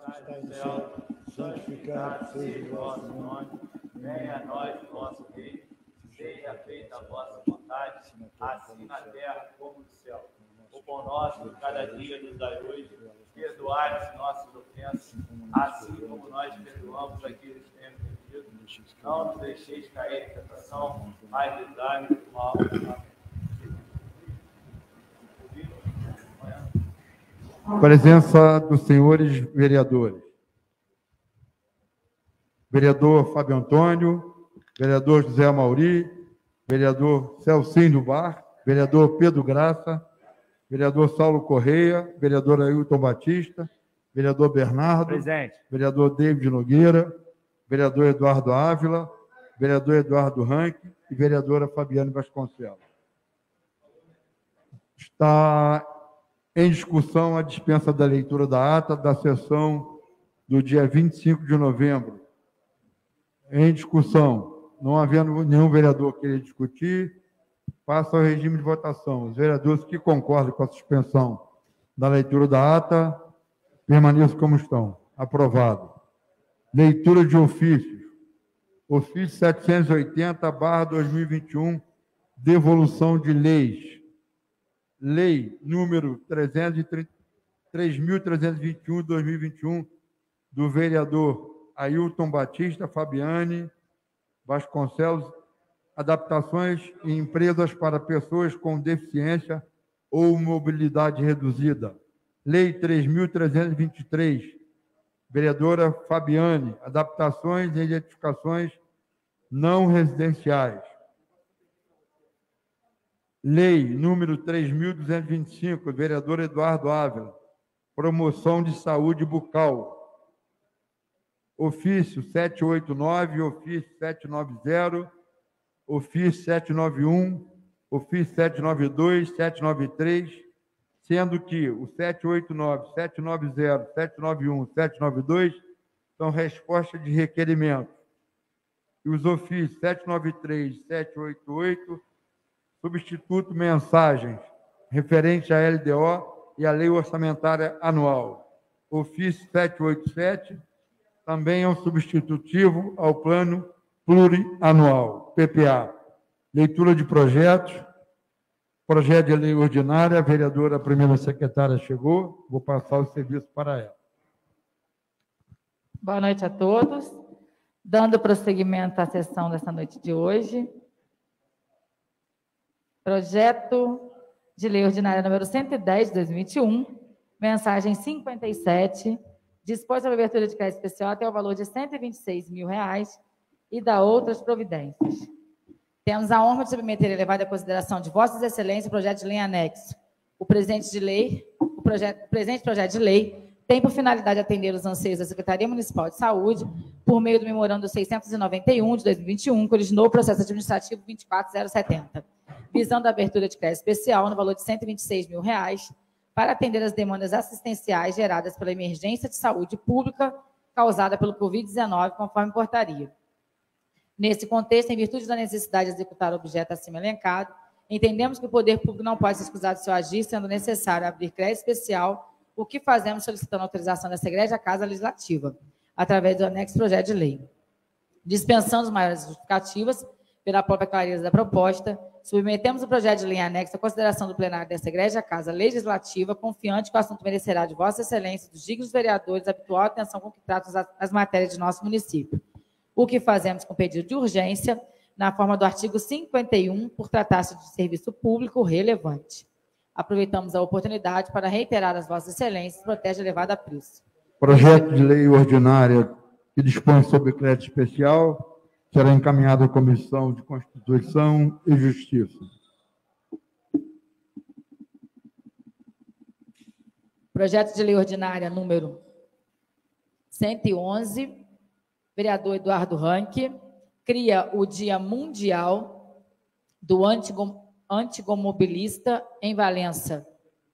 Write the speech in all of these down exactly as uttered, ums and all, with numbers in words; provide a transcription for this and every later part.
estais no céu, santificado seja o vosso nome. Venha a nós o vosso reino. Seja feita a vossa vontade, assim na terra como no céu. O pão nosso de cada dia nos dai hoje. Perdoai-nos nossas ofensas, assim como nós perdoamos aqueles que têm pedido. Não nos deixeis cair em tentação, mas livrai-nos do mal. Presença dos senhores vereadores. Vereador Fábio Antônio, vereador José Amauri, vereador Celcinho Bar, vereador Pedro Graça, vereador Saulo Correia, vereador Ailton Batista, vereador Bernardo, presente, vereador David Nogueira, vereador Eduardo Ávila, vereador Eduardo Ranque e vereadora Fabiane Vasconcelos. Está em discussão a dispensa da leitura da ata da sessão do dia vinte e cinco de novembro. Em discussão, não havendo nenhum vereador querer discutir, passa ao regime de votação. Os vereadores que concordam com a suspensão da leitura da ata, permaneçam como estão. Aprovado. Leitura de ofícios. Ofício setecentos e oitenta barra dois mil e vinte e um, devolução de leis. Lei número três mil trezentos e vinte e um, dois mil e vinte e um, do vereador Ailton Batista Fabiane Vasconcelos, adaptações em empresas para pessoas com deficiência ou mobilidade reduzida. Lei três mil trezentos e vinte e três, vereadora Fabiane, adaptações em edificações não residenciais. Lei número três mil duzentos e vinte e cinco, vereador Eduardo Ávila, promoção de saúde bucal. Ofício setecentos e oitenta e nove, ofício setecentos e noventa, ofício setecentos e noventa e um, ofício setecentos e noventa e dois, setecentos e noventa e três, sendo que o setecentos e oitenta e nove, setecentos e noventa, setecentos e noventa e um, setecentos e noventa e dois são resposta de requerimento. E os ofícios setecentos e noventa e três, setecentos e oitenta e oito, substituto mensagens referente à L D O e à Lei Orçamentária Anual. Ofício setecentos e oitenta e sete também é um substitutivo ao Plano Plurianual, P P A. Leitura de projetos. Projeto de lei ordinária, a vereadora, a primeira secretária chegou, vou passar o serviço para ela. Boa noite a todos. Dando prosseguimento à sessão dessa noite de hoje. Projeto de lei ordinária número cento e dez, de dois mil e vinte e um, mensagem cinquenta e sete, dispõe sobre a abertura de crédito especial até o valor de cento e vinte e seis mil reais e da outras providências. Temos a honra de submeter elevada consideração de Vossas Excelências o projeto de lei anexo. O presente de lei, o, projeto, o presente projeto de lei tem por finalidade atender os anseios da Secretaria Municipal de Saúde por meio do memorando seiscentos e noventa e um de dois mil e vinte e um, que originou o processo administrativo vinte e quatro mil setenta, visando a abertura de crédito especial no valor de cento e vinte e seis mil reais para atender as demandas assistenciais geradas pela emergência de saúde pública causada pelo covid dezenove, conforme portaria. Nesse contexto, em virtude da necessidade de executar o objeto acima elencado, entendemos que o poder público não pode se excusar de seu agir, sendo necessário abrir crédito especial, o que fazemos solicitando a autorização dessa Egrégia Casa Legislativa, através do anexo projeto de lei. Dispensando as maiores justificativas, pela própria clareza da proposta, submetemos o projeto de lei anexo à consideração do plenário dessa Egrégia Casa Legislativa, confiante que o assunto merecerá de Vossa Excelência, dos dignos vereadores, a habitual atenção com que tratam as, as matérias de nosso município. O que fazemos com pedido de urgência, na forma do artigo cinquenta e um, por tratar-se de serviço público relevante. Aproveitamos a oportunidade para reiterar às Vossas Excelências o protesto elevado a preço. Projeto de lei ordinária que dispõe sobre crédito especial será encaminhado à Comissão de Constituição e Justiça. Projeto de lei ordinária número cento e onze, vereador Eduardo Ranque, cria o Dia Mundial do Antigomobilista em Valença.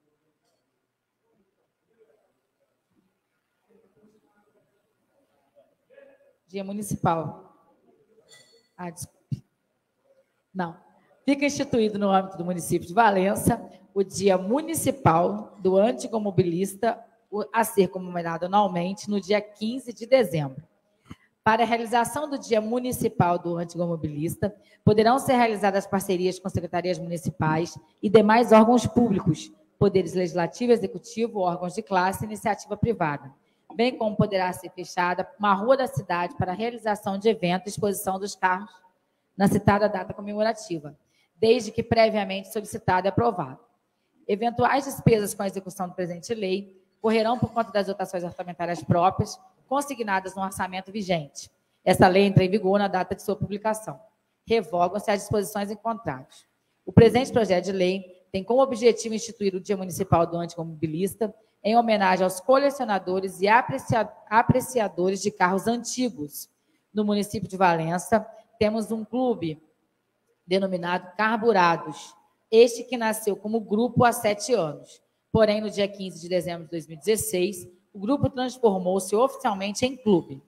Dia Municipal. Ah, desculpe. Não. Fica instituído no âmbito do município de Valença o Dia Municipal do Antigomobilista a ser comemorado anualmente no dia quinze de dezembro. Para a realização do Dia Municipal do Antigomobilista, poderão ser realizadas parcerias com secretarias municipais e demais órgãos públicos, poderes legislativo, executivo, órgãos de classe e iniciativa privada, bem como poderá ser fechada uma rua da cidade para a realização de evento e exposição dos carros na citada data comemorativa, desde que previamente solicitado e aprovado. Eventuais despesas com a execução do presente lei correrão por conta das dotações orçamentárias próprias, consignadas no orçamento vigente. Esta lei entra em vigor na data de sua publicação. Revogam-se as disposições em contratos. O presente projeto de lei tem como objetivo instituir o Dia Municipal do Antigomobilista em homenagem aos colecionadores e aprecia- apreciadores de carros antigos. No município de Valença, temos um clube denominado Carburados, este que nasceu como grupo há sete anos. Porém, no dia quinze de dezembro de dois mil e dezesseis, o grupo transformou-se oficialmente em clube.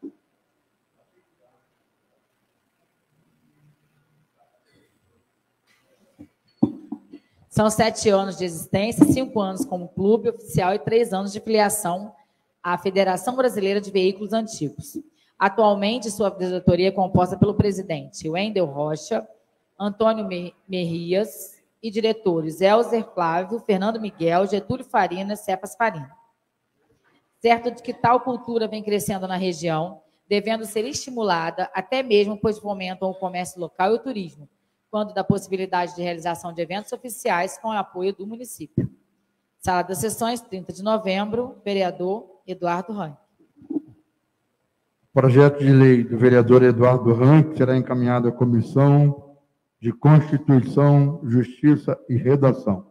São sete anos de existência, cinco anos como clube oficial e três anos de filiação à Federação Brasileira de Veículos Antigos. Atualmente, sua diretoria é composta pelo presidente Wendel Rocha, Antônio Merrias e diretores Elzer Flávio, Fernando Miguel, Getúlio Farina e Cefas Farina. Certo de que tal cultura vem crescendo na região, devendo ser estimulada, até mesmo pois fomentam o comércio local e o turismo, quando da possibilidade de realização de eventos oficiais com o apoio do município. Sala das Sessões, trinta de novembro, vereador Eduardo Rank. Projeto de lei do vereador Eduardo Rank será encaminhado à Comissão de Constituição, Justiça e Redação.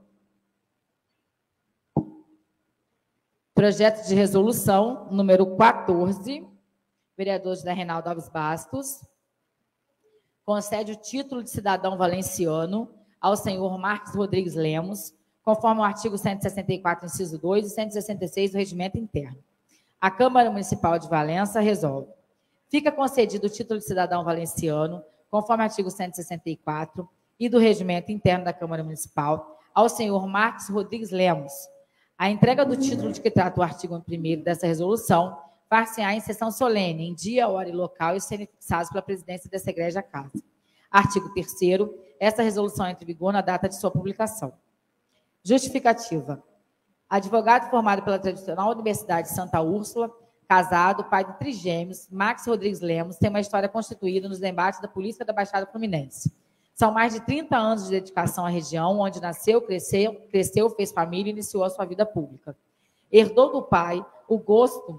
Projeto de resolução número quatorze, vereador José Reinaldo Alves Bastos, concede o título de cidadão valenciano ao senhor Marques Rodrigues Lemos, conforme o artigo cento e sessenta e quatro, inciso dois e cento e sessenta e seis do Regimento Interno. A Câmara Municipal de Valença resolve. Fica concedido o título de cidadão valenciano, conforme o artigo cento e sessenta e quatro e do Regimento Interno da Câmara Municipal, ao senhor Marques Rodrigues Lemos. A entrega do título de que trata o artigo primeiro dessa resolução far-se-á em sessão solene, em dia, hora e local, e serem fixados pela presidência dessa egrégia casa. Artigo terceiro. Esta resolução entra em vigor na data de sua publicação. Justificativa. Advogado formado pela tradicional Universidade de Santa Úrsula, casado, pai de trigêmeos, Max Rodrigues Lemos tem uma história constituída nos embates da polícia da Baixada Fluminense. São mais de trinta anos de dedicação à região, onde nasceu, cresceu, cresceu, fez família e iniciou a sua vida pública. Herdou do pai o gosto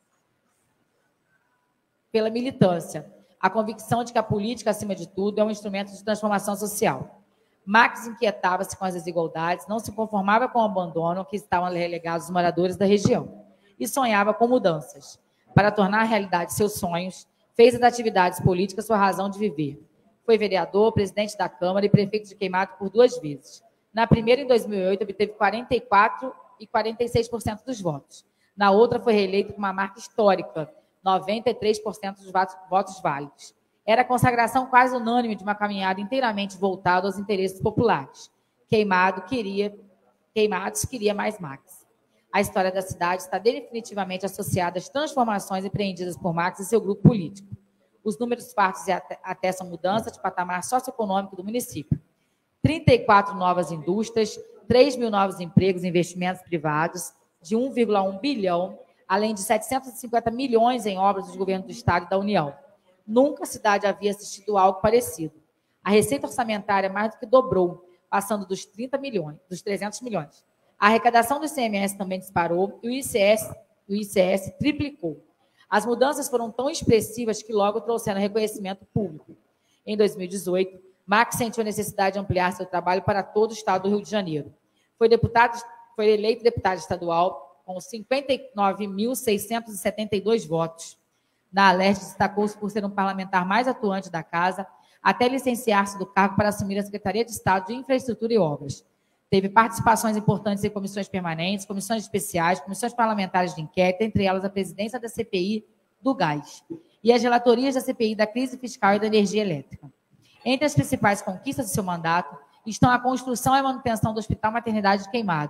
pela militância, a convicção de que a política, acima de tudo, é um instrumento de transformação social. Max inquietava-se com as desigualdades, não se conformava com o abandono que estavam relegados os moradores da região e sonhava com mudanças. Para tornar realidade seus sonhos, fez das atividades políticas sua razão de viver. Foi vereador, presidente da Câmara e prefeito de Queimados por duas vezes. Na primeira, em dois mil e oito, obteve quarenta e quatro por cento e quarenta e seis por cento dos votos. Na outra, foi reeleito com uma marca histórica, noventa e três por cento dos votos válidos. Era a consagração quase unânime de uma caminhada inteiramente voltada aos interesses populares. Queimado queria, Queimados queria mais Max. A história da cidade está definitivamente associada às transformações empreendidas por Max e seu grupo político. Os números fartos atestam mudança de patamar socioeconômico do município. trinta e quatro novas indústrias, três mil novos empregos e investimentos privados de um vírgula um bilhão, além de setecentos e cinquenta milhões em obras dos governos do Estado e da União. Nunca a cidade havia assistido a algo parecido. A receita orçamentária mais do que dobrou, passando dos trinta milhões, dos trezentos milhões. A arrecadação do I C M S também disparou e o I C S, o I C S triplicou. As mudanças foram tão expressivas que logo trouxeram reconhecimento público. Em dois mil e dezoito, Max sentiu a necessidade de ampliar seu trabalho para todo o estado do Rio de Janeiro. Foi, deputado, foi eleito deputado estadual com cinquenta e nove mil seiscentos e setenta e dois votos. Na Aleste, destacou-se por ser um parlamentar mais atuante da casa, até licenciar-se do cargo para assumir a Secretaria de Estado de Infraestrutura e Obras. Teve participações importantes em comissões permanentes, comissões especiais, comissões parlamentares de inquérito, entre elas a presidência da C P I do Gás e as relatorias da C P I da crise fiscal e da energia elétrica. Entre as principais conquistas de seu mandato estão a construção e a manutenção do Hospital Maternidade de Queimados,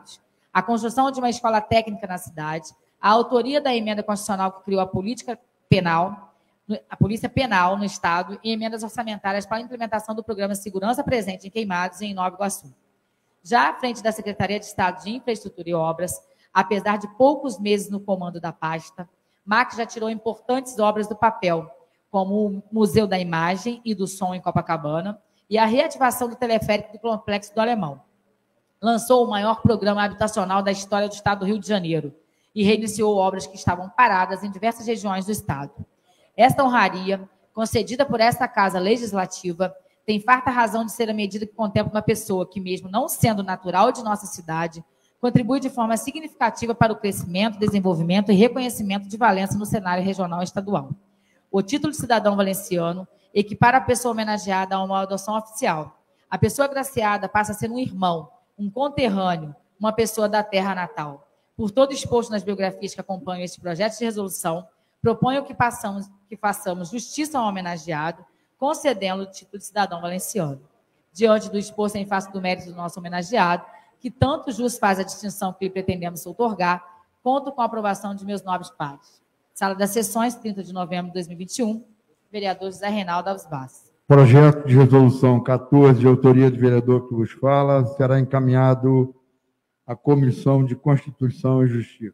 a construção de uma escola técnica na cidade, a autoria da emenda constitucional que criou a política penal, a Polícia Penal no Estado e emendas orçamentárias para a implementação do programa Segurança Presente em Queimados e em Nova Iguaçu. Já à frente da Secretaria de Estado de Infraestrutura e Obras, apesar de poucos meses no comando da pasta, Max já tirou importantes obras do papel, como o Museu da Imagem e do Som em Copacabana e a reativação do teleférico do Complexo do Alemão. Lançou o maior programa habitacional da história do Estado do Rio de Janeiro e reiniciou obras que estavam paradas em diversas regiões do Estado. Esta honraria, concedida por esta Casa Legislativa, tem farta razão de ser a medida que contempla uma pessoa que, mesmo não sendo natural de nossa cidade, contribui de forma significativa para o crescimento, desenvolvimento e reconhecimento de Valença no cenário regional e estadual. O título de cidadão valenciano equipara a pessoa homenageada a uma adoção oficial. A pessoa agraciada passa a ser um irmão, um conterrâneo, uma pessoa da terra natal. Por todo exposto nas biografias que acompanham este projeto de resolução, proponho que, passamos, que façamos justiça ao homenageado, concedendo o título de cidadão valenciano. Diante do exposto em face do mérito do nosso homenageado, que tanto jus faz a distinção que lhe pretendemos outorgar, conto com a aprovação de meus nobres pares. Sala das Sessões, trinta de novembro de dois mil e vinte e um, vereador José Reinaldo Alves Bastos. Projeto de resolução quatorze, de autoria do vereador que vos fala, será encaminhado à Comissão de Constituição e Justiça.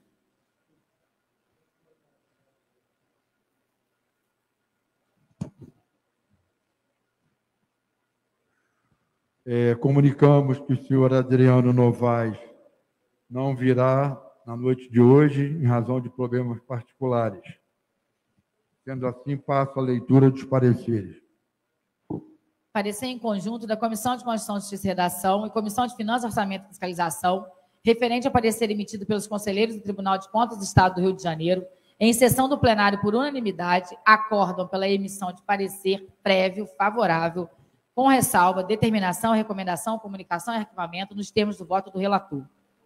É, comunicamos que o senhor Adriano Novaes não virá na noite de hoje, em razão de problemas particulares. Sendo assim, passo a leitura dos pareceres. Parecer em conjunto da Comissão de Constituição, Justiça e Redação e Comissão de Finanças, Orçamento e Fiscalização, referente ao parecer emitido pelos conselheiros do Tribunal de Contas do Estado do Rio de Janeiro, em sessão do plenário por unanimidade, acordam pela emissão de parecer prévio favorável, com ressalva, determinação, recomendação, comunicação e arquivamento nos termos do voto do relator.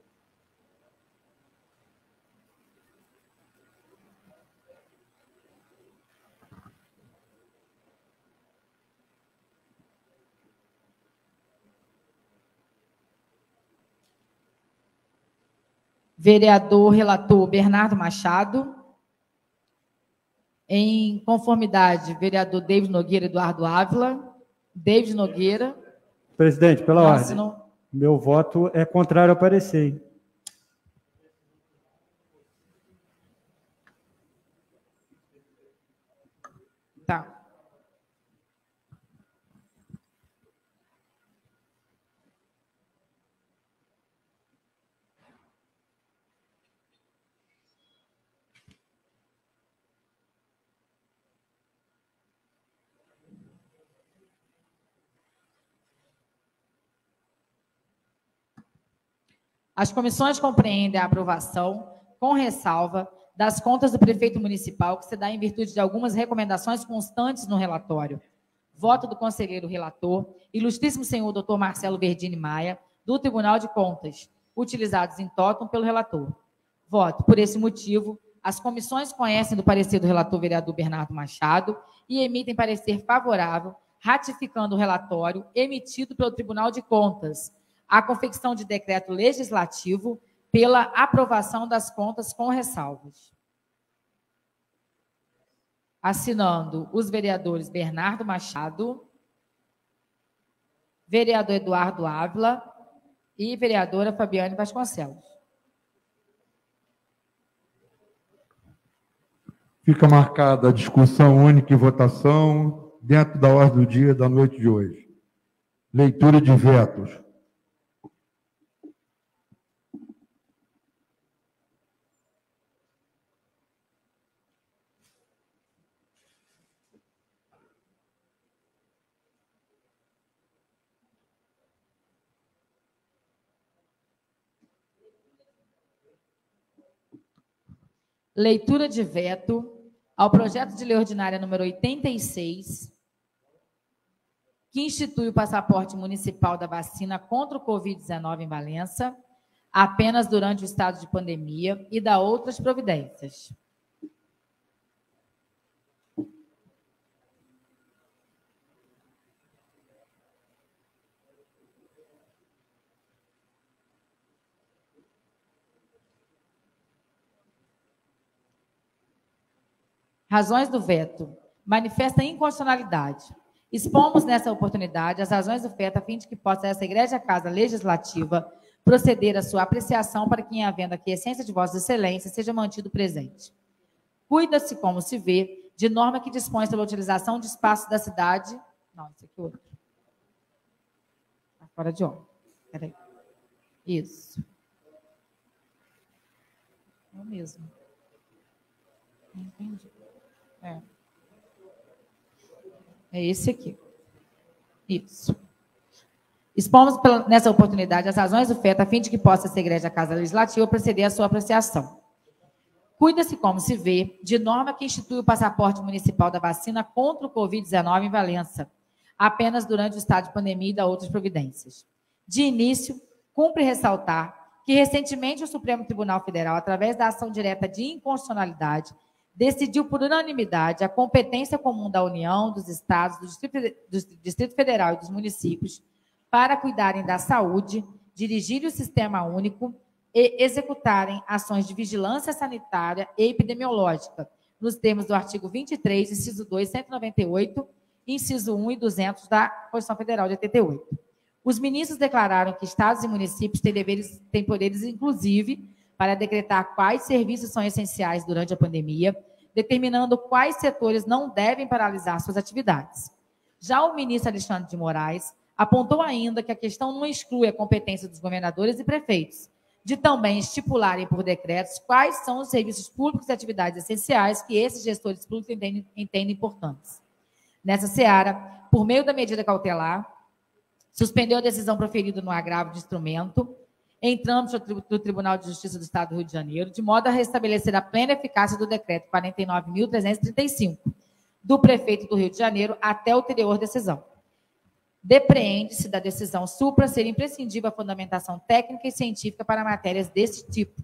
Vereador relator Bernardo Machado. Em conformidade, vereador David Nogueira Eduardo Ávila. David Nogueira. Presidente, pela Não ordem, assinou. meu voto é contrário ao parecer. Tá. As comissões compreendem a aprovação, com ressalva, das contas do prefeito municipal, que se dá em virtude de algumas recomendações constantes no relatório. Voto do conselheiro relator, ilustríssimo senhor doutor Marcelo Verdini Maia, do Tribunal de Contas, utilizados em totum pelo relator. Voto. Por esse motivo, as comissões conhecem do parecer do relator vereador Bernardo Machado e emitem parecer favorável, ratificando o relatório emitido pelo Tribunal de Contas, a confecção de decreto legislativo pela aprovação das contas com ressalvas. Assinando os vereadores Bernardo Machado, vereador Eduardo Ávila e vereadora Fabiane Vasconcelos. Fica marcada a discussão única e votação dentro da ordem do dia da noite de hoje. Leitura de vetos. Leitura de veto ao projeto de lei ordinária número oitenta e seis, que institui o passaporte municipal da vacina contra o covid dezenove em Valença, apenas durante o estado de pandemia e da outras providências. Razões do veto. Manifesta inconstitucionalidade. Expomos nessa oportunidade as razões do veto a fim de que possa essa Igreja Casa Legislativa proceder à sua apreciação para que, em havendo aqui essência de Vossa Excelência, seja mantido presente. Cuida-se, como se vê, de norma que dispõe sobre a utilização de espaços da cidade... Não, esse aqui é outro. Está fora de ordem. Espera aí. Isso. É o mesmo. Não entendi. É. É esse aqui. Isso. Expomos pela, nessa oportunidade as razões do feto a fim de que possa essa Igreja Casa Legislativa proceder à sua apreciação. Cuida-se, como se vê, de norma que institui o passaporte municipal da vacina contra o covid dezenove em Valença, apenas durante o estado de pandemia e da outras providências. De início, cumpre ressaltar que recentemente o Supremo Tribunal Federal, através da ação direta de inconstitucionalidade, decidiu por unanimidade a competência comum da União, dos Estados, do Distrito, do Distrito Federal e dos municípios para cuidarem da saúde, dirigirem o Sistema Único e executarem ações de vigilância sanitária e epidemiológica, nos termos do artigo vinte e três, inciso dois, cento e noventa e oito, inciso um e duzentos da Constituição Federal de oitenta e oito. Os ministros declararam que estados e municípios têm deveres, têm poderes, inclusive, para decretar quais serviços são essenciais durante a pandemia, determinando quais setores não devem paralisar suas atividades. Já o ministro Alexandre de Moraes apontou ainda que a questão não exclui a competência dos governadores e prefeitos, de também estipularem por decretos quais são os serviços públicos e atividades essenciais que esses gestores públicos entendem, entendem importantes. Nessa seara, por meio da medida cautelar, suspendeu a decisão proferida no agravo de instrumento, em trâmite do Tribunal de Justiça do Estado do Rio de Janeiro, de modo a restabelecer a plena eficácia do decreto quarenta e nove mil trezentos e trinta e cinco, do prefeito do Rio de Janeiro até a ulterior decisão. Depreende-se da decisão supra ser imprescindível a fundamentação técnica e científica para matérias desse tipo.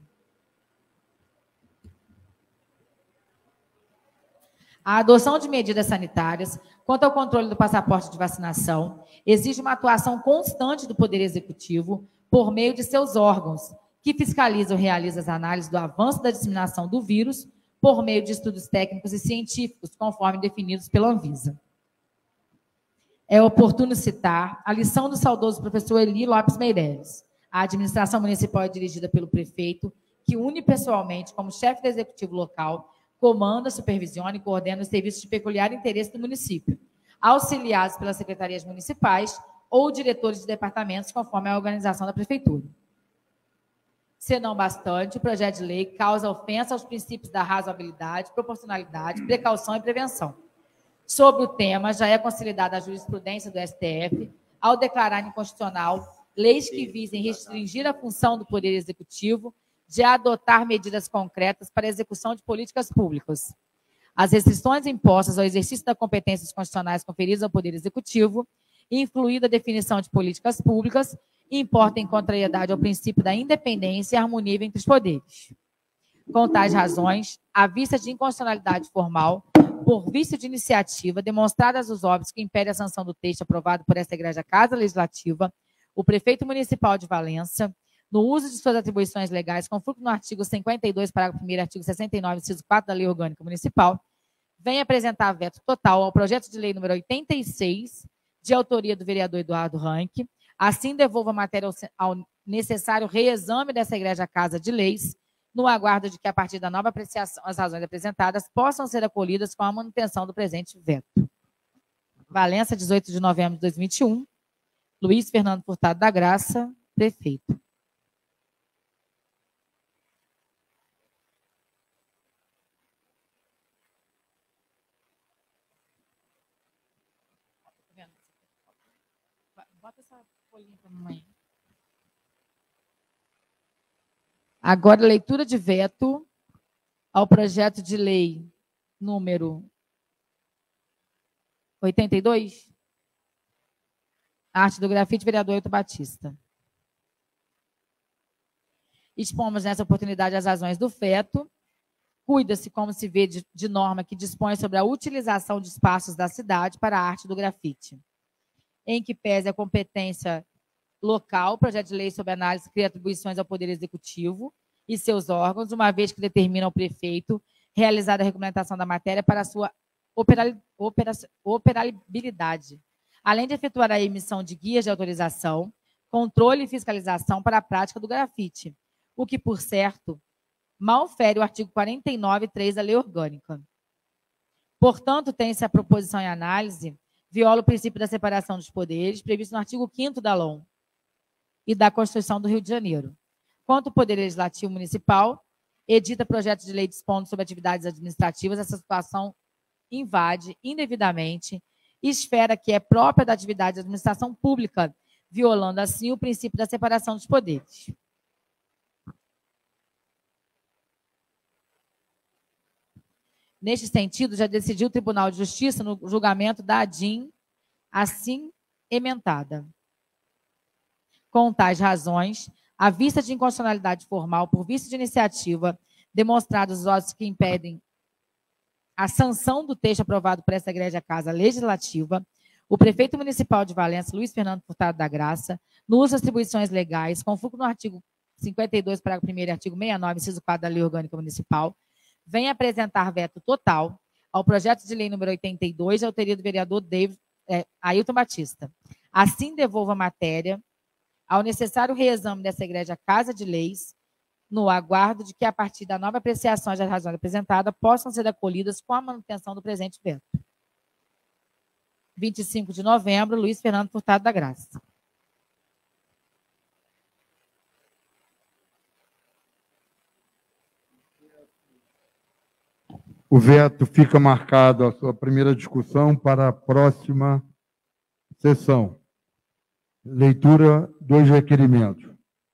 A adoção de medidas sanitárias quanto ao controle do passaporte de vacinação exige uma atuação constante do Poder Executivo por meio de seus órgãos, que fiscalizam e realizam as análises do avanço da disseminação do vírus por meio de estudos técnicos e científicos, conforme definidos pela Anvisa. É oportuno citar a lição do saudoso professor Eli Lopes Meireles. A administração municipal é dirigida pelo prefeito, que unipessoalmente, como chefe do executivo local, comanda, supervisiona e coordena os serviços de peculiar interesse do município, auxiliados pelas secretarias municipais ou diretores de departamentos, conforme a organização da prefeitura. Se não bastante, o projeto de lei causa ofensa aos princípios da razoabilidade, proporcionalidade, precaução e prevenção. Sobre o tema, já é consolidada a jurisprudência do S T F ao declarar inconstitucional leis que visem restringir a função do Poder Executivo de adotar medidas concretas para a execução de políticas públicas. As restrições impostas ao exercício das competências constitucionais conferidas ao Poder Executivo, incluída a definição de políticas públicas, importam em contrariedade ao princípio da independência e harmonia entre os poderes. Com tais razões, à vista de inconstitucionalidade formal, por vício de iniciativa, demonstradas os óbitos que impedem a sanção do texto aprovado por esta Igreja Casa Legislativa, o prefeito municipal de Valença, no uso de suas atribuições legais, conforme no artigo cinquenta e dois, parágrafo primeiro, artigo sessenta e nove, inciso quatro da Lei Orgânica Municipal, vem apresentar veto total ao projeto de lei número oitenta e seis, de autoria do vereador Eduardo Ranque, assim devolva a matéria ao, ao necessário reexame dessa Igreja Casa de Leis, no aguardo de que, a partir da nova apreciação, as razões apresentadas possam ser acolhidas com a manutenção do presente veto. Valença, dezoito de novembro de dois mil e vinte e um, Luiz Fernando Furtado da Graça, prefeito. Bota essa folhinha para a mamãe. Agora, leitura de veto ao projeto de lei número oitenta e dois, arte do grafite, vereador Ailton Batista. Expomos nessa oportunidade as razões do veto. Cuida-se, como se vê, de, de norma que dispõe sobre a utilização de espaços da cidade para a arte do grafite, em que pese a competência local, o projeto de lei sobre análise cria atribuições ao Poder Executivo e seus órgãos, uma vez que determina ao prefeito realizada a regulamentação da matéria para a sua opera- opera- operabilidade, além de efetuar a emissão de guias de autorização, controle e fiscalização para a prática do grafite, o que, por certo, mal fere o artigo quarenta e nove, três da Lei Orgânica. Portanto, tem-se a proposição em análise, viola o princípio da separação dos poderes, previsto no artigo quinto da L O M e da Constituição do Rio de Janeiro. Quanto ao Poder Legislativo Municipal, edita projetos de lei dispondo sobre atividades administrativas, essa situação invade indevidamente esfera que é própria da atividade de administração pública, violando assim o princípio da separação dos poderes. Neste sentido, já decidiu o Tribunal de Justiça no julgamento da A D I M, assim emendada. Com tais razões, à vista de inconstitucionalidade formal por vício de iniciativa, demonstrados os autos que impedem a sanção do texto aprovado por essa Igreja Casa Legislativa, o prefeito municipal de Valença, Luiz Fernando Furtado da Graça, no uso das atribuições legais, com foco no artigo cinquenta e dois, parágrafo primeiro e artigo sessenta e nove, inciso quatro da Lei Orgânica Municipal, vem apresentar veto total ao projeto de lei número oitenta e dois, de autoria do vereador David, é, Ailton Batista. Assim, devolva a matéria ao necessário reexame dessa Igreja Casa de Leis, no aguardo de que, a partir da nova apreciação das razões apresentadas, possam ser acolhidas com a manutenção do presente veto. vinte e cinco de novembro, Luiz Fernando Furtado da Graça. O veto fica marcado a sua primeira discussão para a próxima sessão. Leitura dos requerimentos.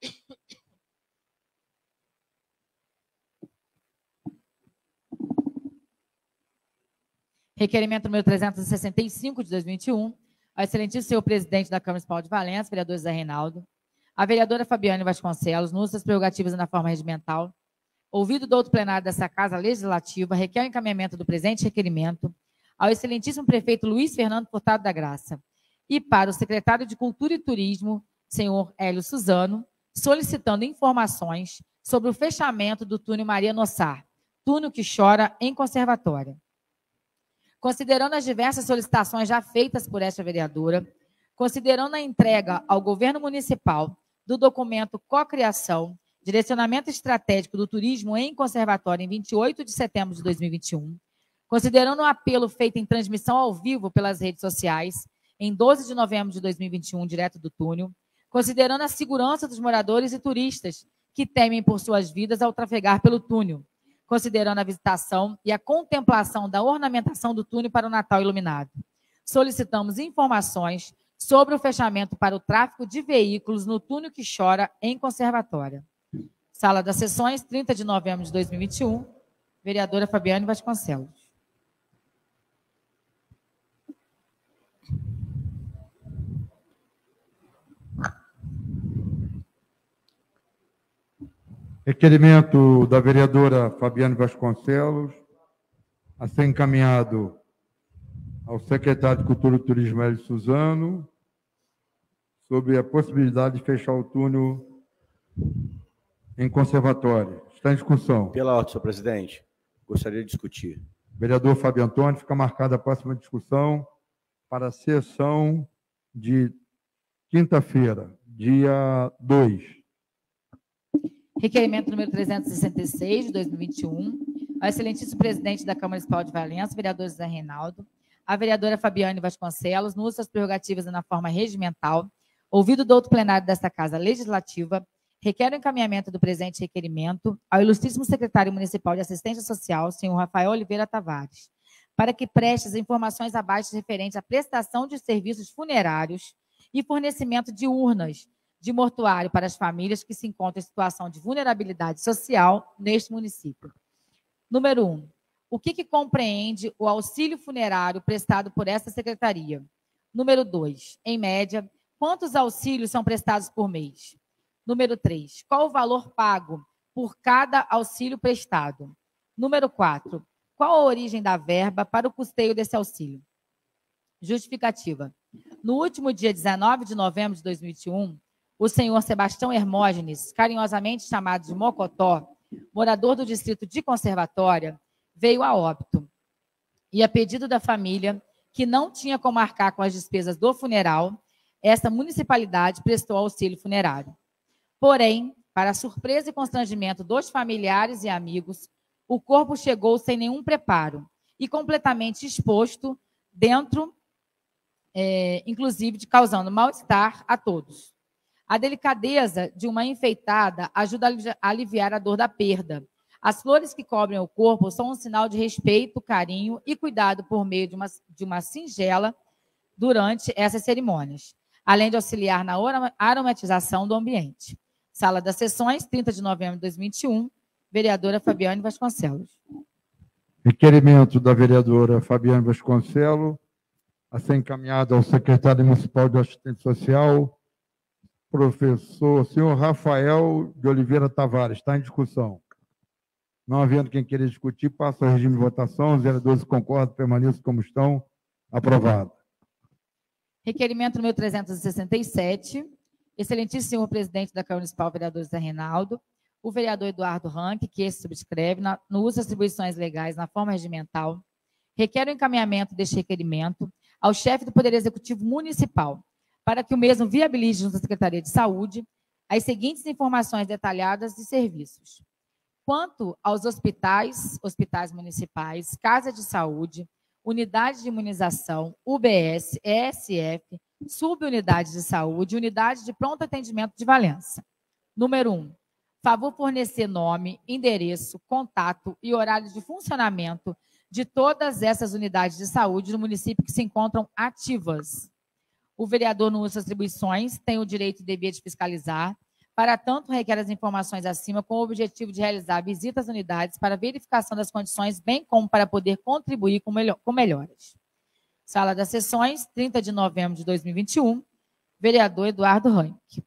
Requerimento número trezentos e sessenta e cinco, de dois mil e vinte e um, ao excelentíssimo senhor presidente da Câmara Municipal de Valença, vereador José Reinaldo, a vereadora Fabiane Vasconcelos, no uso das prerrogativas e na forma regimental, ouvido do outro plenário dessa Casa Legislativa, requer o encaminhamento do presente requerimento ao excelentíssimo prefeito Luiz Fernando Furtado da Graça e para o secretário de Cultura e Turismo, senhor Hélio Suzano, solicitando informações sobre o fechamento do túnel Maria Nossar, túnel que chora em conservatória. Considerando as diversas solicitações já feitas por esta vereadora, considerando a entrega ao governo municipal do documento Cocriação, Direcionamento Estratégico do Turismo em Conservatório, em vinte e oito de setembro de dois mil e vinte e um, considerando o apelo feito em transmissão ao vivo pelas redes sociais, em doze de novembro de dois mil e vinte e um, direto do túnel, considerando a segurança dos moradores e turistas que temem por suas vidas ao trafegar pelo túnel, considerando a visitação e a contemplação da ornamentação do túnel para o Natal iluminado. Solicitamos informações sobre o fechamento para o tráfego de veículos no túnel que chora em Conservatória. Sala das Sessões, trinta de novembro de dois mil e vinte e um, vereadora Fabiane Vasconcelos. Requerimento da vereadora Fabiane Vasconcelos, a ser encaminhado ao secretário de Cultura e Turismo, Hélio Suzano, sobre a possibilidade de fechar o túnel em Conservatório. Está em discussão. Pela ordem, senhor presidente, gostaria de discutir. Vereador Fábio Antônio, fica marcada a próxima discussão para a sessão de quinta-feira, dia dois. Requerimento número trezentos e sessenta e seis, de dois mil e vinte e um, ao excelentíssimo presidente da Câmara Municipal de Valença, vereador José Reinaldo, a vereadora Fabiane Vasconcelos, no uso das prerrogativas e na forma regimental, ouvido do outro plenário desta Casa Legislativa, requer o encaminhamento do presente requerimento ao ilustríssimo secretário municipal de Assistência Social, senhor Rafael Oliveira Tavares, para que preste as informações abaixo referentes à prestação de serviços funerários e fornecimento de urnas de mortuário para as famílias que se encontram em situação de vulnerabilidade social neste município. Número um. O que, que compreende o auxílio funerário prestado por esta secretaria? Número dois. Em média, quantos auxílios são prestados por mês? Número três. Qual o valor pago por cada auxílio prestado? Número quatro. Qual a origem da verba para o custeio desse auxílio? Justificativa. No último dia dezenove de novembro de dois mil e vinte e um, o senhor Sebastião Hermógenes, carinhosamente chamado de Mocotó, morador do distrito de Conservatória, veio a óbito. E a pedido da família, que não tinha como arcar com as despesas do funeral, esta municipalidade prestou auxílio funerário. Porém, para surpresa e constrangimento dos familiares e amigos, o corpo chegou sem nenhum preparo e completamente exposto dentro, é, inclusive, de causando mal-estar a todos. A delicadeza de uma enfeitada ajuda a aliviar a dor da perda. As flores que cobrem o corpo são um sinal de respeito, carinho e cuidado por meio de uma, de uma singela durante essas cerimônias, além de auxiliar na aromatização do ambiente. Sala das Sessões, trinta de novembro de dois mil e vinte e um, vereadora Fabiane Vasconcelos. Requerimento da vereadora Fabiane Vasconcelos, a ser encaminhado ao secretário municipal de assistência social, professor senhor Rafael de Oliveira Tavares. Está em discussão. Não havendo quem queira discutir, passa ao regime de votação. Os vereadores concordam, permaneçam como estão. Aprovado. Requerimento número trezentos e sessenta e sete. Excelentíssimo senhor presidente da Câmara Municipal, vereador Zé Reinaldo, o vereador Eduardo Ranque, que esse subscreve, na, no uso das atribuições legais na forma regimental, requer o encaminhamento deste requerimento ao chefe do Poder Executivo Municipal, para que o mesmo viabilize junto à Secretaria de Saúde as seguintes informações detalhadas de serviços. Quanto aos hospitais, hospitais municipais, casa de saúde, unidade de imunização, U B S, E S F, subunidade de saúde, unidade de pronto atendimento de Valença. Número um, favor fornecer nome, endereço, contato e horário de funcionamento de todas essas unidades de saúde no município que se encontram ativas. O vereador, no uso das atribuições, tem o direito e dever de fiscalizar. Para tanto, requer as informações acima com o objetivo de realizar visitas às unidades para verificação das condições, bem como para poder contribuir com, melhor, com melhoras. Sala das Sessões, trinta de novembro de dois mil e vinte e um, vereador Eduardo Ranque.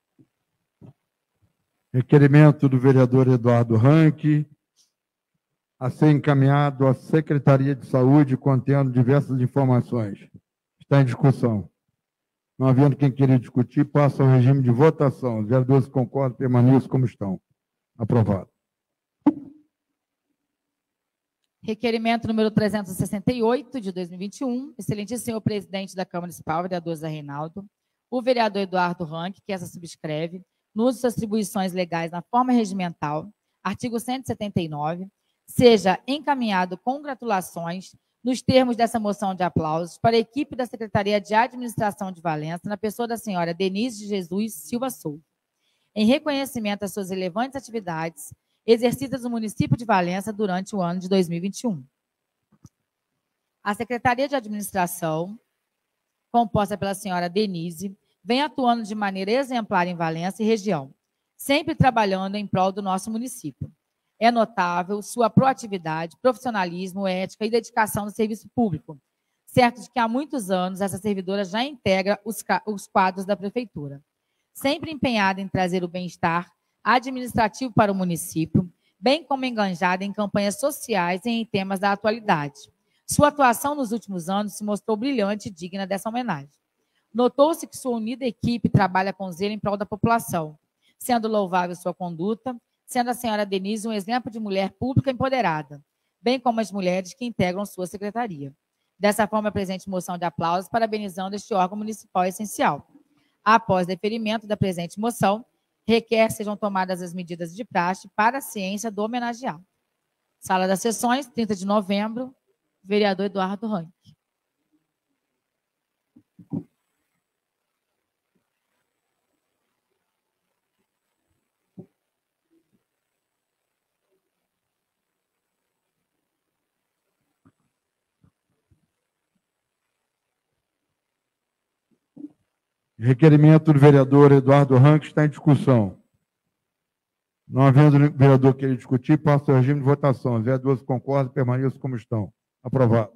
Requerimento do vereador Eduardo Ranque, a ser encaminhado à Secretaria de Saúde, contendo diversas informações. Está em discussão. Não havendo quem queira discutir, passa ao regime de votação. Os vereadores concordam, permaneçam como estão. Aprovado. Requerimento número trezentos e sessenta e oito, de dois mil e vinte e um. Excelentíssimo senhor presidente da Câmara Municipal, vereador Zé Reinaldo, o vereador Eduardo Ranque, que essa subscreve, no uso das atribuições legais na forma regimental, artigo cento e setenta e nove, seja encaminhado congratulações nos termos dessa moção de aplausos para a equipe da Secretaria de Administração de Valença, na pessoa da senhora Denise de Jesus Silva Souza, em reconhecimento às suas relevantes atividades exercidas no município de Valença durante o ano de dois mil e vinte e um. A Secretaria de Administração, composta pela senhora Denise, vem atuando de maneira exemplar em Valença e região, sempre trabalhando em prol do nosso município. É notável sua proatividade, profissionalismo, ética e dedicação no serviço público, certo de que há muitos anos essa servidora já integra os, os quadros da prefeitura. Sempre empenhada em trazer o bem-estar administrativo para o município, bem como enganjada em campanhas sociais e em temas da atualidade. Sua atuação nos últimos anos se mostrou brilhante e digna dessa homenagem. Notou-se que sua unida equipe trabalha com zelo em prol da população, sendo louvável sua conduta, sendo a senhora Denise um exemplo de mulher pública empoderada, bem como as mulheres que integram sua secretaria. Dessa forma, a presente moção de aplausos parabenizando este órgão municipal essencial. Após deferimento da presente moção, requer sejam tomadas as medidas de praxe para a ciência do homenageado. Sala das Sessões, trinta de novembro, vereador Eduardo Ranque. Requerimento do vereador Eduardo Ranque está em discussão. Não havendo vereador querer discutir, passa ao regime de votação. Os vereadores concordam, permaneçam como estão. Aprovado.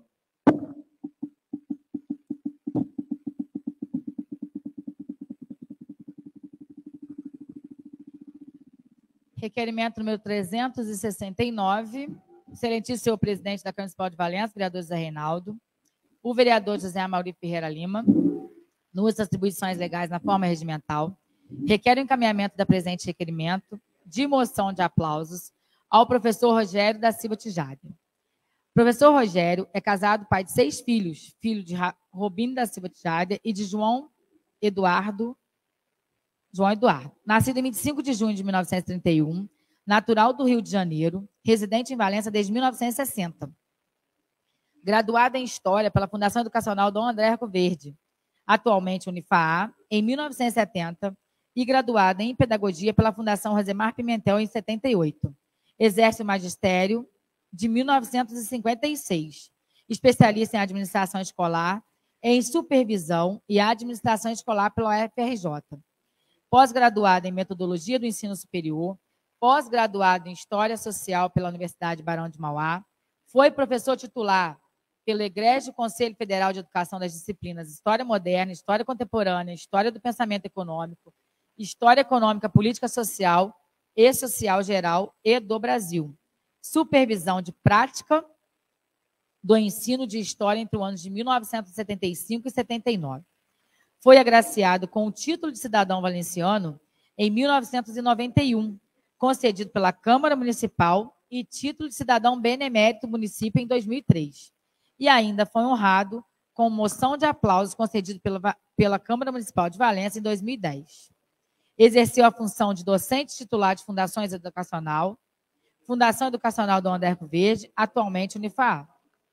Requerimento número trezentos e sessenta e nove. Excelentíssimo senhor presidente da Câmara Municipal de Valença, vereador Zé Reinaldo, o vereador José Amaury Ferreira Lima, no uso das atribuições legais na forma regimental, requer o encaminhamento da presente requerimento de moção de aplausos ao professor Rogério da Silva Tijari, Professor Rogério é casado, pai de seis filhos, filho de Robine da Silva Tijada e de João Eduardo, João Eduardo. Nascido em vinte e cinco de junho de mil novecentos e trinta e um, natural do Rio de Janeiro, residente em Valença desde mil novecentos e sessenta. Graduado em História pela Fundação Educacional Dom André Arcoverde, atualmente Unifaa, em mil novecentos e setenta, e graduada em Pedagogia pela Fundação Rosemar Pimentel em setenta e oito. Exerce o magistério de mil novecentos e cinquenta e seis. Especialista em Administração Escolar, em Supervisão e Administração Escolar pela U F R J. Pós-graduada em Metodologia do Ensino Superior, pós-graduado em História Social pela Universidade Barão de Mauá, foi professor titular pelo Egrégio Conselho Federal de Educação das disciplinas História Moderna, História Contemporânea, História do Pensamento Econômico, História Econômica, Política Social e Social Geral e do Brasil. Supervisão de prática do ensino de História entre os anos de mil novecentos e setenta e cinco e setenta e nove. Foi agraciado com o título de cidadão valenciano em mil novecentos e noventa e um, concedido pela Câmara Municipal, e título de cidadão benemérito do município em dois mil e três. E ainda foi honrado com moção de aplausos concedido pela, pela Câmara Municipal de Valença em dois mil e dez. Exerceu a função de docente titular de Fundações Educacional, Fundação Educacional Dom André Arcoverde, atualmente Unifaa.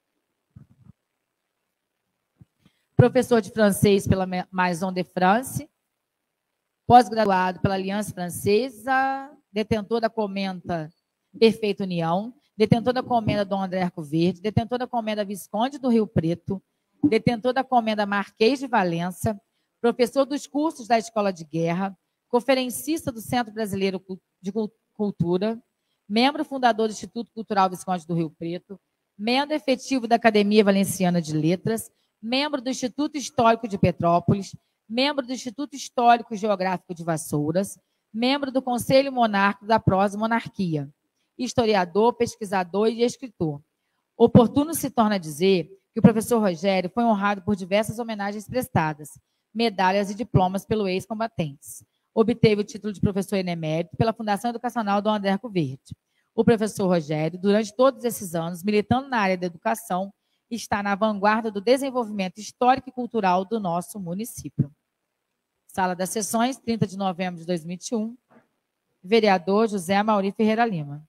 Professor de francês pela Maison de France, pós-graduado pela Aliança Francesa, detentor da comenda Perfeita União, detentor da comenda Dom André Arcoverde, detentor da comenda Visconde do Rio Preto, detentor da comenda Marquês de Valença, professor dos cursos da Escola de Guerra, conferencista do Centro Brasileiro de Cultura, membro fundador do Instituto Cultural Visconde do Rio Preto, membro efetivo da Academia Valenciana de Letras, membro do Instituto Histórico de Petrópolis, membro do Instituto Histórico e Geográfico de Vassouras, membro do Conselho Monárquico da Prosa e Monarquia, historiador, pesquisador e escritor. Oportuno se torna dizer que o professor Rogério foi honrado por diversas homenagens prestadas, medalhas e diplomas pelo ex-combatentes. Obteve o título de professor enemérito pela Fundação Educacional Dom André Arcoverde. O professor Rogério, durante todos esses anos, militando na área da educação, está na vanguarda do desenvolvimento histórico e cultural do nosso município. Sala das Sessões, trinta de novembro de dois mil e vinte e um. Vereador José Amauri Ferreira Lima.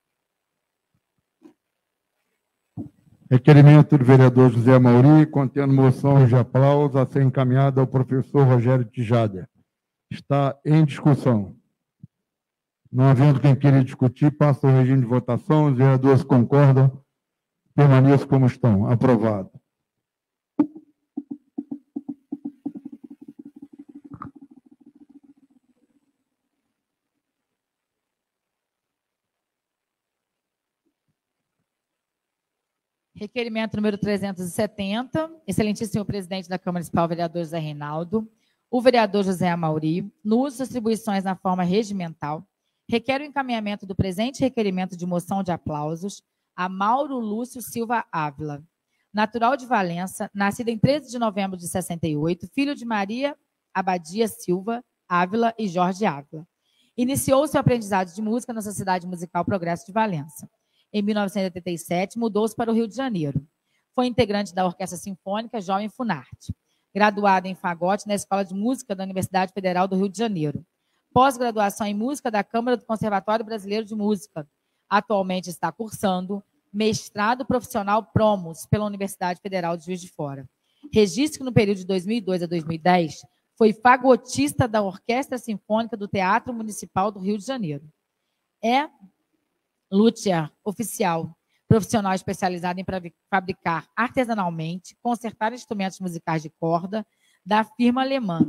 Requerimento do vereador José Amauri, contendo moção de aplauso a ser encaminhada ao professor Rogério Tijada. Está em discussão. Não havendo quem queira discutir, passa ao regime de votação. Os vereadores concordam, permaneçam como estão. Aprovado. Requerimento número trezentos e setenta, excelentíssimo senhor presidente da Câmara Municipal, vereador José Reinaldo, o vereador José Amauri, no uso das atribuições na forma regimental, requer o encaminhamento do presente requerimento de moção de aplausos a Mauro Lúcio Silva Ávila, natural de Valença, nascido em treze de novembro de sessenta e oito, filho de Maria Abadia Silva Ávila e Jorge Ávila. Iniciou seu aprendizado de música na Sociedade Musical Progresso de Valença. Em mil novecentos e oitenta e sete, mudou-se para o Rio de Janeiro. Foi integrante da Orquestra Sinfônica Jovem Funarte. Graduado em fagote na Escola de Música da Universidade Federal do Rio de Janeiro. Pós-graduação em Música da Câmara do Conservatório Brasileiro de Música. Atualmente está cursando mestrado profissional Promos pela Universidade Federal de Juiz de Fora. Registro que no período de dois mil e dois a dois mil e dez foi fagotista da Orquestra Sinfônica do Teatro Municipal do Rio de Janeiro. É luthier oficial, profissional especializado em fabricar artesanalmente, consertar instrumentos musicais de corda da firma alemã.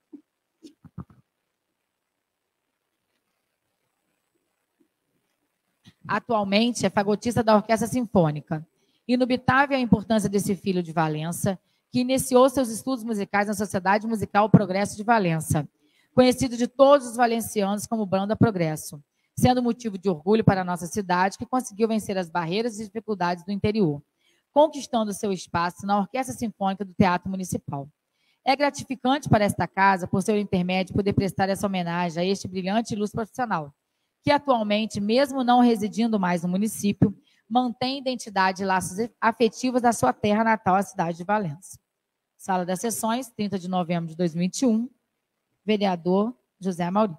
Atualmente é fagotista da Orquestra Sinfônica. Inubitável a importância desse filho de Valença, que iniciou seus estudos musicais na Sociedade Musical Progresso de Valença, conhecido de todos os valencianos como Banda Progresso, sendo motivo de orgulho para a nossa cidade, que conseguiu vencer as barreiras e dificuldades do interior, conquistando seu espaço na Orquestra Sinfônica do Teatro Municipal. É gratificante para esta casa, por seu intermédio, poder prestar essa homenagem a este brilhante e ilustre profissional, que atualmente, mesmo não residindo mais no município, mantém identidade e laços afetivos da sua terra natal, a cidade de Valença. Sala das Sessões, trinta de novembro de dois mil e vinte e um, vereador José Amauri.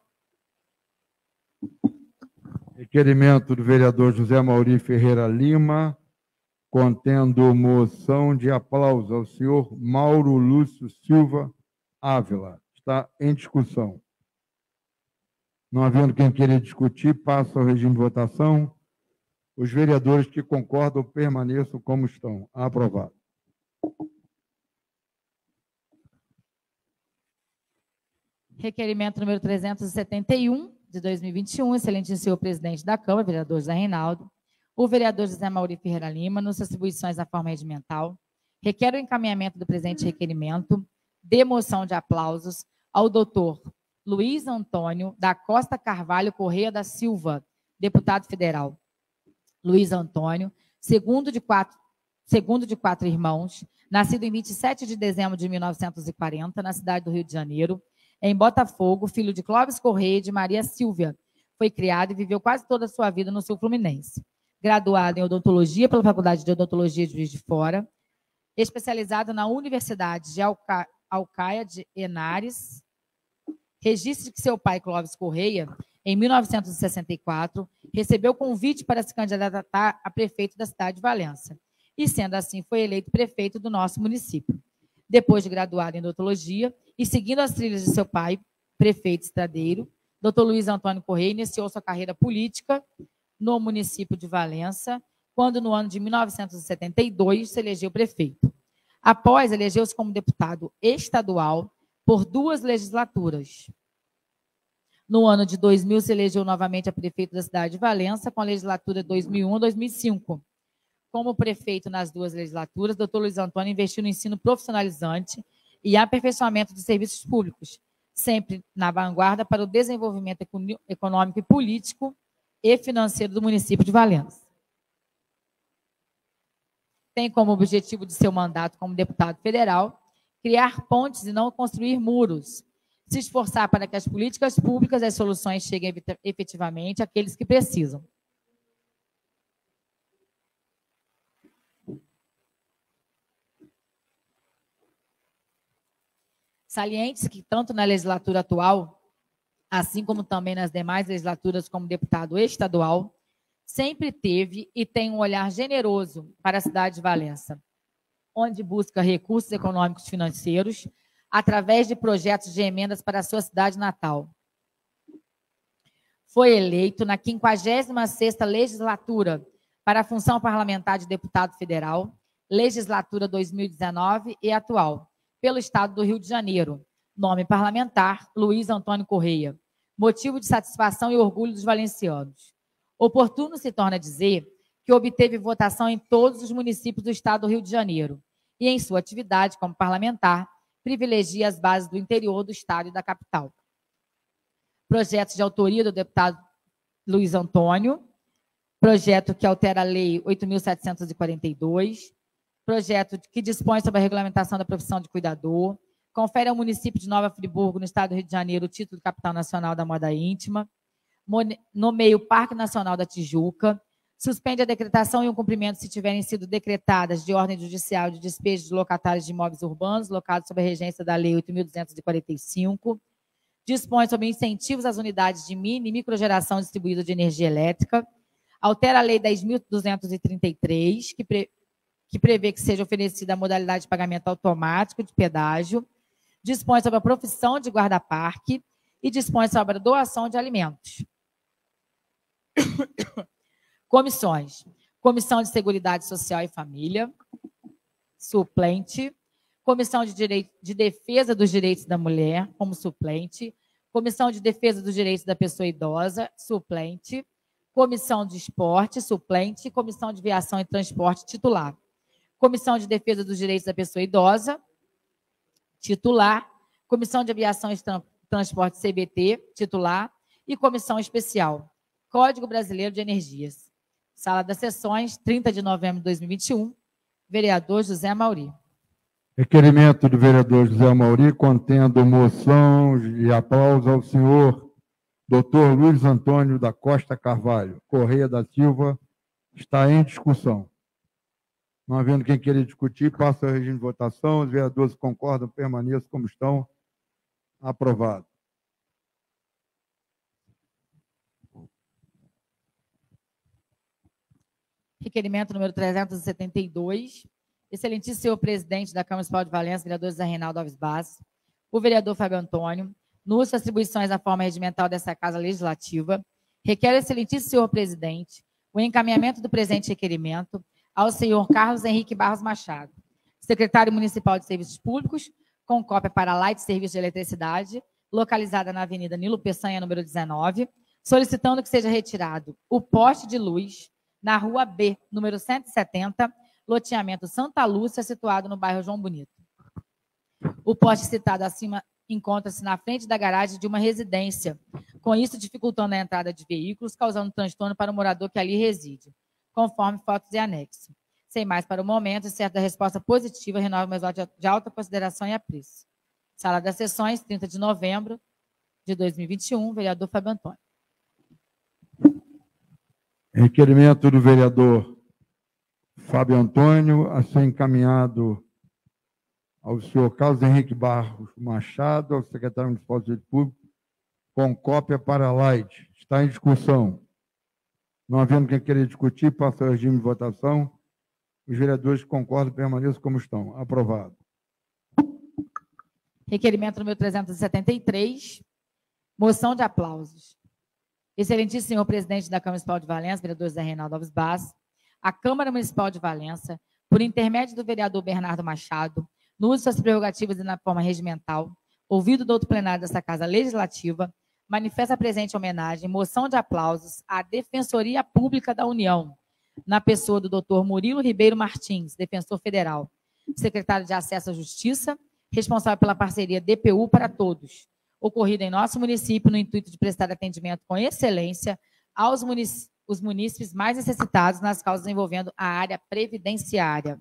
Requerimento do vereador José Amauri Ferreira Lima, contendo moção de aplauso ao senhor Mauro Lúcio Silva Ávila. Está em discussão. Não havendo quem queira discutir, passa ao regime de votação. Os vereadores que concordam permaneçam como estão. Aprovado. Requerimento número trezentos e setenta e um, de dois mil e vinte e um, excelentíssimo senhor presidente da Câmara, vereador José Reinaldo, o vereador José Amauri Ferreira Lima, nas suas atribuições da forma regimental, requer o encaminhamento do presente requerimento de moção de aplausos ao doutor Luiz Antônio da Costa Carvalho Correia da Silva, deputado federal. Luiz Antônio, segundo de quatro, segundo de quatro irmãos, nascido em vinte e sete de dezembro de mil novecentos e quarenta, na cidade do Rio de Janeiro, em Botafogo, filho de Clóvis Correia e de Maria Silvia. Foi criado e viveu quase toda a sua vida no sul fluminense. Graduado em odontologia pela Faculdade de Odontologia de Juiz de Fora, especializado na Universidade de Alca... Alcaia de Henares. Registro de que seu pai, Clóvis Correia, em mil novecentos e sessenta e quatro, recebeu convite para se candidatar a prefeito da cidade de Valença. E, sendo assim, foi eleito prefeito do nosso município. Depois de graduado em odontologia e seguindo as trilhas de seu pai, prefeito estradeiro, doutor Luiz Antônio Correia iniciou sua carreira política no município de Valença, quando, no ano de mil novecentos e setenta e dois, se elegeu prefeito. Após, elegeu-se como deputado estadual por duas legislaturas. No ano de dois mil, se elegeu novamente a prefeito da cidade de Valença, com a legislatura dois mil e um a dois mil e cinco. Como prefeito nas duas legislaturas, doutor Luiz Antônio investiu no ensino profissionalizante e aperfeiçoamento dos serviços públicos, sempre na vanguarda para o desenvolvimento econômico e político e financeiro do município de Valença. Tem como objetivo de seu mandato como deputado federal criar pontes e não construir muros, se esforçar para que as políticas públicas e as soluções cheguem efetivamente àqueles que precisam. Saliente-se que, tanto na legislatura atual, assim como também nas demais legislaturas como deputado estadual, sempre teve e tem um olhar generoso para a cidade de Valença, onde busca recursos econômicos e financeiros através de projetos de emendas para a sua cidade natal. Foi eleito na quinquagésima sexta legislatura para a função parlamentar de deputado federal, legislatura dois mil e dezenove e atual, pelo estado do Rio de Janeiro, nome parlamentar Luiz Antônio Correia, motivo de satisfação e orgulho dos valencianos. Oportuno se torna dizer que obteve votação em todos os municípios do estado do Rio de Janeiro e, em sua atividade como parlamentar, privilegia as bases do interior do estado e da capital. Projetos de autoria do deputado Luiz Antônio, projeto que altera a Lei oito mil setecentos e quarenta e dois, projeto que dispõe sobre a regulamentação da profissão de cuidador, confere ao município de Nova Friburgo, no estado do Rio de Janeiro, o título de capital nacional da moda íntima, nomeia o Parque Nacional da Tijuca, suspende a decretação e o cumprimento se tiverem sido decretadas de ordem judicial de despejo de locatários de imóveis urbanos locados sob a regência da Lei oito mil duzentos e quarenta e cinco, dispõe sobre incentivos às unidades de mini e microgeração distribuída de energia elétrica, altera a Lei dez mil duzentos e trinta e três, que, pre, que prevê que seja oferecida a modalidade de pagamento automático de pedágio, dispõe sobre a profissão de guarda-parque e dispõe sobre a doação de alimentos. Comissões. Comissão de Seguridade Social e Família, suplente. Comissão de, Direito, de Defesa dos Direitos da Mulher, como suplente. Comissão de Defesa dos Direitos da Pessoa Idosa, suplente. Comissão de Esporte, suplente. Comissão de Viação e Transporte, titular. Comissão de Defesa dos Direitos da Pessoa Idosa, titular. Comissão de Aviação e Transporte, C B T, titular. E Comissão Especial. Código Brasileiro de Energias. Sala das Sessões, trinta de novembro de dois mil e vinte e um, vereador José Amauri. Requerimento do vereador José Amauri, contendo moção e aplauso ao senhor doutor Luiz Antônio da Costa Carvalho, Correia da Silva, Está em discussão. Não havendo quem queira discutir, passa ao regime de votação. Os vereadores que concordam, permaneçam como estão. Aprovado. Requerimento número trezentos e setenta e dois. Excelentíssimo senhor presidente da Câmara Municipal de Valença, vereador José Reinaldo Alves Bastos, o vereador Fábio Antônio, no uso das atribuições da forma regimental dessa Casa Legislativa, requer ao excelentíssimo senhor presidente o encaminhamento do presente requerimento ao senhor Carlos Henrique Barros Machado, secretário municipal de Serviços Públicos, com cópia para a Light Serviço de Eletricidade, localizada na Avenida Nilo Peçanha, número dezenove, solicitando que seja retirado o poste de luz na Rua B, número cento e setenta, loteamento Santa Lúcia, situado no bairro João Bonito. O poste citado acima encontra-se na frente da garagem de uma residência, com isso dificultando a entrada de veículos, causando transtorno para o morador que ali reside, conforme fotos e anexo. Sem mais para o momento, certo da resposta positiva, renova meus votos de alta consideração e apreço. Sala das Sessões, trinta de novembro de dois mil e vinte e um, vereador Fábio Antônio. Requerimento do vereador Fábio Antônio, a ser encaminhado ao senhor Carlos Henrique Barros Machado, ao secretário municipal de Serviço Público, com cópia para a Light. Está em discussão. Não havendo quem queira discutir, passa ao regime de votação. Os vereadores que concordam permaneçam como estão. Aprovado. Requerimento número trezentos e setenta e três. Moção de aplausos. Excelentíssimo senhor presidente da Câmara Municipal de Valença, vereador José Reinaldo Alves Bastos, a Câmara Municipal de Valença, por intermédio do vereador Bernardo Machado, no uso de suas prerrogativas e na forma regimental, ouvido do outro plenário desta Casa Legislativa, manifesta a presente homenagem, moção de aplausos à Defensoria Pública da União, na pessoa do doutor Murilo Ribeiro Martins, defensor federal, secretário de Acesso à Justiça, responsável pela parceria D P U para Todos, ocorrida em nosso município no intuito de prestar atendimento com excelência aos municípios, os munícipes mais necessitados nas causas envolvendo a área previdenciária.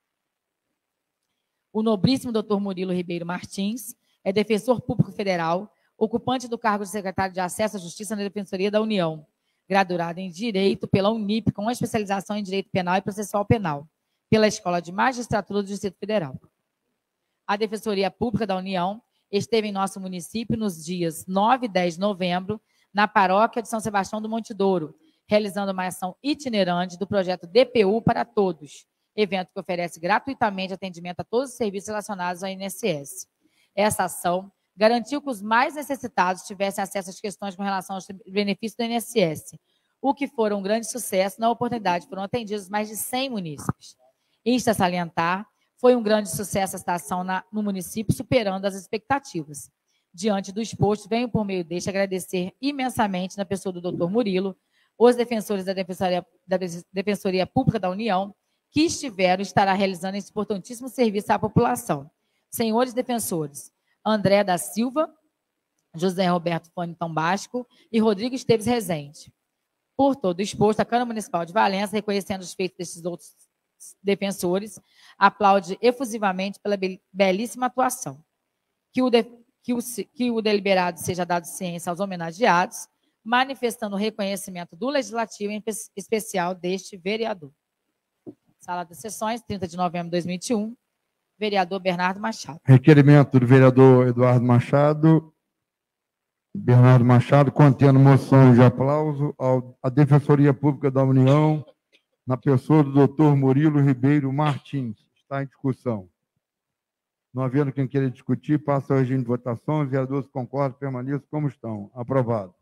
O nobríssimo doutor Murilo Ribeiro Martins é defensor público federal, ocupante do cargo de secretário de Acesso à Justiça na Defensoria da União, graduado em Direito pela Unip, com especialização em Direito Penal e Processual Penal, pela Escola de Magistratura do Distrito Federal. A Defensoria Pública da União esteve em nosso município nos dias nove e dez de novembro, na paróquia de São Sebastião do Monte Douro, realizando uma ação itinerante do projeto D P U para Todos, evento que oferece gratuitamente atendimento a todos os serviços relacionados ao I N S S. Essa ação garantiu que os mais necessitados tivessem acesso às questões com relação aos benefícios do I N S S, o que foram um grande sucesso. Na oportunidade foram atendidos mais de cem munícipes. Isto a salientar, foi um grande sucesso esta ação na, no município, superando as expectativas. Diante do exposto, venho por meio deste agradecer imensamente, na pessoa do doutor Murilo, os defensores da Defensoria, da Defensoria Pública da União, que estiveram e estará realizando esse importantíssimo serviço à população. Senhores defensores, André da Silva, José Roberto Foniton Basco e Rodrigo Esteves Rezende. Por todo o exposto, a Câmara Municipal de Valença, reconhecendo os feitos destes outros defensores, aplaude efusivamente pela belíssima atuação. Que o, de, que, o, que o deliberado seja dado ciência aos homenageados, manifestando o reconhecimento do Legislativo, em especial deste vereador. Sala das Sessões, trinta de novembro de dois mil e vinte e um, vereador Bernardo Machado. Requerimento do vereador Eduardo Machado. Bernardo Machado, contendo moção de aplauso à Defensoria Pública da União, na pessoa do doutor Murilo Ribeiro Martins. Está em discussão. Não havendo quem queira discutir, passa ao regime de votação. Os vereadores concordam, permaneçam como estão. Aprovado.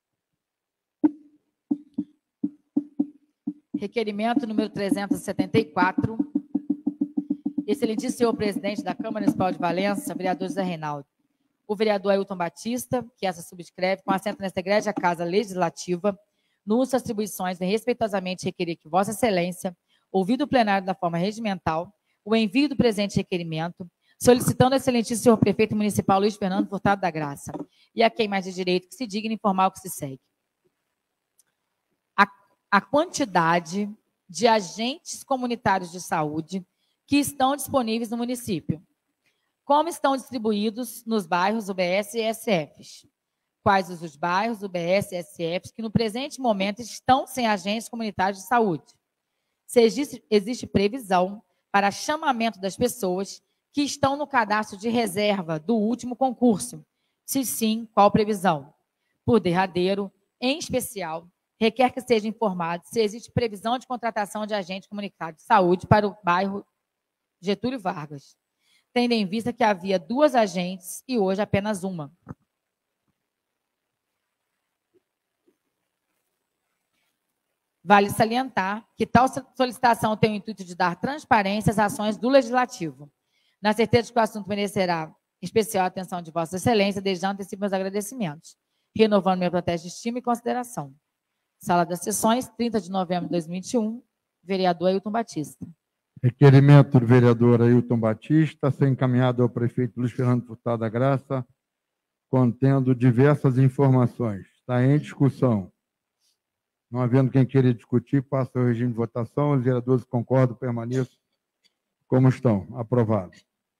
Requerimento número trezentos e setenta e quatro. Excelentíssimo senhor presidente da Câmara Municipal de Valença, vereador José Reinaldo. O vereador Ailton Batista, que essa subscreve, com assento nesta egrégia Casa Legislativa, no uso das atribuições, vem respeitosamente requerer que Vossa Excelência, ouvido o plenário da forma regimental, o envio do presente requerimento, solicitando ao excelentíssimo senhor prefeito municipal Luiz Fernando Furtado da Graça, e a quem mais de direito que se digne informar o que se segue. A, a quantidade de agentes comunitários de saúde que estão disponíveis no município. Como estão distribuídos nos bairros U B S e S Fs? Quais os bairros U B S e S Fs que no presente momento estão sem agentes comunitários de saúde? se existe, existe previsão para chamamento das pessoas que estão no cadastro de reserva do último concurso. Se sim, qual previsão? Por derradeiro, em especial, requer que seja informado se existe previsão de contratação de agente comunitário de saúde para o bairro Getúlio Vargas, tendo em vista que havia duas agentes e hoje apenas uma. Vale salientar que tal solicitação tem o intuito de dar transparência às ações do Legislativo. Na certeza de que o assunto merecerá especial atenção de Vossa Excelência, desde já antecipo meus agradecimentos, renovando meu protesto de estima e consideração. Sala das Sessões, trinta de novembro de dois mil e vinte e um, vereador Ailton Batista. Requerimento do vereador Ailton Batista a ser encaminhado ao prefeito Luiz Fernando Furtado da Graça, contendo diversas informações. Está em discussão. Não havendo quem queira discutir, passa ao regime de votação. Os vereadores concordam, permaneçam como estão. Aprovado.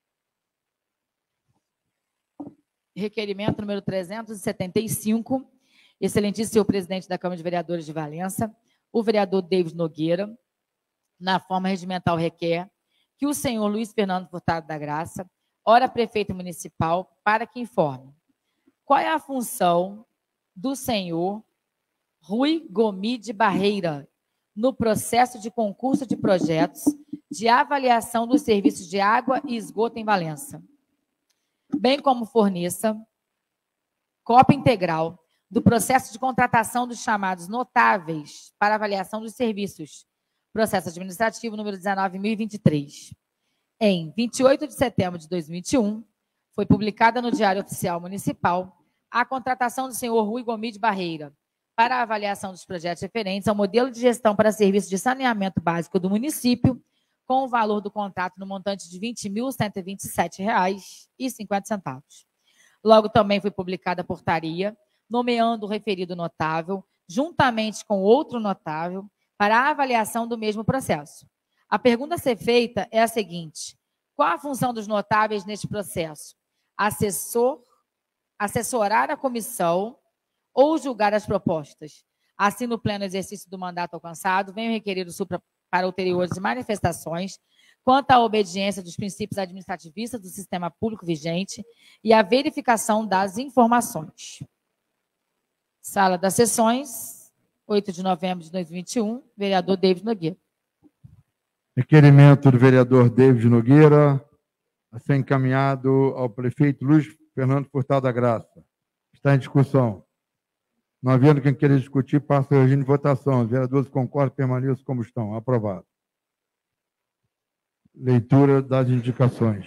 Requerimento número trezentos e setenta e cinco, excelentíssimo senhor presidente da Câmara de Vereadores de Valença, o vereador David Nogueira, na forma regimental, requer que o senhor Luiz Fernando Furtado da Graça, ora prefeito municipal, para que informe qual é a função do senhor Rui Gomide Barreira no processo de concurso de projetos de avaliação dos serviços de água e esgoto em Valença, bem como forneça cópia integral do processo de contratação dos chamados notáveis para avaliação dos serviços, processo administrativo número dezenove mil e vinte e três. Em vinte e oito de setembro de dois mil e vinte e um, foi publicada no Diário Oficial Municipal a contratação do senhor Rui Gomide Barreira para a avaliação dos projetos referentes ao modelo de gestão para serviços de saneamento básico do município, com o valor do contrato no montante de vinte mil cento e vinte e sete reais e cinquenta centavos. Logo também foi publicada a portaria, nomeando o referido notável, juntamente com outro notável, para a avaliação do mesmo processo. A pergunta a ser feita é a seguinte: qual a função dos notáveis neste processo? Assessor, assessorar a comissão ou julgar as propostas? Assim, no pleno exercício do mandato alcançado, venho requerer o supra para ulteriores manifestações quanto à obediência dos princípios administrativistas do sistema público vigente e a verificação das informações. Sala das Sessões, oito de novembro de dois mil e vinte e um, vereador David Nogueira. Requerimento do vereador David Nogueira a ser encaminhado ao prefeito Luiz Fernando Furtado da Graça. Está em discussão. Não havendo quem queira discutir, passa ao regime de votação. Os vereadores concordam, permaneçam como estão. Aprovado. Leitura das indicações.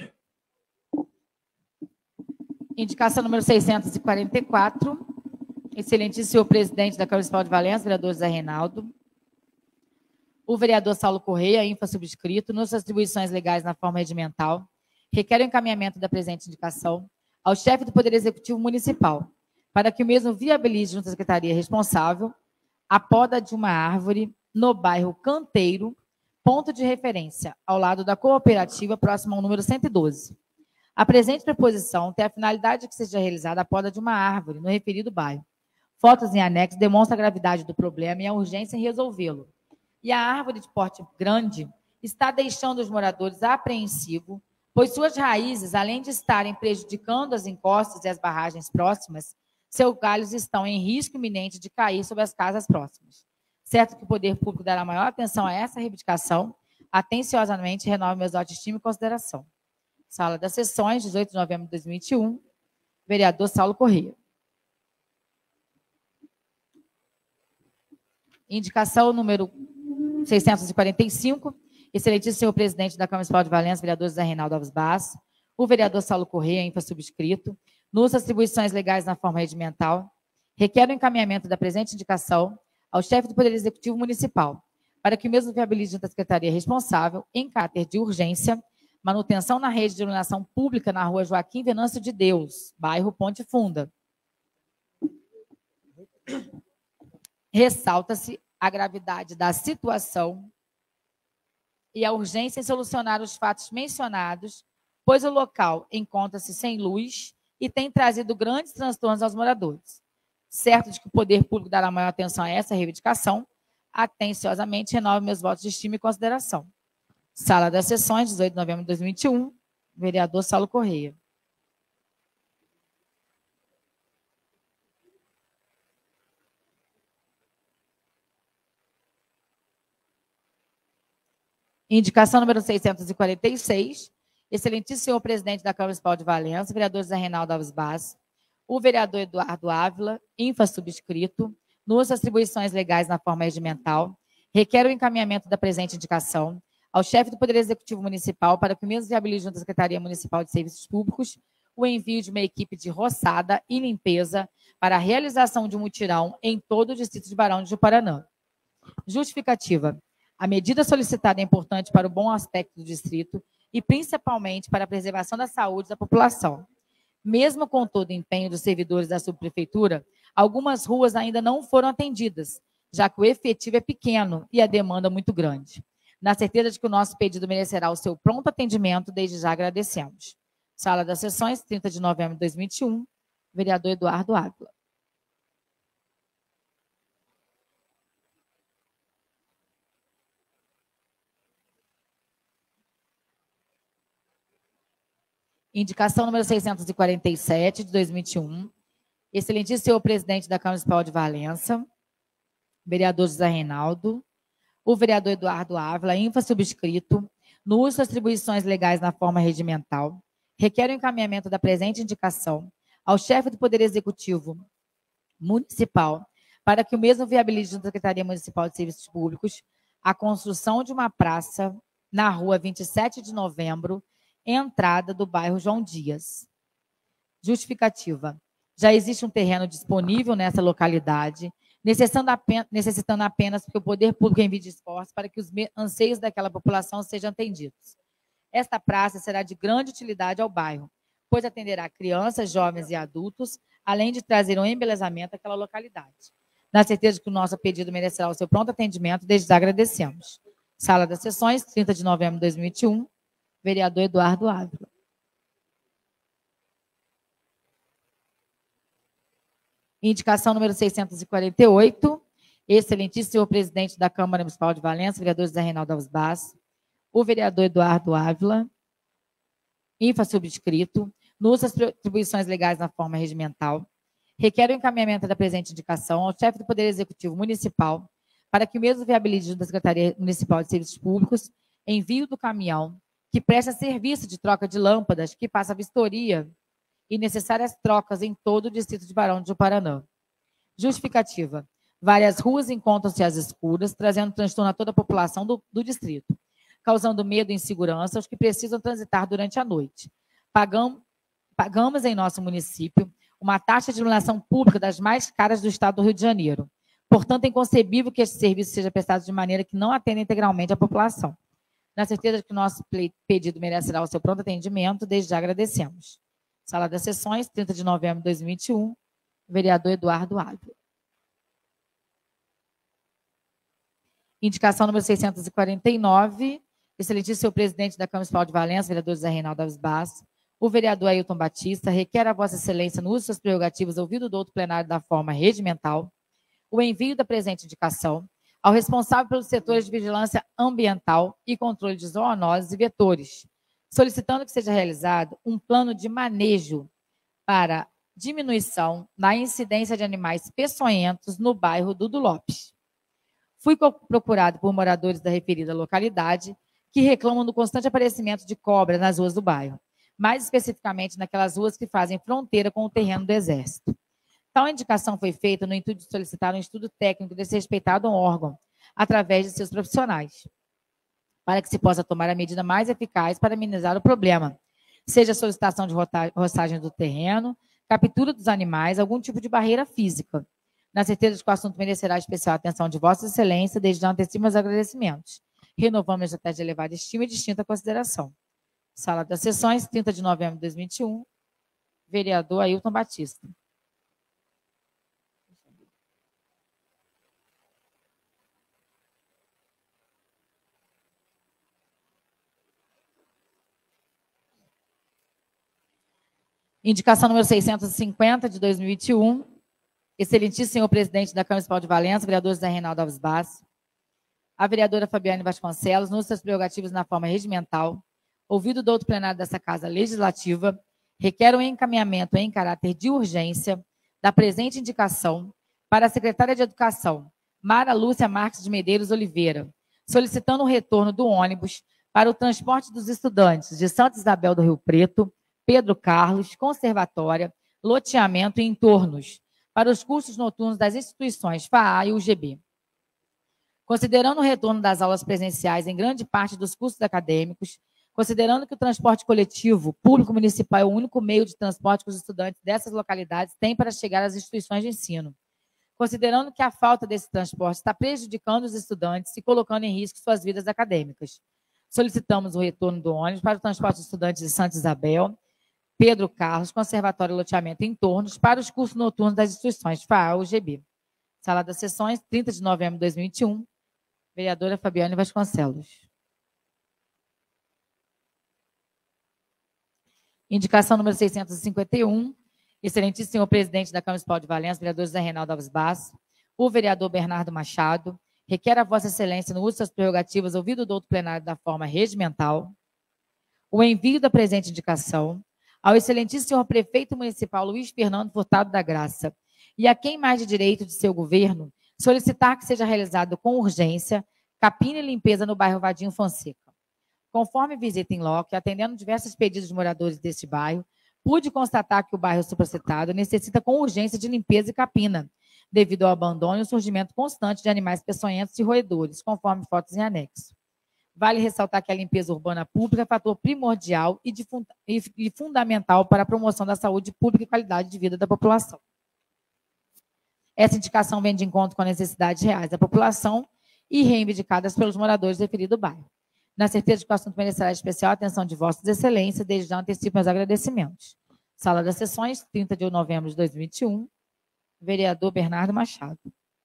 Indicação número seiscentos e quarenta e quatro. Excelentíssimo senhor presidente da Câmara Municipal de Valença, vereador José Reinaldo. O vereador Saulo Correia, infra subscrito, nas atribuições legais na forma regimental, requer o encaminhamento da presente indicação ao chefe do Poder Executivo Municipal, para que o mesmo viabilize junto à secretaria responsável a poda de uma árvore no bairro Canteiro, ponto de referência, ao lado da cooperativa, próximo ao número cento e doze. A presente proposição tem a finalidade de que seja realizada a poda de uma árvore no referido bairro. Fotos em anexo demonstram a gravidade do problema e a urgência em resolvê-lo. E a árvore de porte grande está deixando os moradores apreensivos, pois suas raízes, além de estarem prejudicando as encostas e as barragens próximas, seus galhos estão em risco iminente de cair sobre as casas próximas. Certo que o poder público dará maior atenção a essa reivindicação, atenciosamente renovo meus votos de estima e consideração. Sala das Sessões, dezoito de novembro de dois mil e vinte e um, vereador Saulo Correia. Indicação número seiscentos e quarenta e cinco, excelentíssimo senhor presidente da Câmara Municipal de Valença, vereador José Reinaldo Alves Basso, o vereador Saulo Correia, infra subscrito, nos atribuições legais na forma regimental, requer o encaminhamento da presente indicação ao chefe do Poder Executivo Municipal, para que o mesmo viabilize junto à secretaria responsável, em caráter de urgência, manutenção na rede de iluminação pública na rua Joaquim Venâncio de Deus, bairro Ponte Funda. Ressalta-se a gravidade da situação e a urgência em solucionar os fatos mencionados, pois o local encontra-se sem luz e tem trazido grandes transtornos aos moradores. Certo de que o poder público dará maior atenção a essa reivindicação, atenciosamente renovo meus votos de estima e consideração. Sala das Sessões, dezoito de novembro de dois mil e vinte e um, vereador Saulo Correia. Indicação número seiscentos e quarenta e seis, excelentíssimo senhor presidente da Câmara Municipal de Valença, vereador José Reinaldo Alves Basso, o vereador Eduardo Ávila, infrasubscrito, nos atribuições legais na forma regimental, requer o encaminhamento da presente indicação ao chefe do Poder Executivo Municipal para que o mesmo viabilize junto à Secretaria Municipal de Serviços Públicos o envio de uma equipe de roçada e limpeza para a realização de um mutirão em todo o distrito de Barão de Juparanã. Justificativa. A medida solicitada é importante para o bom aspecto do distrito e principalmente para a preservação da saúde da população. Mesmo com todo o empenho dos servidores da subprefeitura, algumas ruas ainda não foram atendidas, já que o efetivo é pequeno e a demanda muito grande. Na certeza de que o nosso pedido merecerá o seu pronto atendimento, desde já agradecemos. Sala das Sessões, trinta de novembro de dois mil e vinte e um, vereador Eduardo Ávila. Indicação número seiscentos e quarenta e sete, de dois mil e vinte e um. Excelentíssimo senhor presidente da Câmara Municipal de Valença, vereador José Reinaldo, o vereador Eduardo Ávila, infrasubscrito, no uso das atribuições legais na forma regimental, requer o encaminhamento da presente indicação ao chefe do Poder Executivo Municipal para que o mesmo viabilize junto à Secretaria Municipal de Serviços Públicos a construção de uma praça na rua vinte e sete de novembro, entrada do bairro João Dias. Justificativa. Já existe um terreno disponível nessa localidade, necessitando apenas, necessitando apenas que o poder público envie de esforço para que os anseios daquela população sejam atendidos. Esta praça será de grande utilidade ao bairro, pois atenderá crianças, jovens e adultos, além de trazer um embelezamento àquela localidade. Na certeza de que o nosso pedido merecerá o seu pronto atendimento, desde já agradecemos. Sala das Sessões, trinta de novembro de dois mil e vinte e um, vereador Eduardo Ávila. Indicação número seiscentos e quarenta e oito, excelentíssimo senhor presidente da Câmara Municipal de Valença, vereador José Reinaldo Alves Basso, o vereador Eduardo Ávila, infrasubscrito, no uso das atribuições legais na forma regimental, requer o encaminhamento da presente indicação ao chefe do Poder Executivo Municipal para que o mesmo viabilize junto à Secretaria Municipal de Serviços Públicos envio do caminhão que presta serviço de troca de lâmpadas, que passa vistoria e necessárias trocas em todo o distrito de Barão de Juparanã. Justificativa. Várias ruas encontram-se às escuras, trazendo transtorno a toda a população do, do distrito, causando medo e insegurança aos que precisam transitar durante a noite. Pagam, pagamos em nosso município uma taxa de iluminação pública das mais caras do estado do Rio de Janeiro. Portanto, é inconcebível que este serviço seja prestado de maneira que não atenda integralmente a população. Na certeza de que o nosso pedido merecerá o seu pronto atendimento, desde já agradecemos. Sala das Sessões, trinta de novembro de dois mil e vinte e um, vereador Eduardo Ávila. Indicação número seiscentos e quarenta e nove, excelentíssimo senhor presidente da Câmara Municipal de Valença, vereador José Reinaldo Alves Basso, o vereador Ailton Batista, requer a vossa excelência, no uso de suas prerrogativas, ouvido do outro plenário da forma regimental, o envio da presente indicação ao responsável pelos setores de vigilância ambiental e controle de zoonoses e vetores, solicitando que seja realizado um plano de manejo para diminuição na incidência de animais peçonhentos no bairro Dudu Lopes. Fui procurado por moradores da referida localidade que reclamam do constante aparecimento de cobras nas ruas do bairro, mais especificamente naquelas ruas que fazem fronteira com o terreno do Exército. Tal indicação foi feita no intuito de solicitar um estudo técnico desse respeitado órgão, através de seus profissionais, para que se possa tomar a medida mais eficaz para minimizar o problema, seja a solicitação de roçagem do terreno, captura dos animais, algum tipo de barreira física. Na certeza de que o assunto merecerá especial atenção de Vossa Excelência, desde já antecipo meus agradecimentos. Renovamos a estratégia de elevada estima e distinta consideração. Sala das Sessões, trinta de novembro de dois mil e vinte e um, vereador Ailton Batista. Indicação número seiscentos e cinquenta, de dois mil e vinte e um, excelentíssimo senhor presidente da Câmara Municipal de Valença, vereador José Reinaldo Alves Basso, A vereadora Fabiane Vasconcelos, nos seus prerrogativos na forma regimental, ouvido o douto plenário dessa Casa Legislativa, requer o encaminhamento em caráter de urgência da presente indicação para a secretária de Educação, Mara Lúcia Marques de Medeiros Oliveira, solicitando o retorno do ônibus para o transporte dos estudantes de Santa Isabel do Rio Preto, Pedro Carlos, Conservatória, Loteamento e entornos, para os cursos noturnos das instituições F A A e U G B. Considerando o retorno das aulas presenciais em grande parte dos cursos acadêmicos, considerando que o transporte coletivo público municipal é o único meio de transporte que os estudantes dessas localidades têm para chegar às instituições de ensino, considerando que a falta desse transporte está prejudicando os estudantes e colocando em risco suas vidas acadêmicas, solicitamos o retorno do ônibus para o transporte de estudantes de Santa Isabel, Pedro Carlos, Conservatório, Loteamento e entornos, para os cursos noturnos das instituições F A A e U G B. Sala das Sessões, trinta de novembro de dois mil e vinte e um, vereadora Fabiane Vasconcelos. Indicação número seiscentos e cinquenta e um, excelentíssimo senhor presidente da Câmara Municipal de Valença, vereador José Reinaldo Alves Basso, o vereador Bernardo Machado, requer a vossa excelência, no uso de suas prerrogativas, ouvido o douto plenário da forma regimental, o envio da presente indicação ao excelentíssimo senhor prefeito municipal Luiz Fernando Furtado da Graça e a quem mais de direito de seu governo solicitar que seja realizado com urgência capina e limpeza no bairro Vadinho Fonseca. Conforme visita em loco, atendendo diversos pedidos de moradores deste bairro, pude constatar que o bairro supracitado necessita com urgência de limpeza e capina, devido ao abandono e o surgimento constante de animais peçonhentos e roedores, conforme fotos em anexo. Vale ressaltar que a limpeza urbana pública é fator primordial e, de funda e, e fundamental para a promoção da saúde pública e qualidade de vida da população. Essa indicação vem de encontro com as necessidades reais da população e reivindicadas pelos moradores do referido bairro. Na certeza de que o assunto merecerá especial atenção de vossas excelências, desde já antecipo meus agradecimentos. Sala das Sessões, trinta de novembro de dois mil e vinte e um, vereador Bernardo Machado.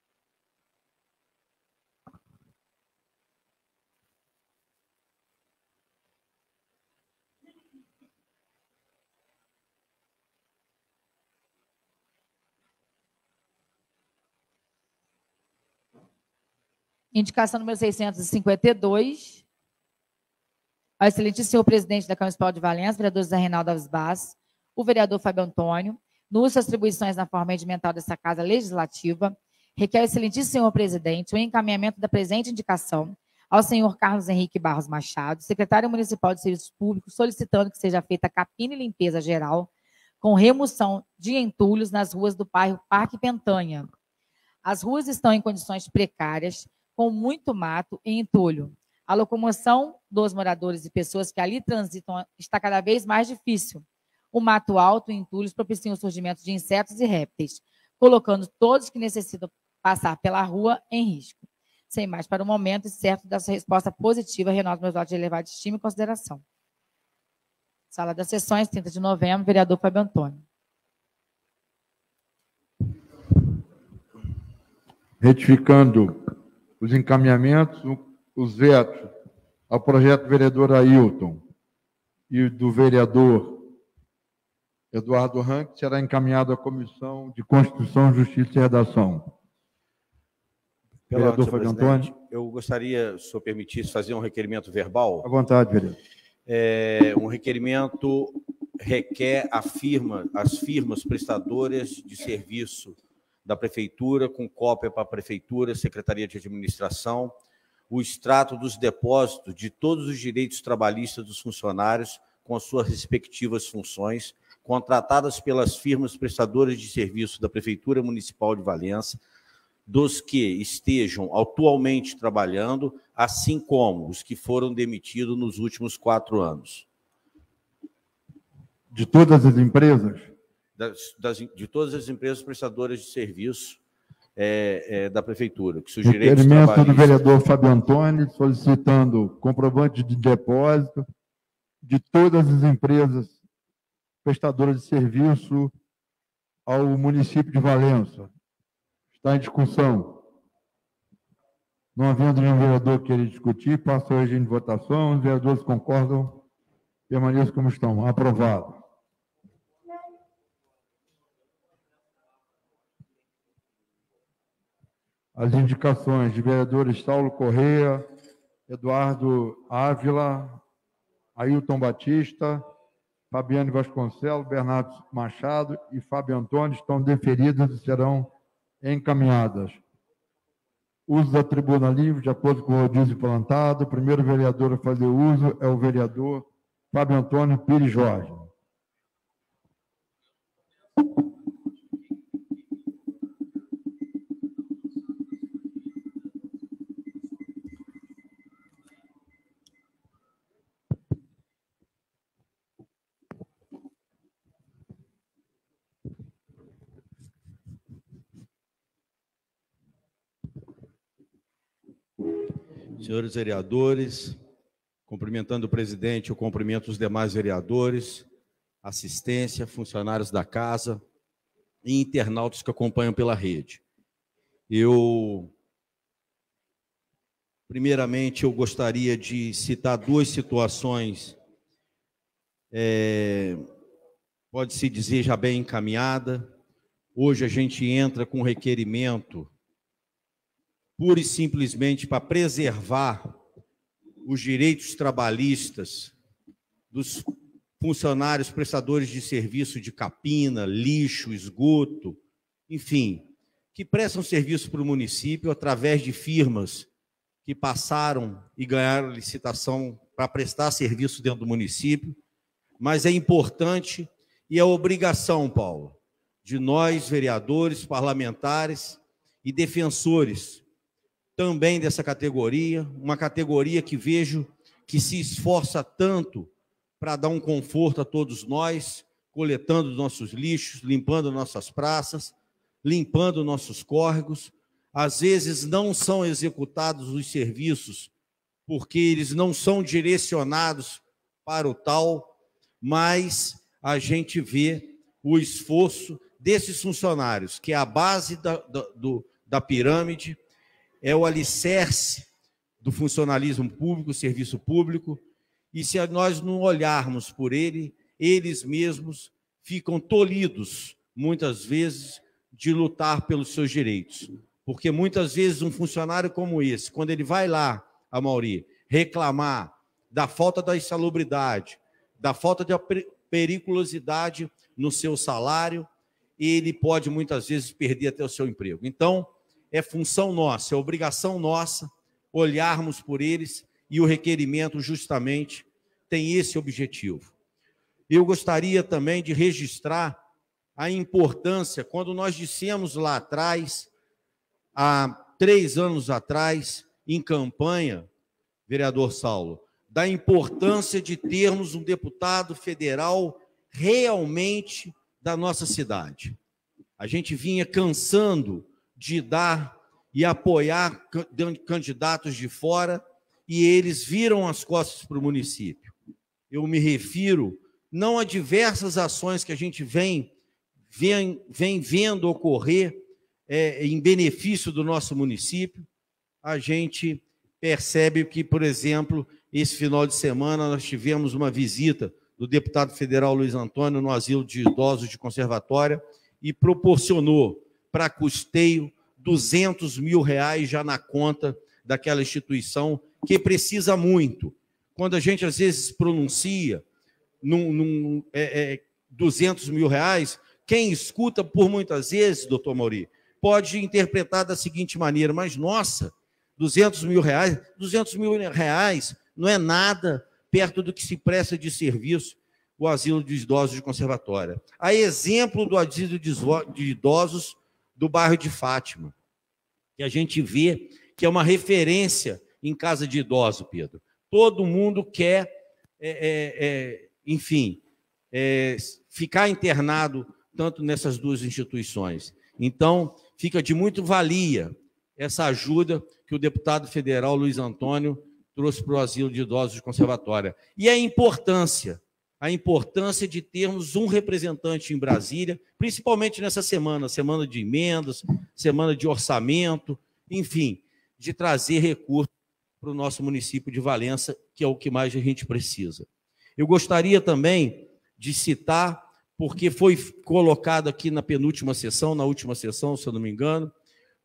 Indicação número seiscentos e cinquenta e dois, ao excelentíssimo senhor presidente da Câmara Municipal de Valença, vereador José Reinaldo Alves Basso, o vereador Fábio Antônio, no uso das atribuições na forma regimental dessa Casa Legislativa, requer ao excelentíssimo senhor presidente o encaminhamento da presente indicação ao senhor Carlos Henrique Barros Machado, secretário municipal de Serviços Públicos, solicitando que seja feita capina e limpeza geral com remoção de entulhos nas ruas do bairro Parque Pentanha. As ruas estão em condições precárias, com muito mato e entulho. A locomoção dos moradores e pessoas que ali transitam está cada vez mais difícil. O mato alto e entulhos propiciam o surgimento de insetos e répteis, colocando todos que necessitam passar pela rua em risco. Sem mais para o momento, e certo dessa resposta positiva, renovo meus votos de elevada estima e consideração. Sala das Sessões, trinta de novembro, vereador Fábio Antônio. Retificando os encaminhamentos, os vetos ao projeto do vereador Ailton e do vereador Eduardo Rank será encaminhado à Comissão de Constituição, Justiça e Redação. Pela Vereador ordem, Fábio presidente, Antônio. eu gostaria, se eu permitisse, fazer um requerimento verbal. À vontade, vereador. É, um requerimento requer a firma, as firmas prestadoras de serviço da Prefeitura, com cópia para a Prefeitura, Secretaria de Administração, o extrato dos depósitos de todos os direitos trabalhistas dos funcionários com as suas respectivas funções, contratadas pelas firmas prestadoras de serviço da Prefeitura Municipal de Valença, dos que estejam atualmente trabalhando, assim como os que foram demitidos nos últimos quatro anos. De todas as empresas? Das, das, de todas as empresas prestadoras de serviço é, é, da Prefeitura. Que Requerimento do vereador Fábio Antônio, solicitando comprovante de depósito de todas as empresas prestadoras de serviço ao município de Valença. Está em discussão. Não havendo nenhum vereador querer discutir, passa hoje em votação. Os vereadores concordam, permaneçam como estão. Aprovado. as indicações de vereadores Saulo Correia, Eduardo Ávila, Ailton Batista, Fabiane Vasconcelos, Bernardo Machado e Fábio Antônio estão deferidas e serão encaminhadas. Uso da tribuna livre, de acordo com o rodízio plantado. O primeiro vereador a fazer uso é o vereador Fábio Antônio Pires Jorge. Senhores vereadores, cumprimentando o presidente, eu cumprimento os demais vereadores, assistência, funcionários da casa e internautas que acompanham pela rede. Eu, primeiramente, eu gostaria de citar duas situações, é, pode-se dizer já bem encaminhada. Hoje a gente entra com requerimento pura e simplesmente para preservar os direitos trabalhistas dos funcionários prestadores de serviço de capina, lixo, esgoto, enfim, que prestam serviço para o município através de firmas que passaram e ganharam licitação para prestar serviço dentro do município. Mas é importante e é obrigação, Paulo, de nós, vereadores, parlamentares e defensores também dessa categoria, uma categoria que vejo que se esforça tanto para dar um conforto a todos nós, coletando nossos lixos, limpando nossas praças, limpando nossos córregos. Às vezes não são executados os serviços porque eles não são direcionados para o tal, mas a gente vê o esforço desses funcionários, que é a base da, da, do, da pirâmide, é o alicerce do funcionalismo público, serviço público, e se nós não olharmos por ele, eles mesmos ficam tolhidos, muitas vezes, de lutar pelos seus direitos. Porque muitas vezes um funcionário como esse, quando ele vai lá, Amaury, reclamar da falta da insalubridade, da falta de periculosidade no seu salário, ele pode muitas vezes perder até o seu emprego. Então, é função nossa, é obrigação nossa olharmos por eles, e o requerimento justamente tem esse objetivo. Eu gostaria também de registrar a importância, quando nós dissemos lá atrás, há três anos atrás, em campanha, vereador Saulo, da importância de termos um deputado federal realmente da nossa cidade. A gente vinha cansando de dar e apoiar candidatos de fora, e eles viram as costas para o município. Eu me refiro não a diversas ações que a gente vem, vem, vem vendo ocorrer é, em benefício do nosso município. A gente percebe que, por exemplo, esse final de semana nós tivemos uma visita do deputado federal Luiz Antônio no asilo de idosos de Conservatória e proporcionou para custeio duzentos mil reais já na conta daquela instituição que precisa muito. Quando a gente, às vezes, pronuncia num, num, é, é, duzentos mil reais, quem escuta, por muitas vezes, doutor Amaury, pode interpretar da seguinte maneira: mas, nossa, duzentos mil reais, duzentos mil reais não é nada perto do que se presta de serviço o asilo de idosos de Conservatória. A exemplo do asilo de idosos do bairro de Fátima, que a gente vê que é uma referência em casa de idoso, Pedro. Todo mundo quer, é, é, é, enfim, é, ficar internado tanto nessas duas instituições. Então, fica de muito valia essa ajuda que o deputado federal Luiz Antônio trouxe para o asilo de idosos de Conservatória. E a importância, a importância de termos um representante em Brasília, principalmente nessa semana, semana de emendas, semana de orçamento, enfim, de trazer recursos para o nosso município de Valença, que é o que mais a gente precisa. Eu gostaria também de citar, porque foi colocado aqui na penúltima sessão, na última sessão, se eu não me engano,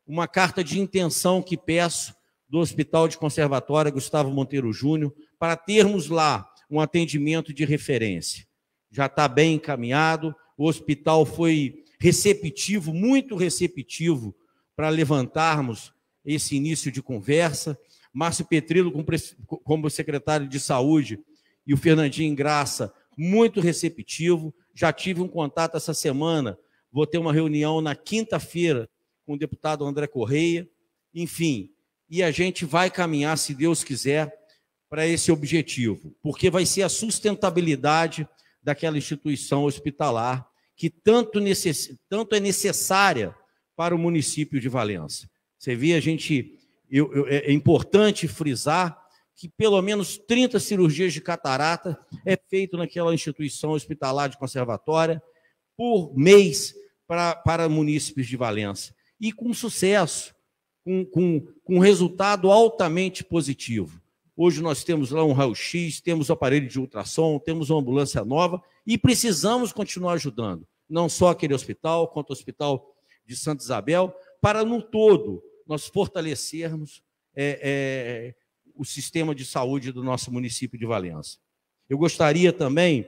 uma carta de intenção que peço do Hospital de Conservatória Gustavo Monteiro Júnior para termos lá um atendimento de referência. Já está bem encaminhado, o hospital foi receptivo, muito receptivo, para levantarmos esse início de conversa. Márcio Petrillo, como secretário de Saúde, e o Fernandinho Graça, muito receptivo. Já tive um contato essa semana, vou ter uma reunião na quinta-feira com o deputado André Correia, enfim, e a gente vai caminhar, se Deus quiser, para esse objetivo, porque vai ser a sustentabilidade daquela instituição hospitalar que tanto, necess... tanto é necessária para o município de Valença. Você vê, a gente, eu, eu, é importante frisar que pelo menos trinta cirurgias de catarata é feito naquela instituição hospitalar de Conservatória por mês para, para munícipes de Valença. E com sucesso, com, com, com resultado altamente positivo. Hoje nós temos lá um raio-x, temos o aparelho de ultrassom, temos uma ambulância nova e precisamos continuar ajudando. Não só aquele hospital, quanto o Hospital de Santa Isabel, para, no todo, nós fortalecermos é, é, o sistema de saúde do nosso município de Valença. Eu gostaria também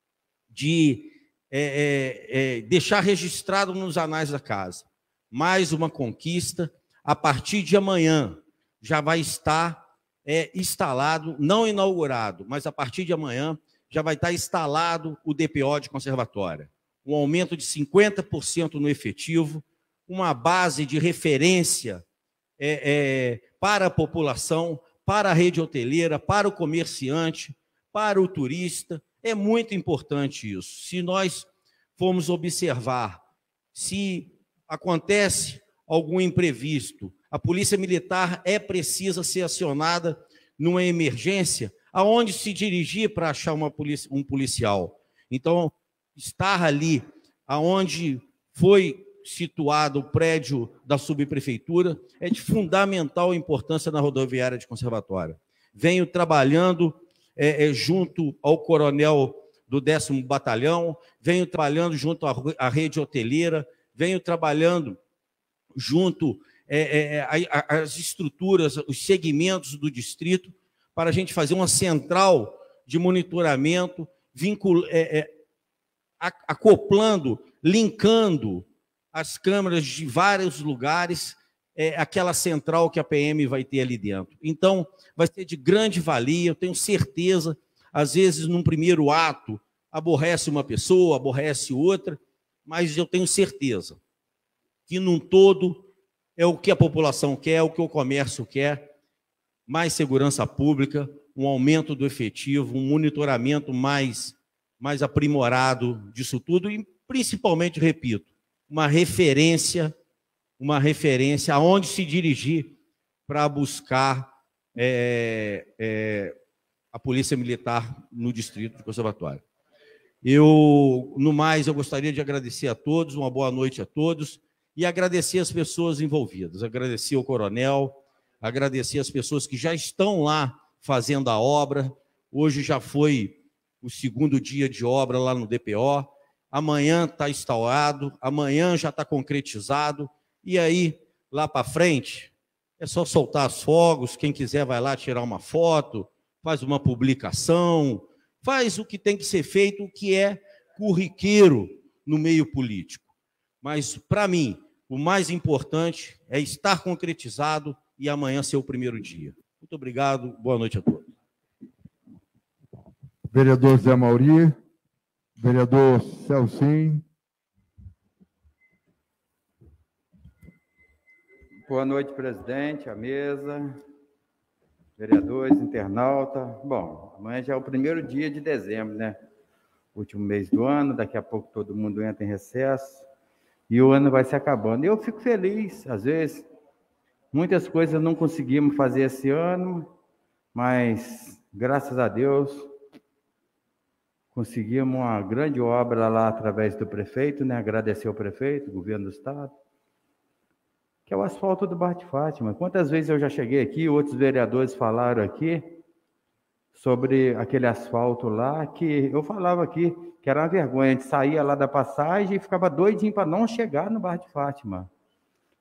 de é, é, é, deixar registrado nos anais da casa mais uma conquista. A partir de amanhã já vai estar é, instalado, não inaugurado, mas a partir de amanhã já vai estar instalado o D P O de Conservatória. Um aumento de cinquenta por cento no efetivo, uma base de referência é, é, para a população, para a rede hoteleira, para o comerciante, para o turista. É muito importante isso. Se nós formos observar, se acontece algum imprevisto, a Polícia Militar é precisa ser acionada numa emergência, aonde se dirigir para achar uma policia, um policial. Então, estar ali, aonde foi situado o prédio da subprefeitura, é de fundamental importância na rodoviária de Conservatória. Venho trabalhando é, é, junto ao coronel do décimo Batalhão, venho trabalhando junto à, à rede hoteleira, venho trabalhando junto é, é, às estruturas, os segmentos do distrito, para a gente fazer uma central de monitoramento, vincul, é, é, acoplando, linkando as câmeras de vários lugares, é, aquela central que a P M vai ter ali dentro. Então, vai ser de grande valia, eu tenho certeza, às vezes, num primeiro ato, aborrece uma pessoa, aborrece outra, mas eu tenho certeza que, num todo, é o que a população quer, é o que o comércio quer, mais segurança pública, um aumento do efetivo, um monitoramento mais, mais aprimorado disso tudo e, principalmente, repito, uma referência, uma referência aonde se dirigir para buscar é, é, a Polícia Militar no Distrito de Conservatório. Eu, no mais, eu gostaria de agradecer a todos, uma boa noite a todos, e agradecer as pessoas envolvidas, agradecer ao coronel, agradecer as pessoas que já estão lá fazendo a obra. Hoje já foi o segundo dia de obra lá no D P O, amanhã está instalado, amanhã já está concretizado, e aí, lá para frente, é só soltar os fogos, quem quiser vai lá tirar uma foto, faz uma publicação, faz o que tem que ser feito, o que é corriqueiro no meio político. Mas, para mim, o mais importante é estar concretizado e amanhã ser o primeiro dia. Muito obrigado, boa noite a todos. Vereador Zé Mauri, vereador Celcinho. Boa noite, presidente, a mesa, vereadores, internauta. Bom, amanhã já é o primeiro dia de dezembro, né? Último mês do ano, daqui a pouco todo mundo entra em recesso e o ano vai se acabando. Eu fico feliz, às vezes, muitas coisas não conseguimos fazer esse ano, mas, graças a Deus, conseguimos uma grande obra lá através do prefeito, né? Agradecer ao prefeito, governo do estado, que é o asfalto do Bairro de Fátima. Quantas vezes eu já cheguei aqui, outros vereadores falaram aqui sobre aquele asfalto lá, que eu falava aqui que era uma vergonha. A gente saía lá da passagem e ficava doidinho para não chegar no Bairro de Fátima.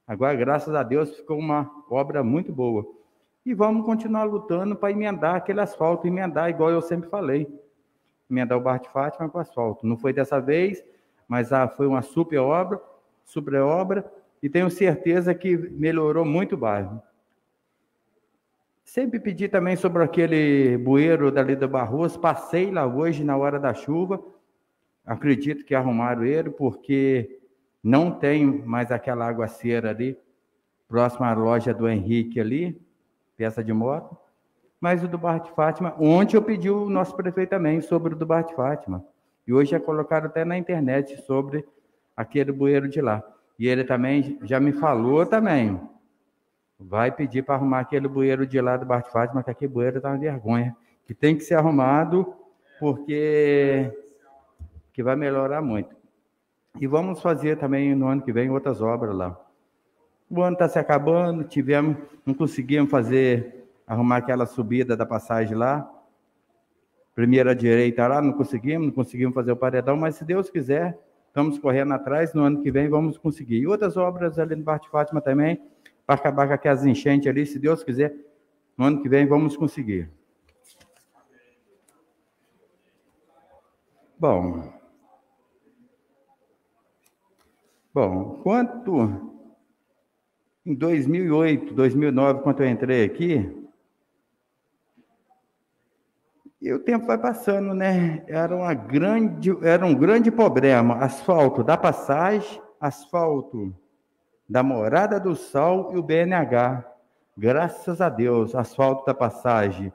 Agora, graças a Deus, ficou uma obra muito boa. E vamos continuar lutando para emendar aquele asfalto, emendar, igual eu sempre falei. Emendar o Barra de Fátima com asfalto. Não foi dessa vez, mas ah, foi uma super obra, super obra, e tenho certeza que melhorou muito o bairro. Sempre pedi também sobre aquele bueiro dali do Barroso, passei lá hoje na hora da chuva, acredito que arrumaram ele, porque não tem mais aquela aguaceira ali, próxima à loja do Henrique ali, peça de moto, mas o do Barra de Fátima, ontem eu pedi o nosso prefeito também sobre o do Barra de Fátima, e hoje já colocaram até na internet sobre aquele bueiro de lá, e ele também já me falou também, vai pedir para arrumar aquele bueiro de lá do Barra de Fátima, que aquele bueiro está uma vergonha, que tem que ser arrumado, porque que vai melhorar muito. E vamos fazer também no ano que vem outras obras lá. O ano está se acabando, tivemos, não conseguimos fazer, arrumar aquela subida da passagem lá, primeira direita lá, não conseguimos, não conseguimos fazer o paredão, mas se Deus quiser, estamos correndo atrás, no ano que vem vamos conseguir. E outras obras ali no Barra de Fátima também, para acabar com aquelas enchentes ali, se Deus quiser, no ano que vem vamos conseguir. Bom, bom, quanto em dois mil e oito, dois mil e nove, quando eu entrei aqui, e o tempo vai passando, né? Era, uma grande, era um grande problema, asfalto da passagem, asfalto da Morada do Sol e o B N H. Graças a Deus, asfalto da passagem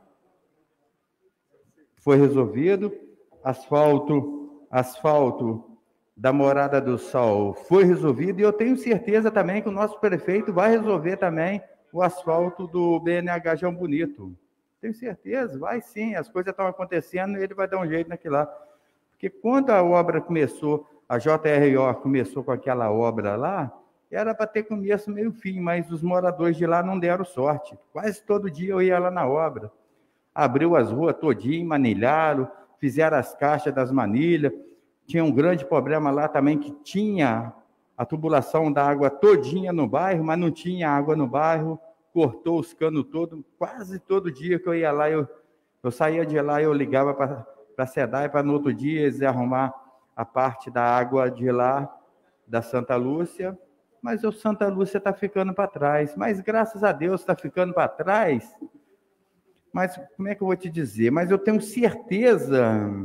foi resolvido, asfalto, asfalto da Morada do Sol foi resolvido, e eu tenho certeza também que o nosso prefeito vai resolver também o asfalto do B N H João Bonito. Tenho certeza, vai sim, as coisas estão acontecendo e ele vai dar um jeito naquilo lá. Porque quando a obra começou, a J R O começou com aquela obra lá, era para ter começo, meio fim, mas os moradores de lá não deram sorte. Quase todo dia eu ia lá na obra. Abriu as ruas todinho, manilharam, fizeram as caixas das manilhas. Tinha um grande problema lá também, que tinha a tubulação da água todinha no bairro, mas não tinha água no bairro, cortou os canos todos. Quase todo dia que eu ia lá, eu, eu saía de lá, eu ligava para a SEDAI, para no outro dia eles arrumar a parte da água de lá, da Santa Lúcia. Mas o Santa Lúcia está ficando para trás. Mas, graças a Deus, está ficando para trás. Mas, como é que eu vou te dizer? Mas eu tenho certeza,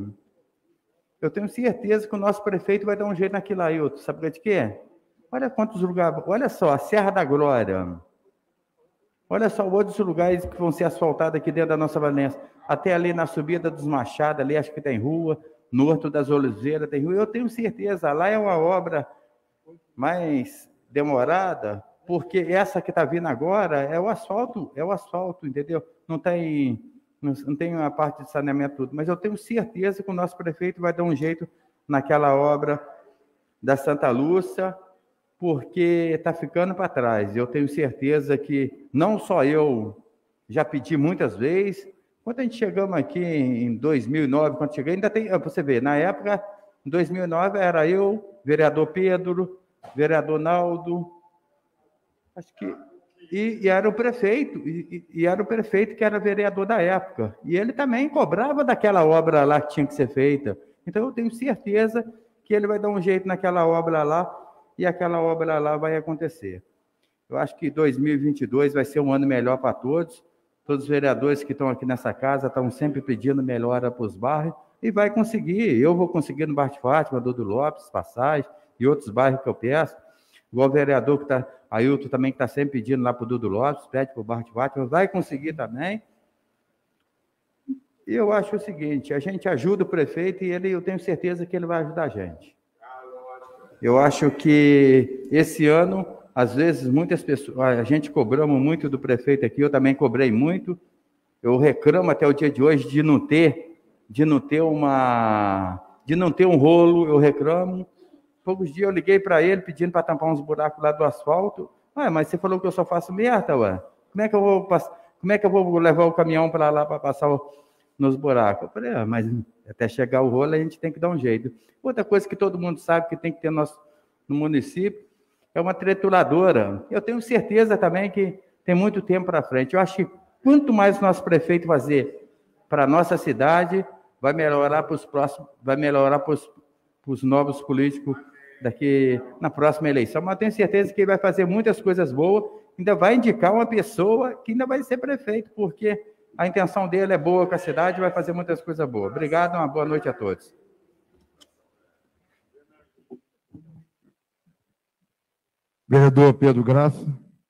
eu tenho certeza que o nosso prefeito vai dar um jeito naquilo aí. Sabe de quê? Olha quantos lugares, olha só, a Serra da Glória. Olha só outros lugares que vão ser asfaltados aqui dentro da nossa Valença. Até ali na subida dos Machados, ali acho que tem rua. No Horto das Oliveiras tem rua. Eu tenho certeza, lá é uma obra mais demorada, porque essa que está vindo agora é o asfalto, é o asfalto, entendeu? Não tem, não, não tem a parte de saneamento tudo, mas eu tenho certeza que o nosso prefeito vai dar um jeito naquela obra da Santa Lúcia, porque está ficando para trás. Eu tenho certeza que não só eu já pedi muitas vezes, quando a gente chegamos aqui em dois mil e nove, quando cheguei, ainda tem, você vê, na época, em dois mil e nove era eu, vereador Pedro, vereador Naldo, acho que, e, e era o prefeito, e, e era o prefeito que era vereador da época, e ele também cobrava daquela obra lá que tinha que ser feita. Então eu tenho certeza que ele vai dar um jeito naquela obra lá, e aquela obra lá vai acontecer. Eu acho que dois mil e vinte e dois vai ser um ano melhor para todos, todos os vereadores que estão aqui nessa casa estão sempre pedindo melhora para os bairros, e vai conseguir, eu vou conseguir no Barra de Fátima, Dudu Lopes, Passagem, e outros bairros que eu peço, igual o vereador que está, Ailton também, que está sempre pedindo lá para o Dudu Lopes, pede para o Barra de Fátima, vai conseguir também. E eu acho o seguinte, a gente ajuda o prefeito e ele, eu tenho certeza que ele vai ajudar a gente. Eu acho que esse ano, às vezes, muitas pessoas, a gente cobramos muito do prefeito aqui, eu também cobrei muito, eu reclamo até o dia de hoje de não ter, de não ter uma, de não ter um rolo, eu reclamo. Poucos dias eu liguei para ele pedindo para tampar uns buracos lá do asfalto. Ué, mas você falou que eu só faço merda, ué. Como é que eu vou, como é que eu vou levar o caminhão para lá para passar o, nos buracos? Eu falei, ah, mas até chegar o rolo a gente tem que dar um jeito. Outra coisa que todo mundo sabe que tem que ter no, nosso, no município é uma trituradora. Eu tenho certeza também que tem muito tempo para frente. Eu acho que quanto mais o nosso prefeito fazer para a nossa cidade, vai melhorar para os próximos, vai melhorar para os, para os novos políticos daqui na próxima eleição. Mas eu tenho certeza que ele vai fazer muitas coisas boas, ainda vai indicar uma pessoa que ainda vai ser prefeito, porque a intenção dele é boa com a cidade e vai fazer muitas coisas boas. Obrigado, uma boa noite a todos. Vereador Pedro Graça.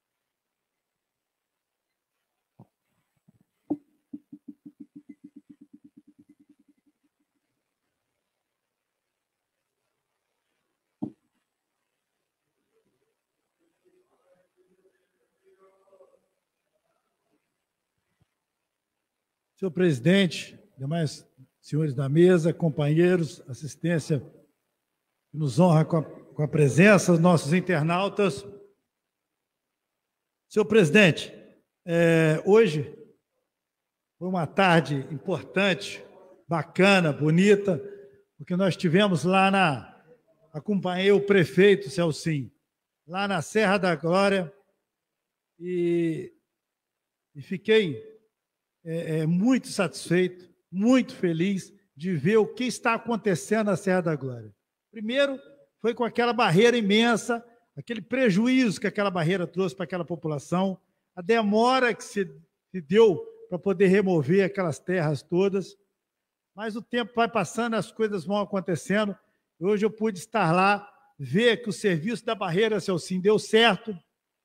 Senhor presidente, demais senhores da mesa, companheiros, assistência que nos honra com a, com a presença, os nossos internautas. Senhor presidente, é, hoje foi uma tarde importante, bacana, bonita, porque nós tivemos lá na... Acompanhei o prefeito Celcim, lá na Serra da Glória, e, e fiquei é, é, muito satisfeito, muito feliz de ver o que está acontecendo na Serra da Glória. Primeiro, foi com aquela barreira imensa, aquele prejuízo que aquela barreira trouxe para aquela população, a demora que se, se deu para poder remover aquelas terras todas, mas o tempo vai passando, as coisas vão acontecendo. Hoje eu pude estar lá, ver que o serviço da barreira Celcim deu certo,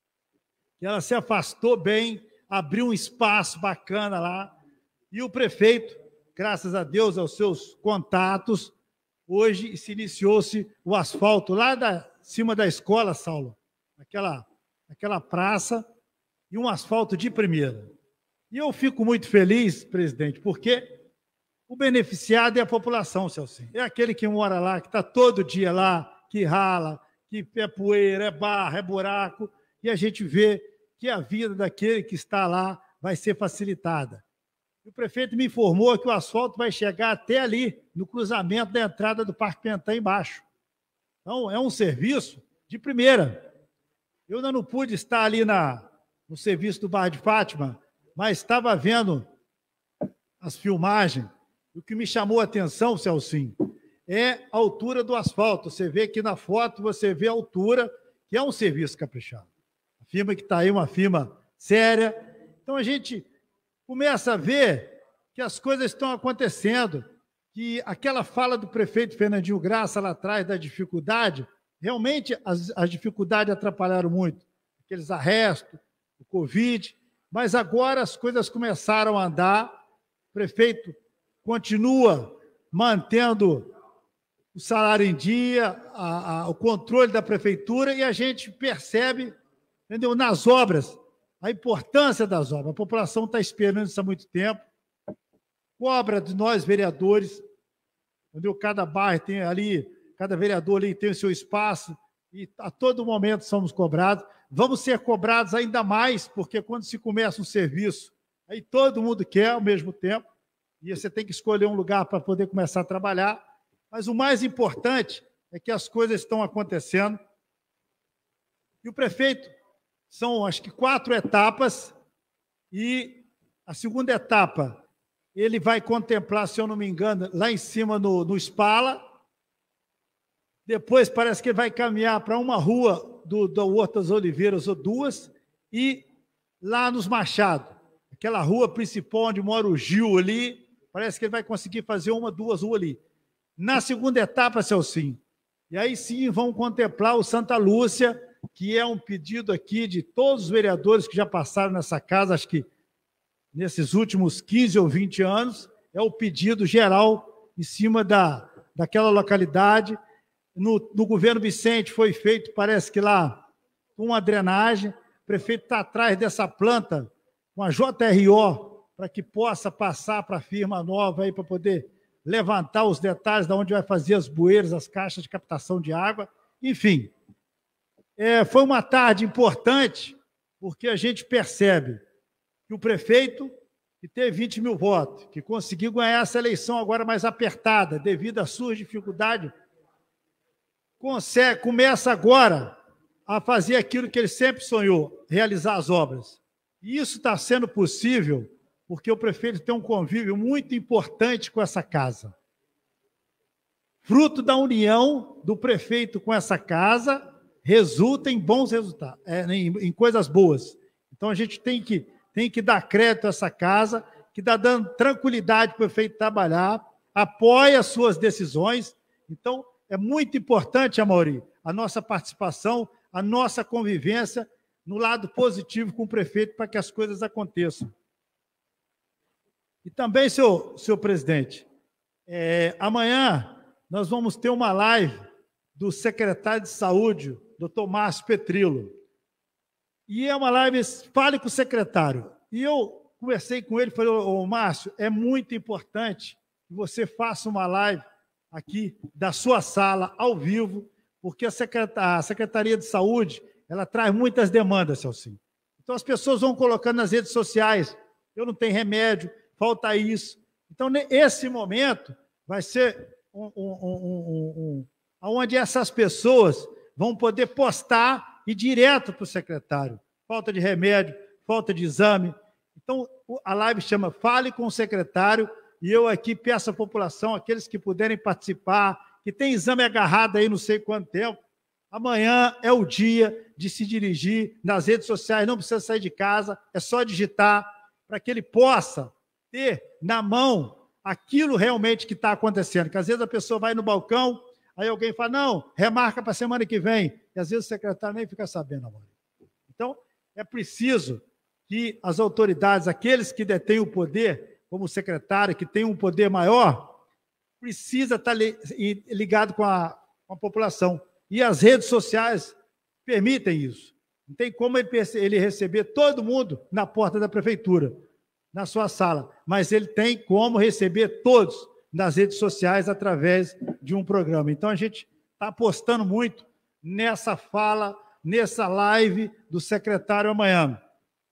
que ela se afastou bem, abriu um espaço bacana lá, e o prefeito, graças a Deus, aos seus contatos, hoje se iniciou-se o asfalto lá da cima da escola, Saulo, aquela, aquela praça, e um asfalto de primeira. E eu fico muito feliz, presidente, porque o beneficiado é a população, Celcim. É aquele que mora lá, que está todo dia lá, que rala, que é poeira, é barra, é buraco, e a gente vê que a vida daquele que está lá vai ser facilitada. O prefeito me informou que o asfalto vai chegar até ali, no cruzamento da entrada do Parque Pentã embaixo. Então, é um serviço de primeira. Eu ainda não pude estar ali na, no serviço do Bar de Fátima, mas estava vendo as filmagens. O que me chamou a atenção, Celcim, é a altura do asfalto. Você vê aqui na foto, você vê a altura, que é um serviço caprichado. A firma que está aí, uma firma séria. Então, a gente começa a ver que as coisas estão acontecendo, que aquela fala do prefeito Fernandinho Graça lá atrás da dificuldade, realmente as, as dificuldades atrapalharam muito. Aqueles arrestos, o Covid, mas agora as coisas começaram a andar, o prefeito continua mantendo o salário em dia, a, a, o controle da prefeitura, e a gente percebe, entendeu, nas obras, a importância das obras. A população está esperando isso há muito tempo. Cobra de nós, vereadores, entendeu? Cada bairro tem ali, cada vereador ali tem o seu espaço, e a todo momento somos cobrados. Vamos ser cobrados ainda mais, porque quando se começa um serviço, aí todo mundo quer ao mesmo tempo, e você tem que escolher um lugar para poder começar a trabalhar. Mas o mais importante é que as coisas estão acontecendo. E o prefeito, são acho que quatro etapas, e a segunda etapa, ele vai contemplar, se eu não me engano, lá em cima no, no Spala. Depois parece que ele vai caminhar para uma rua do, do Hortas Oliveiras, ou duas, e lá nos Machado, aquela rua principal onde mora o Gil ali, parece que ele vai conseguir fazer uma, duas ruas ali. Na segunda etapa, Celcim, e aí sim vão contemplar o Santa Lúcia, que é um pedido aqui de todos os vereadores que já passaram nessa casa, acho que nesses últimos quinze ou vinte anos, é o pedido geral em cima da, daquela localidade. No, no governo Vicente foi feito, parece que lá, uma drenagem, o prefeito está atrás dessa planta, com a J R O, para que possa passar para a firma nova aí, para poder levantar os detalhes de onde vai fazer as bueiras, as caixas de captação de água, enfim. É, foi uma tarde importante, porque a gente percebe que o prefeito, que teve vinte mil votos, que conseguiu ganhar essa eleição agora mais apertada, devido às suas dificuldades, consegue, começa agora a fazer aquilo que ele sempre sonhou, realizar as obras. E isso está sendo possível porque o prefeito tem um convívio muito importante com essa casa. Fruto da união do prefeito com essa casa, resulta em bons resultados, é, em, em coisas boas. Então, a gente tem que, tem que dar crédito a essa casa, que está dando tranquilidade para o prefeito trabalhar, apoia as suas decisões. Então, é muito importante, Amaury, a nossa participação, a nossa convivência no lado positivo com o prefeito para que as coisas aconteçam. E também, senhor, senhor presidente, é, amanhã nós vamos ter uma live do secretário de Saúde, doutor Márcio Petrillo. E é uma live, fale com o secretário. E eu conversei com ele e falei, ô Márcio, é muito importante que você faça uma live aqui da sua sala, ao vivo, porque a Secretaria de Saúde, ela traz muitas demandas, Celcinho. Então, as pessoas vão colocando nas redes sociais, eu não tenho remédio, falta isso. Então, esse momento vai ser um, um, um, um, um, onde essas pessoas vão poder postar e ir direto para o secretário. Falta de remédio, falta de exame. Então, a live chama Fale com o Secretário, e eu aqui peço à população, aqueles que puderem participar, que tem exame agarrado aí não sei quanto tempo, amanhã é o dia de se dirigir nas redes sociais, não precisa sair de casa, é só digitar, para que ele possa ter na mão aquilo realmente que está acontecendo. Porque às vezes a pessoa vai no balcão, aí alguém fala, não, remarca para a semana que vem, e às vezes o secretário nem fica sabendo, amor. Então, é preciso que as autoridades, aqueles que detêm o poder, como o secretário, que tem um poder maior, precisa estar ligado com a, com a população. E as redes sociais permitem isso. Não tem como ele, ele receber todo mundo na porta da prefeitura, na sua sala, mas ele tem como receber todos nas redes sociais através de um programa. Então, a gente está apostando muito nessa fala, nessa live do secretário amanhã.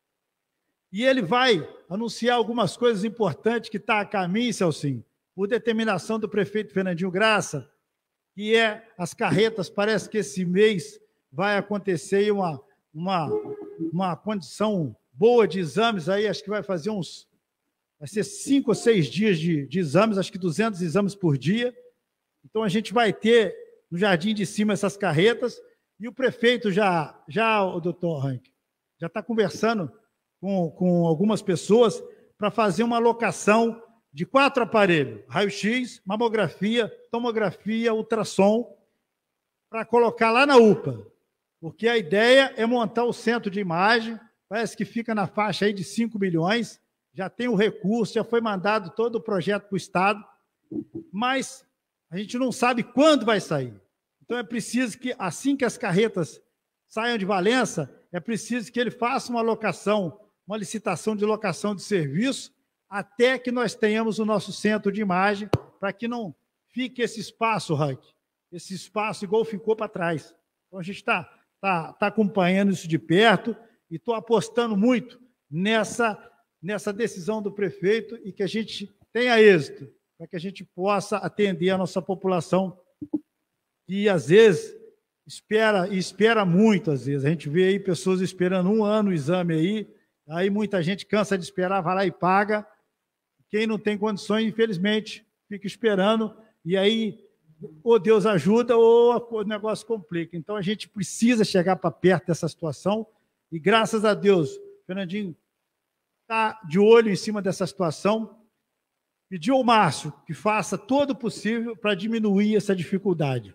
E ele vai anunciar algumas coisas importantes que estão a caminho, Celcinho, por determinação do prefeito Fernandinho Graça, que é as carretas, parece que esse mês vai acontecer uma, uma, uma condição boa de exames, aí acho que vai fazer uns, vai ser cinco ou seis dias de, de exames, acho que duzentos exames por dia. Então, a gente vai ter no Jardim de Cima essas carretas, e o prefeito já, já o doutor Rank, já está conversando com, com algumas pessoas para fazer uma alocação de quatro aparelhos, raio-x, mamografia, tomografia, ultrassom, para colocar lá na U P A, porque a ideia é montar o centro de imagem, parece que fica na faixa aí de cinco milhões, já tem o recurso, já foi mandado todo o projeto para o Estado, mas a gente não sabe quando vai sair. Então, é preciso que, assim que as carretas saiam de Valença, é preciso que ele faça uma locação, uma licitação de locação de serviço, até que nós tenhamos o nosso centro de imagem, para que não fique esse espaço, Rank, esse espaço igual ficou para trás. Então, a gente está tá, tá acompanhando isso de perto e estou apostando muito nessa, nessa decisão do prefeito e que a gente tenha êxito, para que a gente possa atender a nossa população, que às vezes espera, e espera muito, às vezes. A gente vê aí pessoas esperando um ano o exame aí, aí muita gente cansa de esperar, vai lá e paga. Quem não tem condições, infelizmente, fica esperando, e aí ou Deus ajuda ou o negócio complica. Então, a gente precisa chegar para perto dessa situação, e graças a Deus, Fernandinho está de olho em cima dessa situação. Pediu ao Márcio que faça todo o possível para diminuir essa dificuldade.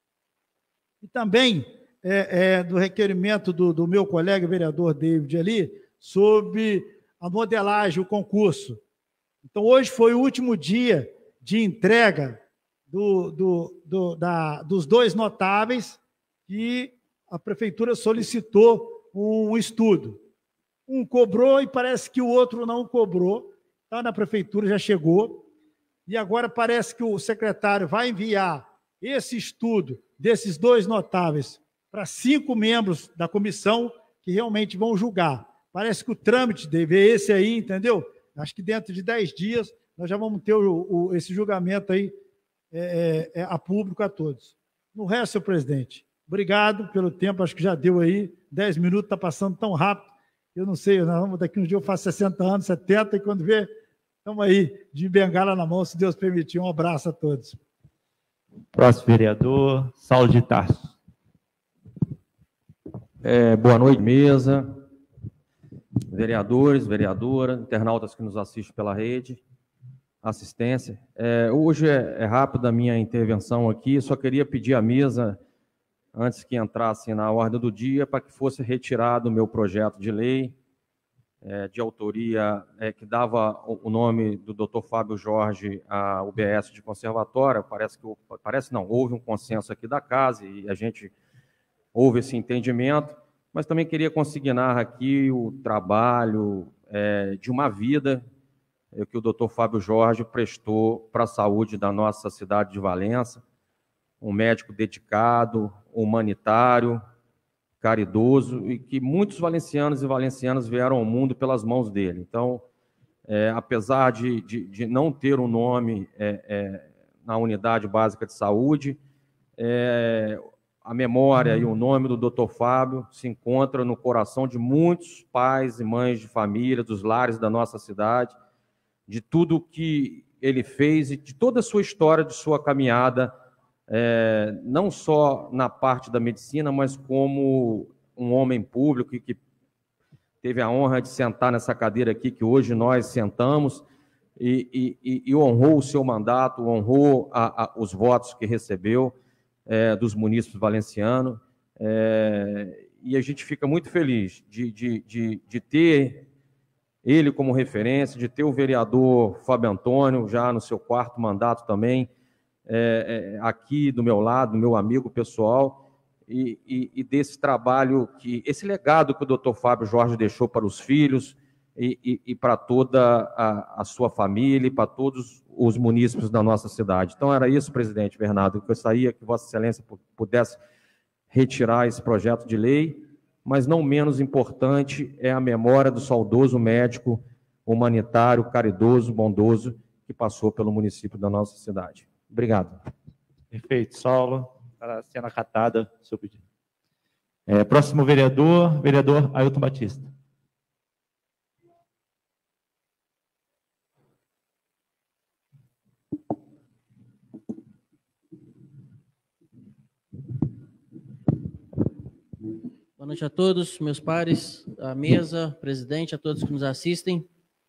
E também é, é, do requerimento do, do meu colega vereador David ali, sobre a modelagem, o concurso. Então, hoje foi o último dia de entrega do, do, do, da, dos dois notáveis que a prefeitura solicitou um estudo. Um cobrou e parece que o outro não cobrou. Está na prefeitura, já chegou. E agora parece que o secretário vai enviar esse estudo desses dois notáveis para cinco membros da comissão que realmente vão julgar. Parece que o trâmite deve é esse aí, entendeu? Acho que dentro de dez dias nós já vamos ter o, o, esse julgamento aí é, é, a público a todos. No resto, senhor presidente, Obrigado pelo tempo, acho que já deu aí. Dez minutos, está passando tão rápido. Eu não sei, não, daqui uns dias eu faço sessenta anos, setenta, e quando vê, estamos aí, de bengala na mão, se Deus permitir. Um abraço a todos. Próximo vereador, Saulo de Tarso. É, boa noite, mesa, vereadores, vereadora, internautas que nos assistem pela rede, assistência. É, hoje é, é rápida a minha intervenção aqui, só queria pedir à mesa, antes que entrasse na ordem do dia, para que fosse retirado o meu projeto de lei, é, de autoria, é, que dava o, o nome do doutor Fábio Jorge à U B S de conservatória. Parece que, parece não, houve um consenso aqui da casa e a gente houve esse entendimento, mas também queria consignar aqui o trabalho é, de uma vida é, que o doutor Fábio Jorge prestou para a saúde da nossa cidade de Valença, um médico dedicado, humanitário, caridoso, e que muitos valencianos e valencianas vieram ao mundo pelas mãos dele. Então, é, apesar de, de, de não ter um nome é, é, na unidade básica de saúde, é, a memória e o nome do doutor Fábio se encontra no coração de muitos pais e mães de família, dos lares da nossa cidade, de tudo que ele fez e de toda a sua história, de sua caminhada, é, não só na parte da medicina, mas como um homem público que teve a honra de sentar nessa cadeira aqui, que hoje nós sentamos, e, e, e honrou o seu mandato, honrou a, a, os votos que recebeu, É, dos munícipes valencianos, é, e a gente fica muito feliz de, de, de, de ter ele como referência, de ter o vereador Fábio Antônio, já no seu quarto mandato também, é, é, aqui do meu lado, meu amigo pessoal, e, e, e desse trabalho, que esse legado que o doutor Fábio Jorge deixou para os filhos e, e, e para toda a, a sua família e para todos os munícipes da nossa cidade. Então, era isso, presidente Bernardo, que eu gostaria que Vossa Excelência pudesse retirar esse projeto de lei, mas não menos importante é a memória do saudoso médico humanitário, caridoso, bondoso, que passou pelo município da nossa cidade. Obrigado. Perfeito, Saulo. Está sendo acatada o seu pedido. É, próximo vereador, vereador Ailton Batista. Boa noite a todos, meus pares, a mesa, presidente, a todos que nos assistem.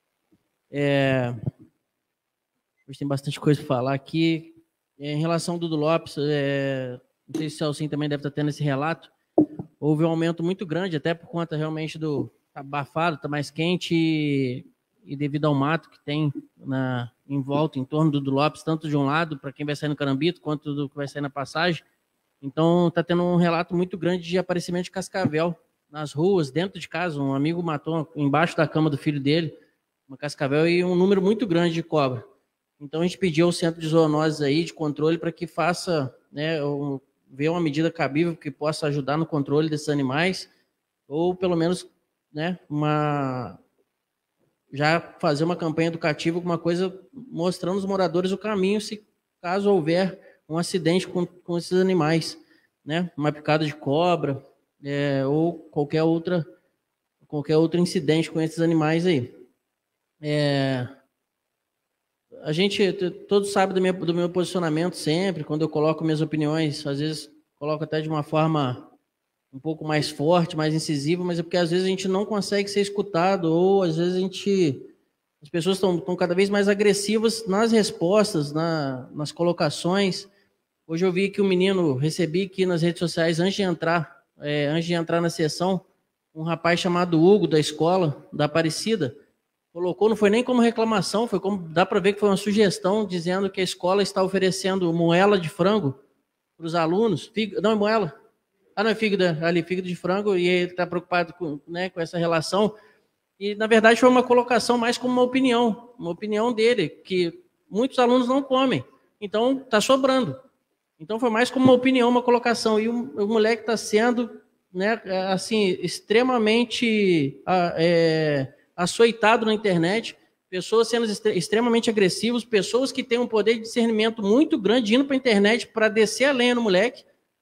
É, hoje tem bastante coisa para falar aqui. Em relação ao Dudu Lopes, é, não sei se o Celcinho também deve estar tendo esse relato, houve um aumento muito grande, até por conta realmente do tá abafado, está mais quente, e, e devido ao mato que tem na, em volta, em torno do Dudu Lopes, tanto de um lado, para quem vai sair no Carambito, quanto do que vai sair na passagem. Então, está tendo um relato muito grande de aparecimento de cascavel nas ruas, dentro de casa. Um amigo matou embaixo da cama do filho dele uma cascavel e um número muito grande de cobra. Então, a gente pediu ao Centro de Zoonoses aí, de controle, para que faça, né, um, ver uma medida cabível que possa ajudar no controle desses animais, ou pelo menos, né, uma, já fazer uma campanha educativa, alguma coisa mostrando aos moradores o caminho, se caso houver um acidente com, com esses animais, né? Uma picada de cobra, é, ou qualquer outra, qualquer outro incidente com esses animais aí. É, a gente, todos sabem do meu, do meu posicionamento sempre, quando eu coloco minhas opiniões, às vezes coloco até de uma forma um pouco mais forte, mais incisiva, mas é porque às vezes a gente não consegue ser escutado, ou às vezes a gente... As pessoas estão, estão cada vez mais agressivas nas respostas, na, nas colocações. Hoje eu vi que o menino, recebi aqui nas redes sociais, antes de entrar, é, antes de entrar na sessão, um rapaz chamado Hugo, da escola, da Aparecida, colocou, não foi nem como reclamação, foi como, dá para ver que foi uma sugestão, dizendo que a escola está oferecendo moela de frango para os alunos. Figo, não, é moela. Ah, não, é fígado, ali, fígado de frango, e ele está preocupado com, né, com essa relação. E, na verdade, foi uma colocação mais como uma opinião, uma opinião dele, que muitos alunos não comem, então está sobrando. Então, foi mais como uma opinião, uma colocação. E o, o moleque está sendo, né, assim, extremamente é, açoitado na internet, pessoas sendo extremamente agressivas, pessoas que têm um poder de discernimento muito grande indo para a internet para descer a lenha no moleque,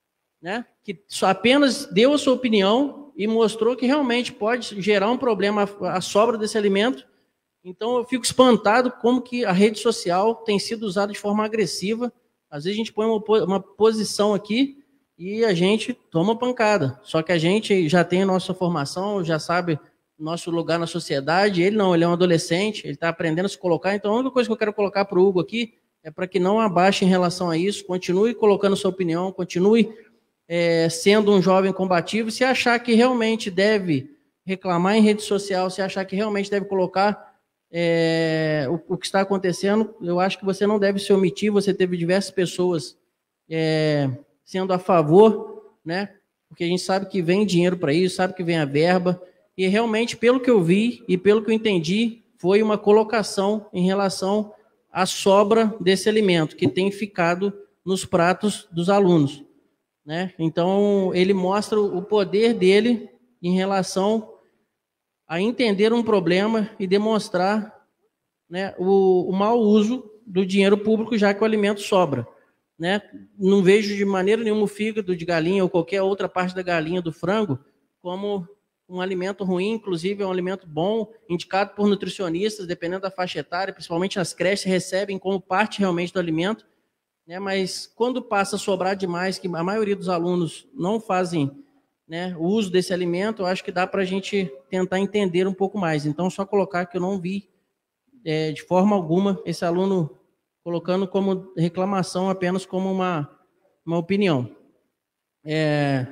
né, que só apenas deu a sua opinião e mostrou que realmente pode gerar um problema a, a sobra desse alimento. Então, eu fico espantado como que a rede social tem sido usada de forma agressiva. Às vezes a gente põe uma, uma posição aqui e a gente toma pancada. Só que a gente já tem a nossa formação, já sabe nosso lugar na sociedade. Ele não, ele é um adolescente, ele está aprendendo a se colocar. Então, a única coisa que eu quero colocar para o Hugo aqui é para que não abaixe em relação a isso, continue colocando sua opinião, continue é, sendo um jovem combativo. Se achar que realmente deve reclamar em rede social, se achar que realmente deve colocar é, o, o que está acontecendo, eu acho que você não deve se omitir. Você teve diversas pessoas é, sendo a favor, né? Porque a gente sabe que vem dinheiro para isso, sabe que vem a verba, e realmente, pelo que eu vi e pelo que eu entendi, foi uma colocação em relação à sobra desse alimento, que tem ficado nos pratos dos alunos, né? Então, ele mostra o poder dele em relação a entender um problema e demonstrar, né, o, o mau uso do dinheiro público, já que o alimento sobra, né? Não vejo de maneira nenhuma o fígado de galinha ou qualquer outra parte da galinha, do frango, como um alimento ruim. Inclusive é um alimento bom, indicado por nutricionistas, dependendo da faixa etária, principalmente nas creches, recebem como parte realmente do alimento, né? Mas quando passa a sobrar demais, que a maioria dos alunos não fazem, né, o uso desse alimento, eu acho que dá para a gente tentar entender um pouco mais. Então, só colocar que eu não vi é, de forma alguma esse aluno colocando como reclamação, apenas como uma, uma opinião. É...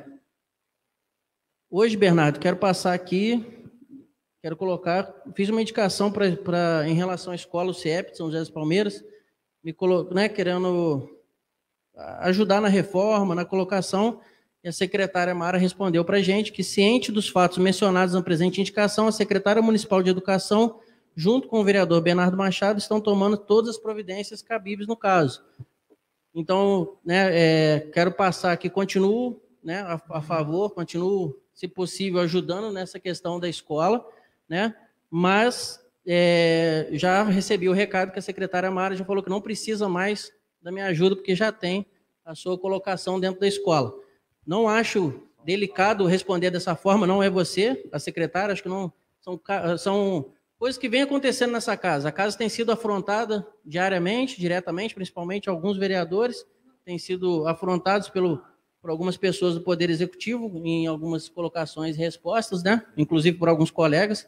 Hoje, Bernardo, quero passar aqui, quero colocar, fiz uma indicação pra, pra, em relação à escola, o C E P de São José dos Palmeiras, me colo, né, querendo ajudar na reforma, na colocação, e a secretária Mara respondeu para a gente que, ciente dos fatos mencionados na presente indicação, a secretária municipal de Educação, junto com o vereador Bernardo Machado, estão tomando todas as providências cabíveis no caso. Então, né, é, quero passar aqui, continuo, né, a, a favor, continuo, se possível, ajudando nessa questão da escola, né, mas é, já recebi o recado que a secretária Mara já falou que não precisa mais da minha ajuda, porque já tem a sua colocação dentro da escola. Não acho delicado responder dessa forma, não é você, a secretária, acho que não, são, são coisas que vêm acontecendo nessa casa. A casa tem sido afrontada diariamente, diretamente, principalmente alguns vereadores, têm sido afrontados pelo, por algumas pessoas do Poder Executivo, em algumas colocações e respostas, né? Inclusive por alguns colegas,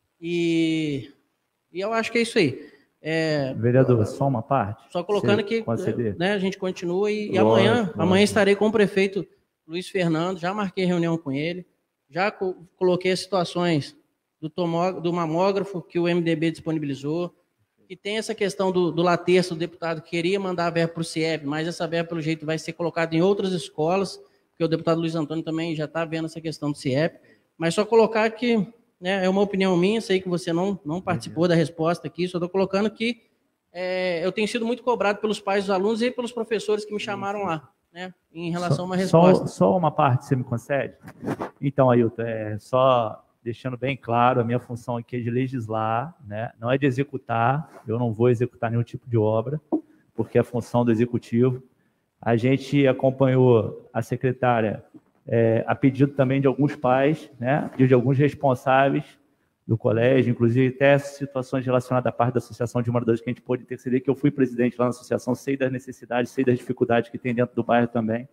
e, e eu acho que é isso aí. É, vereador, só uma parte? Só colocando que, né, a gente continua, e, e amanhã, amanhã estarei com o prefeito Luiz Fernando, já marquei reunião com ele, já co coloquei as situações do, tomó do mamógrafo que o M D B disponibilizou, que tem essa questão do, do laterço, o deputado queria mandar a verba para o C I E P, mas essa verba, pelo jeito, vai ser colocada em outras escolas, porque o deputado Luiz Antônio também já está vendo essa questão do C I E P, mas só colocar que, né, é uma opinião minha, sei que você não, não participou da resposta aqui, só estou colocando que é, eu tenho sido muito cobrado pelos pais dos alunos e pelos professores que me chamaram lá, né, em relação só, a uma resposta. Só, só uma parte, você me concede? Então, Ailton, é, só deixando bem claro, a minha função aqui é de legislar, né, não é de executar, eu não vou executar nenhum tipo de obra, porque é a função do executivo. A gente acompanhou a secretária é, a pedido também de alguns pais, né, de alguns responsáveis do colégio, inclusive até situações relacionadas à parte da Associação de Moradores que a gente pôde interceder, que eu fui presidente lá na associação, sei das necessidades, sei das dificuldades que tem dentro do bairro também.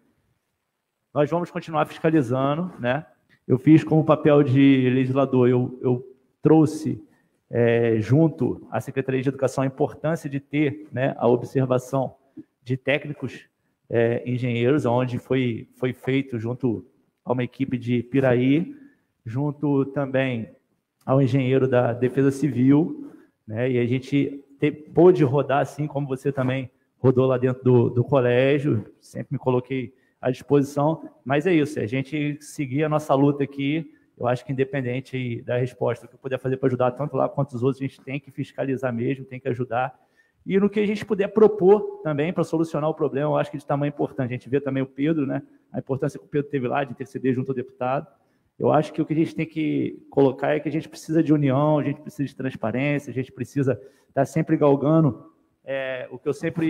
Nós vamos continuar fiscalizando, né? Eu fiz como papel de legislador, eu, eu trouxe é, junto à Secretaria de Educação a importância de ter, né, a observação de técnicos é, engenheiros, onde foi, foi feito junto a uma equipe de Piraí, junto também ao engenheiro da Defesa Civil, né, e a gente te, pôde rodar, assim como você também rodou lá dentro do, do colégio, sempre me coloquei à disposição, mas é isso, a gente seguir a nossa luta aqui, eu acho que independente da resposta, o que eu puder fazer para ajudar tanto lá quanto os outros, a gente tem que fiscalizar mesmo, tem que ajudar, e no que a gente puder propor também para solucionar o problema, eu acho que de tamanho importante, a gente vê também o Pedro, né, a importância que o Pedro teve lá de interceder junto ao deputado. Eu acho que o que a gente tem que colocar é que a gente precisa de união, a gente precisa de transparência, a gente precisa estar sempre galgando é, o que eu sempre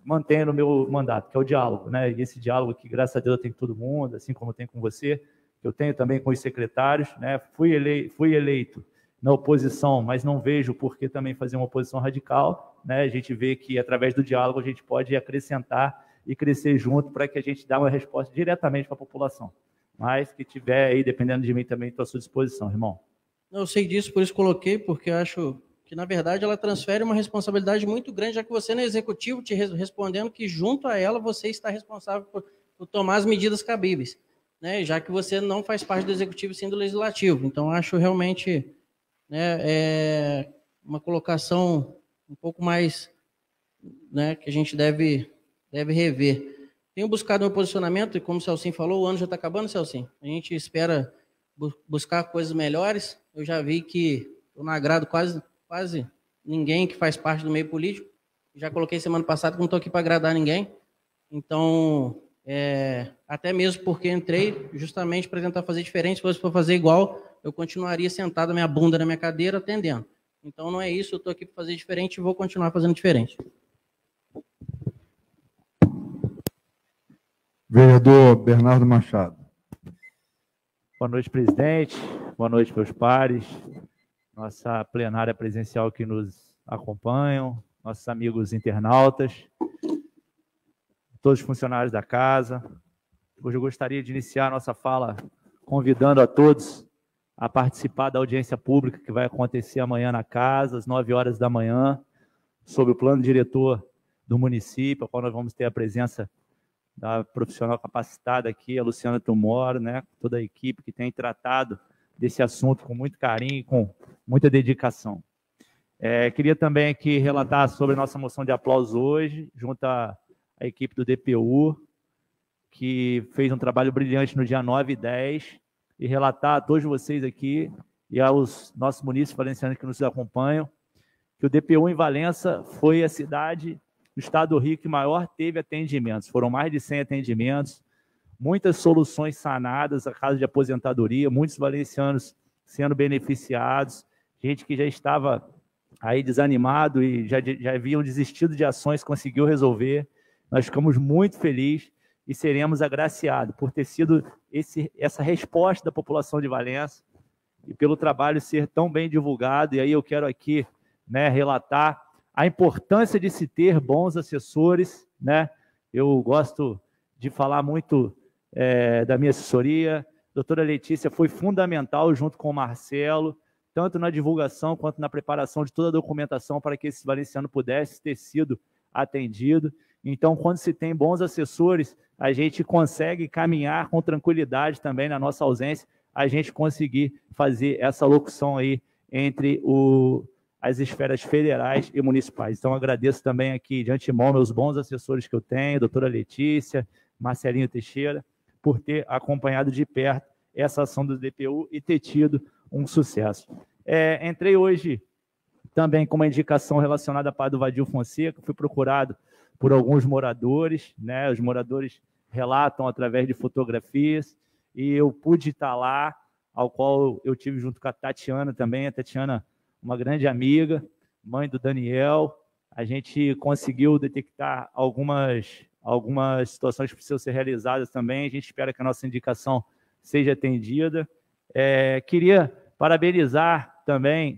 mantenho no meu mandato, que é o diálogo, né? E esse diálogo aqui, graças a Deus, eu tenho com todo mundo, assim como eu tenho com você, eu tenho também com os secretários, né? Fui eleito, fui eleito na oposição, mas não vejo por que também fazer uma oposição radical, né? A gente vê que, através do diálogo, a gente pode acrescentar e crescer junto para que a gente dê uma resposta diretamente para a população. Mas que tiver aí, dependendo de mim também, estou à sua disposição, irmão. Eu sei disso, por isso coloquei, porque eu acho que, na verdade, ela transfere uma responsabilidade muito grande, já que você no executivo te respondendo que, junto a ela, você está responsável por, por tomar as medidas cabíveis, né? Já que você não faz parte do executivo, sim do legislativo. Então, acho realmente, né, é uma colocação um pouco mais, né, que a gente deve, deve rever. Tenho buscado meu posicionamento, e como o Celcinho falou, o ano já está acabando, Celcinho. A gente espera bu buscar coisas melhores. Eu já vi que eu não agrado quase, quase ninguém que faz parte do meio político. Já coloquei semana passada que não estou aqui para agradar ninguém. Então, é, até mesmo porque entrei justamente para tentar fazer diferente. Se fosse para fazer igual, eu continuaria sentado a minha bunda na minha cadeira atendendo. Então, não é isso. Eu estou aqui para fazer diferente e vou continuar fazendo diferente. Vereador Bernardo Machado. Boa noite, presidente. Boa noite, meus pares. Nossa plenária presencial que nos acompanham, nossos amigos internautas, todos os funcionários da casa. Hoje eu gostaria de iniciar a nossa fala convidando a todos a participar da audiência pública que vai acontecer amanhã na casa, às nove horas da manhã, sobre o plano diretor do município, a qual nós vamos ter a presença da profissional capacitada aqui, a Luciana Tumoro, né, toda a equipe que tem tratado desse assunto com muito carinho e com muita dedicação. É, queria também aqui relatar sobre a nossa moção de aplauso hoje, junto à, à equipe do D P U, que fez um trabalho brilhante no dia nove e dez, e relatar a todos vocês aqui e aos nossos munícipes valencianos que nos acompanham, que o D P U em Valença foi a cidade do estado do Rio que maior teve atendimentos. Foram mais de cem atendimentos, muitas soluções sanadas, a casa de aposentadoria, muitos valencianos sendo beneficiados, gente que já estava aí desanimado e já, já haviam desistido de ações, conseguiu resolver. Nós ficamos muito felizes e seremos agraciados por ter sido esse, essa resposta da população de Valença e pelo trabalho ser tão bem divulgado. E aí eu quero aqui, né, relatar a importância de se ter bons assessores, né? Eu gosto de falar muito é, da minha assessoria. A doutora Letícia foi fundamental, junto com o Marcelo, tanto na divulgação quanto na preparação de toda a documentação para que esse valenciano pudesse ter sido atendido. Então, quando se tem bons assessores, a gente consegue caminhar com tranquilidade também na nossa ausência, a gente conseguir fazer essa locução aí entre o... as esferas federais e municipais. Então, agradeço também aqui, de antemão, meus bons assessores que eu tenho, doutora Letícia, Marcelinho Teixeira, por ter acompanhado de perto essa ação do D P U e ter tido um sucesso. É, entrei hoje também com uma indicação relacionada à Padre Vadil Fonseca, fui procurado por alguns moradores, né? Os moradores relatam através de fotografias, e eu pude estar lá, ao qual eu tive junto com a Tatiana também, a Tatiana, uma grande amiga, mãe do Daniel. A gente conseguiu detectar algumas, algumas situações que precisam ser realizadas também. A gente espera que a nossa indicação seja atendida. É, queria parabenizar também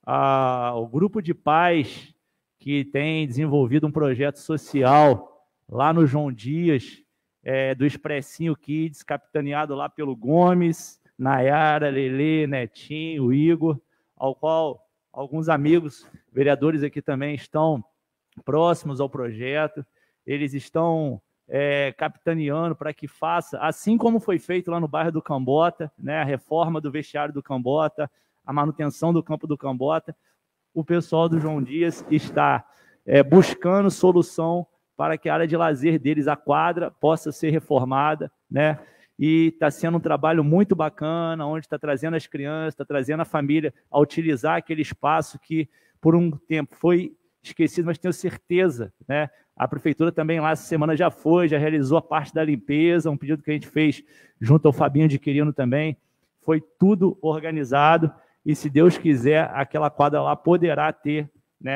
a, o grupo de pais que tem desenvolvido um projeto social lá no João Dias, é, do Expressinho Kids, capitaneado lá pelo Gomes, Nayara, Lelê, Netinho, Igor, ao qual alguns amigos vereadores aqui também estão próximos ao projeto. Eles estão é, capitaneando para que faça, assim como foi feito lá no bairro do Cambota, né, a reforma do vestiário do Cambota, a manutenção do campo do Cambota. O pessoal do João Dias está é, buscando solução para que a área de lazer deles, a quadra, possa ser reformada, né? E está sendo um trabalho muito bacana, onde está trazendo as crianças, está trazendo a família a utilizar aquele espaço que, por um tempo, foi esquecido, mas tenho certeza, né? A prefeitura também lá essa semana já foi, já realizou a parte da limpeza, um pedido que a gente fez junto ao Fabinho de Quirino também. Foi tudo organizado e, se Deus quiser, aquela quadra lá poderá ter, né,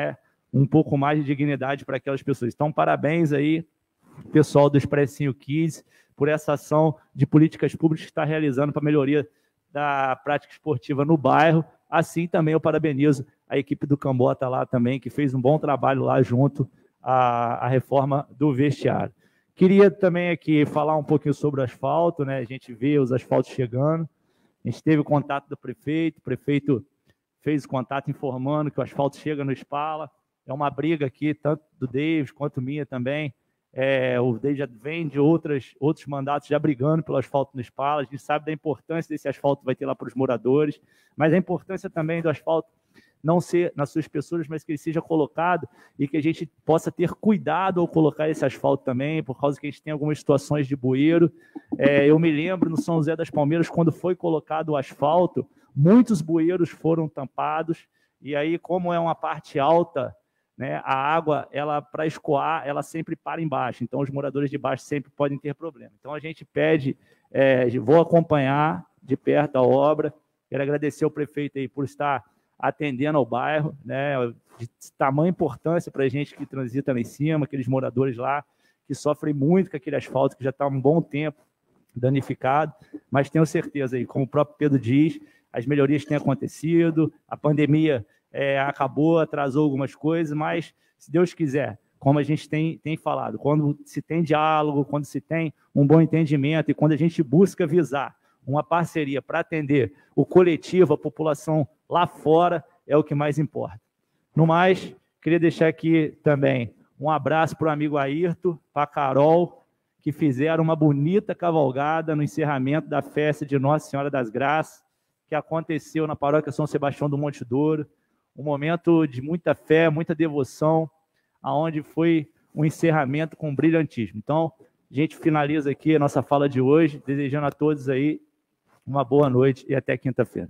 um pouco mais de dignidade para aquelas pessoas. Então, parabéns aí, pessoal do Expressinho Kids, por essa ação de políticas públicas que está realizando para a melhoria da prática esportiva no bairro. Assim também eu parabenizo a equipe do Cambota lá também, que fez um bom trabalho lá junto à, à reforma do vestiário. Queria também aqui falar um pouquinho sobre o asfalto, né? A gente vê os asfaltos chegando, a gente teve o contato do prefeito, o prefeito fez o contato informando que o asfalto chega no Spala. É uma briga aqui, tanto do Davis quanto minha também. É, o Davis já vem de outras, outros mandatos já brigando pelo asfalto no Spala. A gente sabe da importância desse asfalto vai ter lá para os moradores, mas a importância também do asfalto não ser nas suas pessoas, mas que ele seja colocado e que a gente possa ter cuidado ao colocar esse asfalto também, por causa que a gente tem algumas situações de bueiro. É, eu me lembro no São José das Palmeiras, quando foi colocado o asfalto, muitos bueiros foram tampados, e aí, como é uma parte alta, né, a água, ela para escoar, ela sempre para embaixo, então os moradores de baixo sempre podem ter problema. Então a gente pede, é, vou acompanhar de perto a obra, quero agradecer ao prefeito aí por estar atendendo ao bairro, né, de tamanha importância para a gente que transita lá em cima, aqueles moradores lá que sofrem muito com aquele asfalto que já está há um bom tempo danificado, mas tenho certeza aí, como o próprio Pedro diz, as melhorias têm acontecido, a pandemia é, acabou, atrasou algumas coisas, mas, se Deus quiser, como a gente tem, tem falado, quando se tem diálogo, quando se tem um bom entendimento e quando a gente busca visar uma parceria para atender o coletivo, a população lá fora, é o que mais importa. No mais, queria deixar aqui também um abraço para o amigo Ayrton, para a Carol, que fizeram uma bonita cavalgada no encerramento da festa de Nossa Senhora das Graças, que aconteceu na paróquia São Sebastião do Monte Douro, um momento de muita fé, muita devoção, aonde foi um encerramento com brilhantismo. Então, a gente finaliza aqui a nossa fala de hoje, desejando a todos aí uma boa noite e até quinta-feira.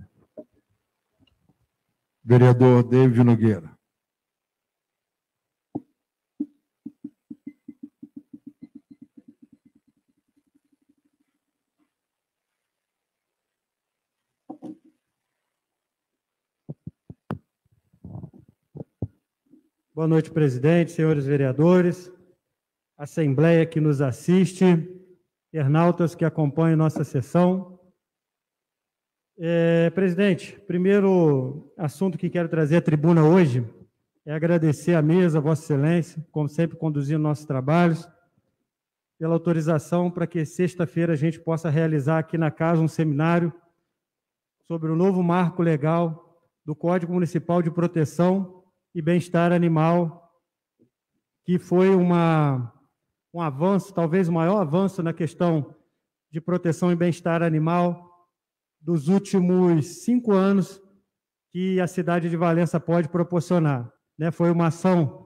Vereador David Nogueira. Boa noite, presidente, senhores vereadores, assembleia que nos assiste, internautas que acompanham nossa sessão. É, presidente, primeiro assunto que quero trazer à tribuna hoje é agradecer à mesa, Vossa Excelência, como sempre conduzindo nossos trabalhos, pela autorização para que sexta-feira a gente possa realizar aqui na casa um seminário sobre o novo marco legal do Código Municipal de Proteção e Bem-Estar Animal, que foi uma, um avanço, talvez o maior avanço na questão de proteção e bem-estar animal dos últimos cinco anos que a cidade de Valença pode proporcionar. Né? Foi uma ação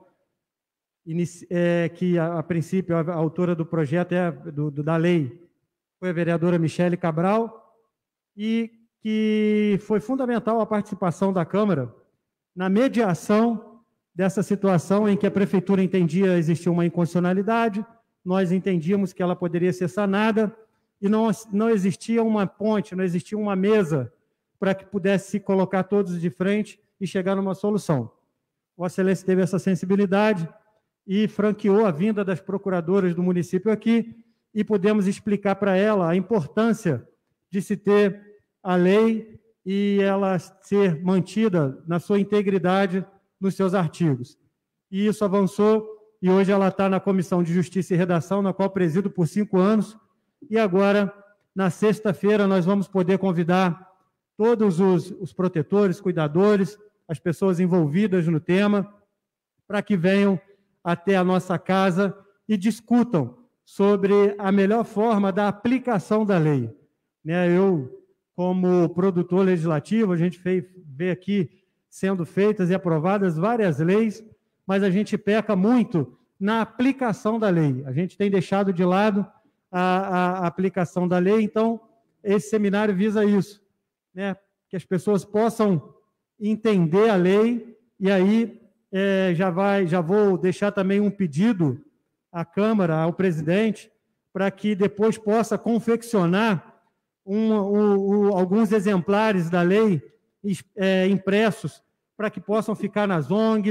é, que, a, a princípio, a, a autora do projeto é, do, do, da lei foi a vereadora Michele Cabral, e que foi fundamental a participação da Câmara na mediação dessa situação em que a Prefeitura entendia existir uma inconstitucionalidade, nós entendíamos que ela poderia ser sanada, e não, não existia uma ponte, não existia uma mesa para que pudesse se colocar todos de frente e chegar numa solução. Vossa Excelência teve essa sensibilidade e franqueou a vinda das procuradoras do município aqui, e pudemos explicar para ela a importância de se ter a lei e ela ser mantida na sua integridade nos seus artigos. E isso avançou, e hoje ela está na Comissão de Justiça e Redação, na qual presido por cinco anos, e agora, na sexta-feira, nós vamos poder convidar todos os, os protetores, cuidadores, as pessoas envolvidas no tema, para que venham até a nossa casa e discutam sobre a melhor forma da aplicação da lei. Né, eu, como produtor legislativo, a gente fez, vê aqui sendo feitas e aprovadas várias leis, mas a gente peca muito na aplicação da lei. A gente tem deixado de lado a, a, a aplicação da lei, então esse seminário visa isso, né? Que as pessoas possam entender a lei, e aí é, já, vai, já vou deixar também um pedido à Câmara, ao presidente, para que depois possa confeccionar um, um, um, alguns exemplares da lei é, impressos, para que possam ficar nas O N Gs,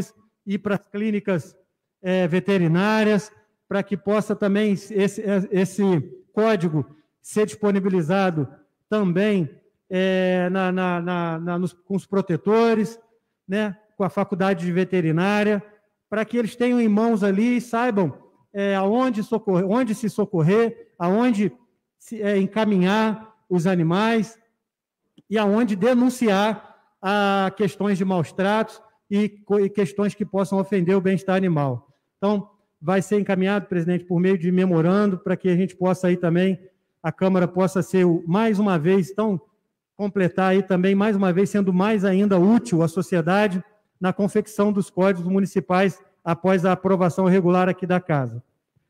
ir para as clínicas é, veterinárias, para que possa também esse, esse código ser disponibilizado também é, na, na, na, na, nos, com os protetores, né, com a faculdade de veterinária, para que eles tenham em mãos ali e saibam é, aonde, socorrer, onde se socorrer, aonde se, é, encaminhar os animais e aonde denunciar a questões de maus tratos e, e questões que possam ofender o bem-estar animal. Então, vai ser encaminhado, presidente, por meio de memorando, para que a gente possa aí também, a Câmara possa ser, mais uma vez, então, completar aí também, mais uma vez, sendo mais ainda útil à sociedade na confecção dos códigos municipais após a aprovação regular aqui da Casa.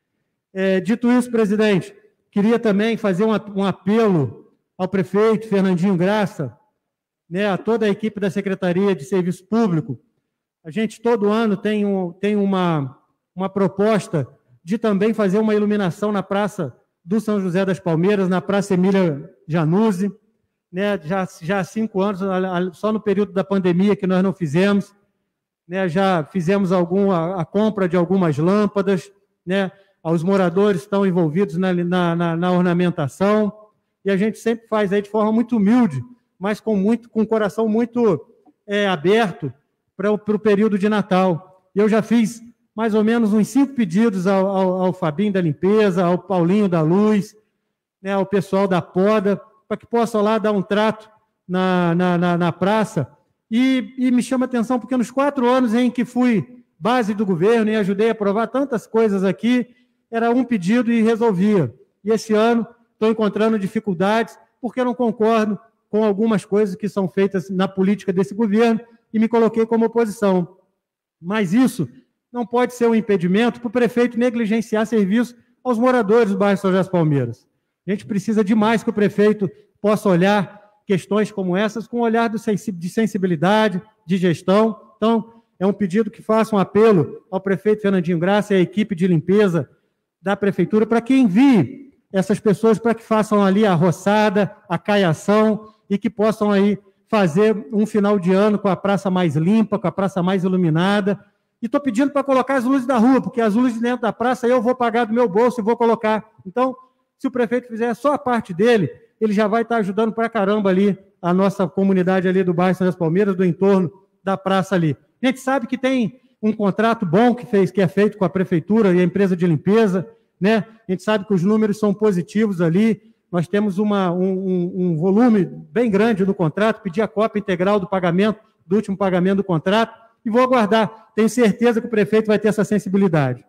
É, dito isso, presidente, queria também fazer um, um apelo ao prefeito Fernandinho Graça, né, a toda a equipe da Secretaria de Serviço Público. A gente, todo ano, tem, um, tem uma, uma proposta de também fazer uma iluminação na Praça do São José das Palmeiras, na Praça Emília Januzzi, né, já, já há cinco anos, só no período da pandemia que nós não fizemos, né, já fizemos algum, a, a compra de algumas lâmpadas, né, os moradores estão envolvidos na, na, na, na ornamentação, e a gente sempre faz aí de forma muito humilde, mas com, muito, com um coração muito é, aberto para o período de Natal. E eu já fiz mais ou menos uns cinco pedidos ao, ao, ao Fabinho da Limpeza, ao Paulinho da Luz, né, ao pessoal da Poda, para que possam lá dar um trato na, na, na, na praça. E, e me chama a atenção, porque nos quatro anos em que fui base do governo e ajudei a aprovar tantas coisas aqui, era um pedido e resolvia. E esse ano estou encontrando dificuldades, porque eu não concordo com algumas coisas que são feitas na política desse governo e me coloquei como oposição. Mas isso não pode ser um impedimento para o prefeito negligenciar serviço aos moradores do bairro São José das Palmeiras. A gente precisa demais que o prefeito possa olhar questões como essas com um olhar de sensibilidade, de gestão. Então, é um pedido que faça um apelo ao prefeito Fernandinho Graça e à equipe de limpeza da prefeitura para que envie essas pessoas para que façam ali a roçada, a caiação e que possam aí fazer um final de ano com a praça mais limpa, com a praça mais iluminada. E estou pedindo para colocar as luzes da rua, porque as luzes dentro da praça eu vou pagar do meu bolso e vou colocar. Então, se o prefeito fizer só a parte dele, ele já vai estar ajudando para caramba ali a nossa comunidade ali do bairro São José das Palmeiras, do entorno da praça ali. A gente sabe que tem um contrato bom que, fez, que é feito com a prefeitura e a empresa de limpeza, né? A gente sabe que os números são positivos ali, nós temos uma, um, um volume bem grande do contrato, pedi a cópia integral do pagamento, do último pagamento do contrato, e vou aguardar. Tenho certeza que o prefeito vai ter essa sensibilidade.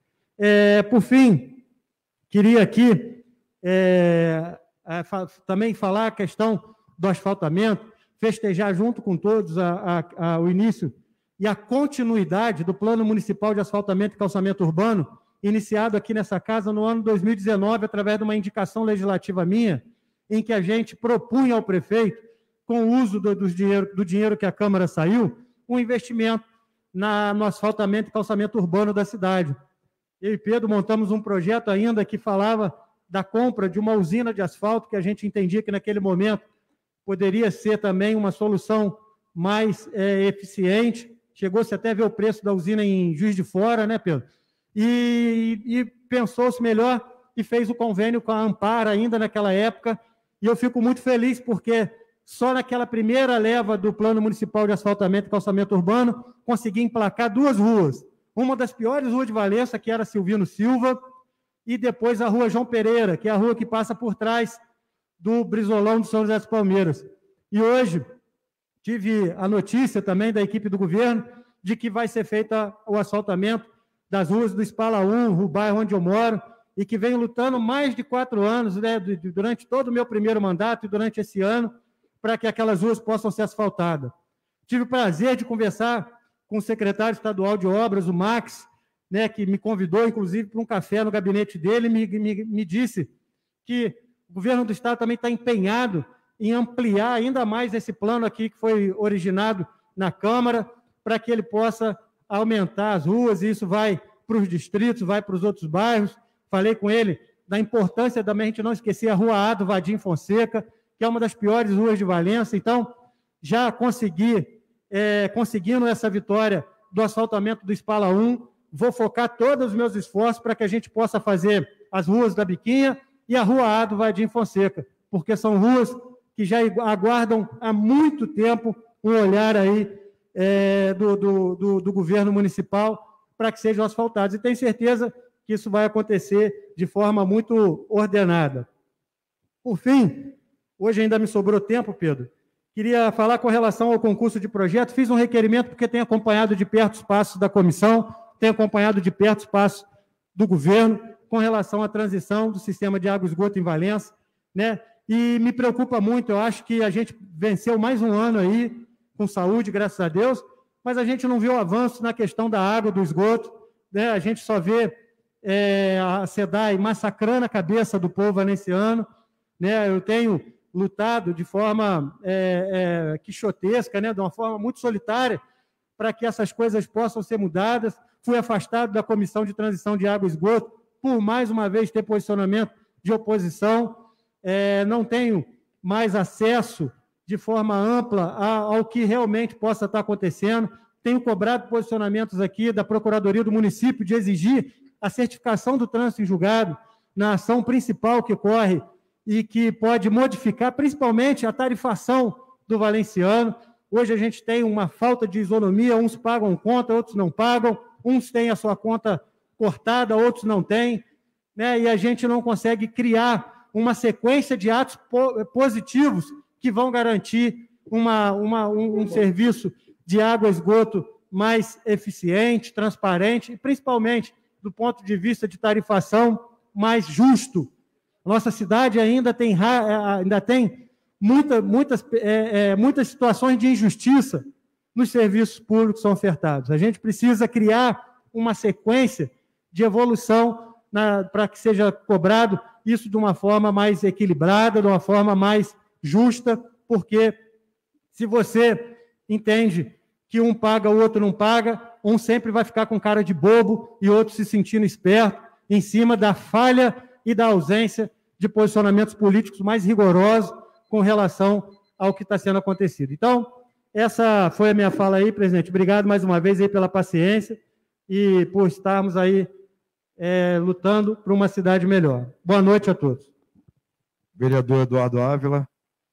É, por fim, queria aqui é, é, fa também falar a questão do asfaltamento, festejar junto com todos a, a, a, o início e a continuidade do Plano Municipal de Asfaltamento e Calçamento Urbano, iniciado aqui nessa casa no ano dois mil e dezenove, através de uma indicação legislativa minha, em que a gente propunha ao prefeito, com o uso do, do, dinheiro, do dinheiro que a Câmara saiu, um investimento na, no asfaltamento e calçamento urbano da cidade. Eu e Pedro montamos um projeto ainda que falava da compra de uma usina de asfalto, que a gente entendia que naquele momento poderia ser também uma solução mais é, eficiente. Chegou-se até a ver o preço da usina em Juiz de Fora, né, Pedro? E, e pensou-se melhor e fez o convênio com a Ampar ainda naquela época, e eu fico muito feliz porque só naquela primeira leva do Plano Municipal de Asfaltamento e Calçamento Urbano consegui emplacar duas ruas, uma das piores ruas de Valença, que era Silvino Silva, e depois a Rua João Pereira, que é a rua que passa por trás do Brizolão de São José das Palmeiras. E hoje tive a notícia também da equipe do governo de que vai ser feito o asfaltamento das ruas do Espalaú, o bairro onde eu moro, e que venho lutando mais de quatro anos, né, durante todo o meu primeiro mandato e durante esse ano, para que aquelas ruas possam ser asfaltadas. Tive o prazer de conversar com o secretário estadual de obras, o Max, né, que me convidou, inclusive, para um café no gabinete dele, e me, me, me disse que o governo do estado também está empenhado em ampliar ainda mais esse plano aqui que foi originado na Câmara, para que ele possa aumentar as ruas, e isso vai para os distritos, vai para os outros bairros. Falei com ele da importância também a gente não esquecer a Rua A do Vadim Fonseca, que é uma das piores ruas de Valença. Então, já consegui, é, conseguindo essa vitória do asfaltamento do Espala um. Vou focar todos os meus esforços para que a gente possa fazer as ruas da Biquinha e a Rua A do Vadim Fonseca, porque são ruas que já aguardam há muito tempo um olhar aí é, do, do, do, do governo municipal para que sejam asfaltados. E tenho certeza que isso vai acontecer de forma muito ordenada. Por fim, hoje ainda me sobrou tempo, Pedro, queria falar com relação ao concurso de projeto. Fiz um requerimento porque tenho acompanhado de perto os passos da comissão, tenho acompanhado de perto os passos do governo com relação à transição do sistema de água e esgoto em Valença, né? E me preocupa muito, eu acho que a gente venceu mais um ano aí com saúde, graças a Deus, mas a gente não viu avanço na questão da água, do esgoto, né? A gente só vê é, a SEDAI massacrando a cabeça do povo valenciano, né? Eu tenho lutado de forma é, é, quixotesca, né? De uma forma muito solitária, para que essas coisas possam ser mudadas. Fui afastado da Comissão de Transição de Água e Esgoto, por mais uma vez ter posicionamento de oposição. É, não tenho mais acesso de forma ampla ao que realmente possa estar acontecendo. Tenho cobrado posicionamentos aqui da Procuradoria do Município de exigir a certificação do trânsito em julgado na ação principal que corre e que pode modificar, principalmente, a tarifação do valenciano. Hoje a gente tem uma falta de isonomia, uns pagam conta, outros não pagam, uns têm a sua conta cortada, outros não têm, né? E a gente não consegue criar uma sequência de atos po positivos que vão garantir uma, uma, um, um serviço de água e esgoto mais eficiente, transparente e, principalmente, do ponto de vista de tarifação, mais justo. Nossa cidade ainda tem, ainda tem muita, muitas, é, é, muitas situações de injustiça nos serviços públicos que são ofertados. A gente precisa criar uma sequência de evolução para que seja cobrado isso de uma forma mais equilibrada, de uma forma mais justa, porque se você entende que um paga, o outro não paga, um sempre vai ficar com cara de bobo e outro se sentindo esperto em cima da falha e da ausência de posicionamentos políticos mais rigorosos com relação ao que está sendo acontecido. Então, essa foi a minha fala aí, presidente. Obrigado mais uma vez aí pela paciência e por estarmos aí é, lutando por uma cidade melhor. Boa noite a todos. Vereador Eduardo Ávila.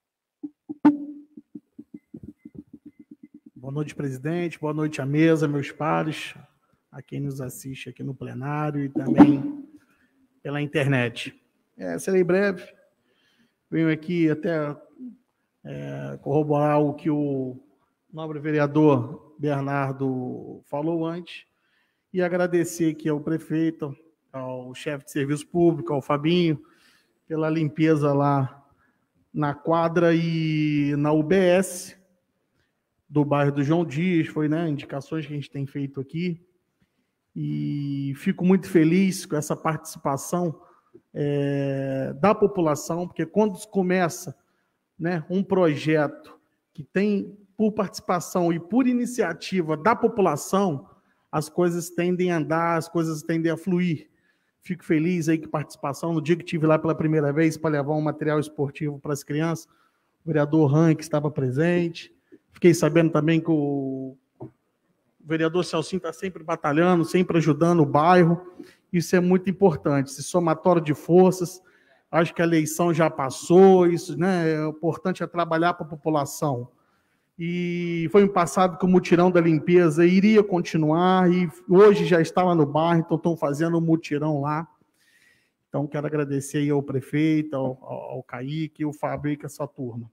Boa noite, presidente. Boa noite à mesa, meus pares, a quem nos assiste aqui no plenário e também pela internet. É, serei breve. Venho aqui até é, corroborar o que o nobre vereador Bernardo falou antes e agradecer aqui ao prefeito, ao chefe de serviço público, ao Fabinho, pela limpeza lá na quadra e na U B S do bairro do João Dias. Foi, né, indicações que a gente tem feito aqui. E fico muito feliz com essa participação é, da população, porque quando começa, né, um projeto que tem por participação e por iniciativa da população, as coisas tendem a andar, as coisas tendem a fluir. Fico feliz aí com a participação. No dia que estive lá pela primeira vez para levar um material esportivo para as crianças, o vereador Rank estava presente. Fiquei sabendo também que o O vereador Celcinho está sempre batalhando, sempre ajudando o bairro. Isso é muito importante. Esse somatório de forças, acho que a eleição já passou, isso, né, é importante é trabalhar para a população. E foi um passado que o mutirão da limpeza iria continuar, e hoje já está lá no bairro, então estão fazendo um mutirão lá. Então, quero agradecer aí ao prefeito, ao, ao Kaique e ao Fábio, com essa turma.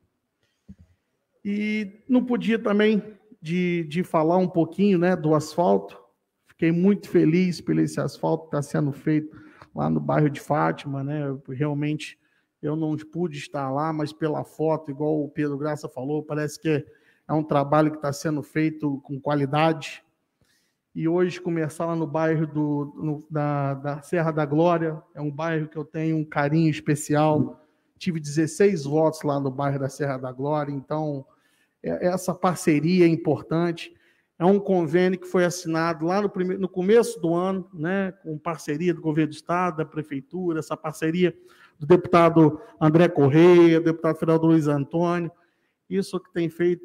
E não podia também De, de falar um pouquinho, né, do asfalto. Fiquei muito feliz pelo esse asfalto que está sendo feito lá no bairro de Fátima, né? Realmente eu não pude estar lá, mas pela foto, igual o Pedro Graça falou, parece que é um trabalho que está sendo feito com qualidade. E hoje começar lá no bairro do, no, da, da Serra da Glória, é um bairro que eu tenho um carinho especial. Tive dezesseis votos lá no bairro da Serra da Glória, então essa parceria é importante. É um convênio que foi assinado lá no, primeiro, no começo do ano, né, com parceria do governo do Estado, da Prefeitura, essa parceria do deputado André Correia, do deputado federal Luiz Antônio. Isso que tem feito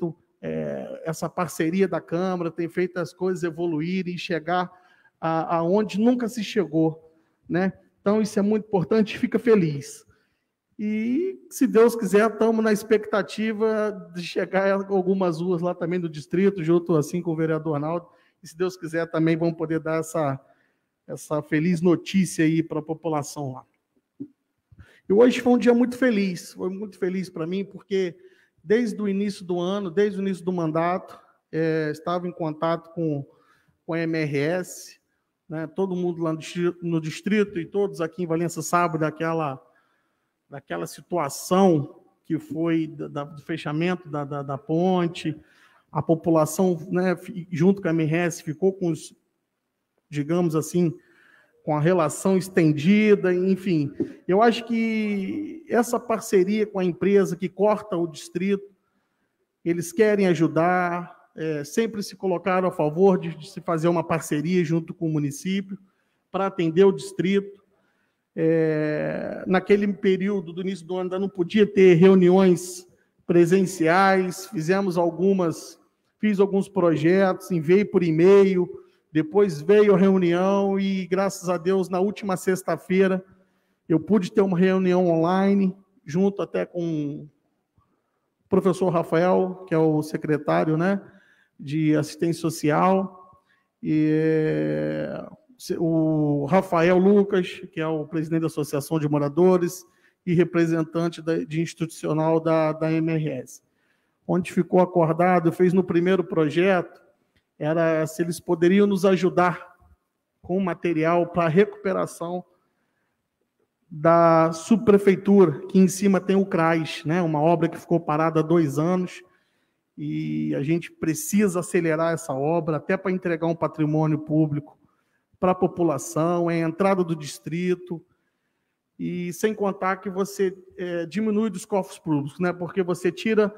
é, essa parceria da Câmara, tem feito as coisas evoluírem e chegar a, aonde nunca se chegou, né? Então, isso é muito importante, fica feliz. E, se Deus quiser, estamos na expectativa de chegar a algumas ruas lá também do distrito, junto assim com o vereador Arnaldo, e, se Deus quiser, também vamos poder dar essa, essa feliz notícia aí para a população lá. E hoje foi um dia muito feliz, foi muito feliz para mim, porque desde o início do ano, desde o início do mandato, é, estava em contato com, com a M R S, né, todo mundo lá no distrito, no distrito e todos aqui em Valença sabem daquela, daquela situação que foi da, do fechamento da, da, da ponte, a população, né, junto com a M R S, ficou com os, digamos assim, com a relação estendida, enfim. Eu acho que essa parceria com a empresa que corta o distrito, eles querem ajudar, é, sempre se colocaram a favor de, de se fazer uma parceria junto com o município para atender o distrito. É, naquele período do início do ano ainda não podia ter reuniões presenciais, fizemos algumas, fiz alguns projetos, enviei por e-mail, depois veio a reunião e, graças a Deus, na última sexta-feira, eu pude ter uma reunião online, junto até com o professor Rafael, que é o secretário, né, de assistência social, e o Rafael Lucas, que é o presidente da Associação de Moradores e representante da, de institucional da, da M R S. Onde ficou acordado, fez no primeiro projeto, era se eles poderiam nos ajudar com material para a recuperação da subprefeitura, que em cima tem o CRAS, né? Uma obra que ficou parada há dois anos, e a gente precisa acelerar essa obra, até para entregar um patrimônio público para a população, é a entrada do distrito, e sem contar que você é, diminui dos cofres públicos, né? Porque você tira...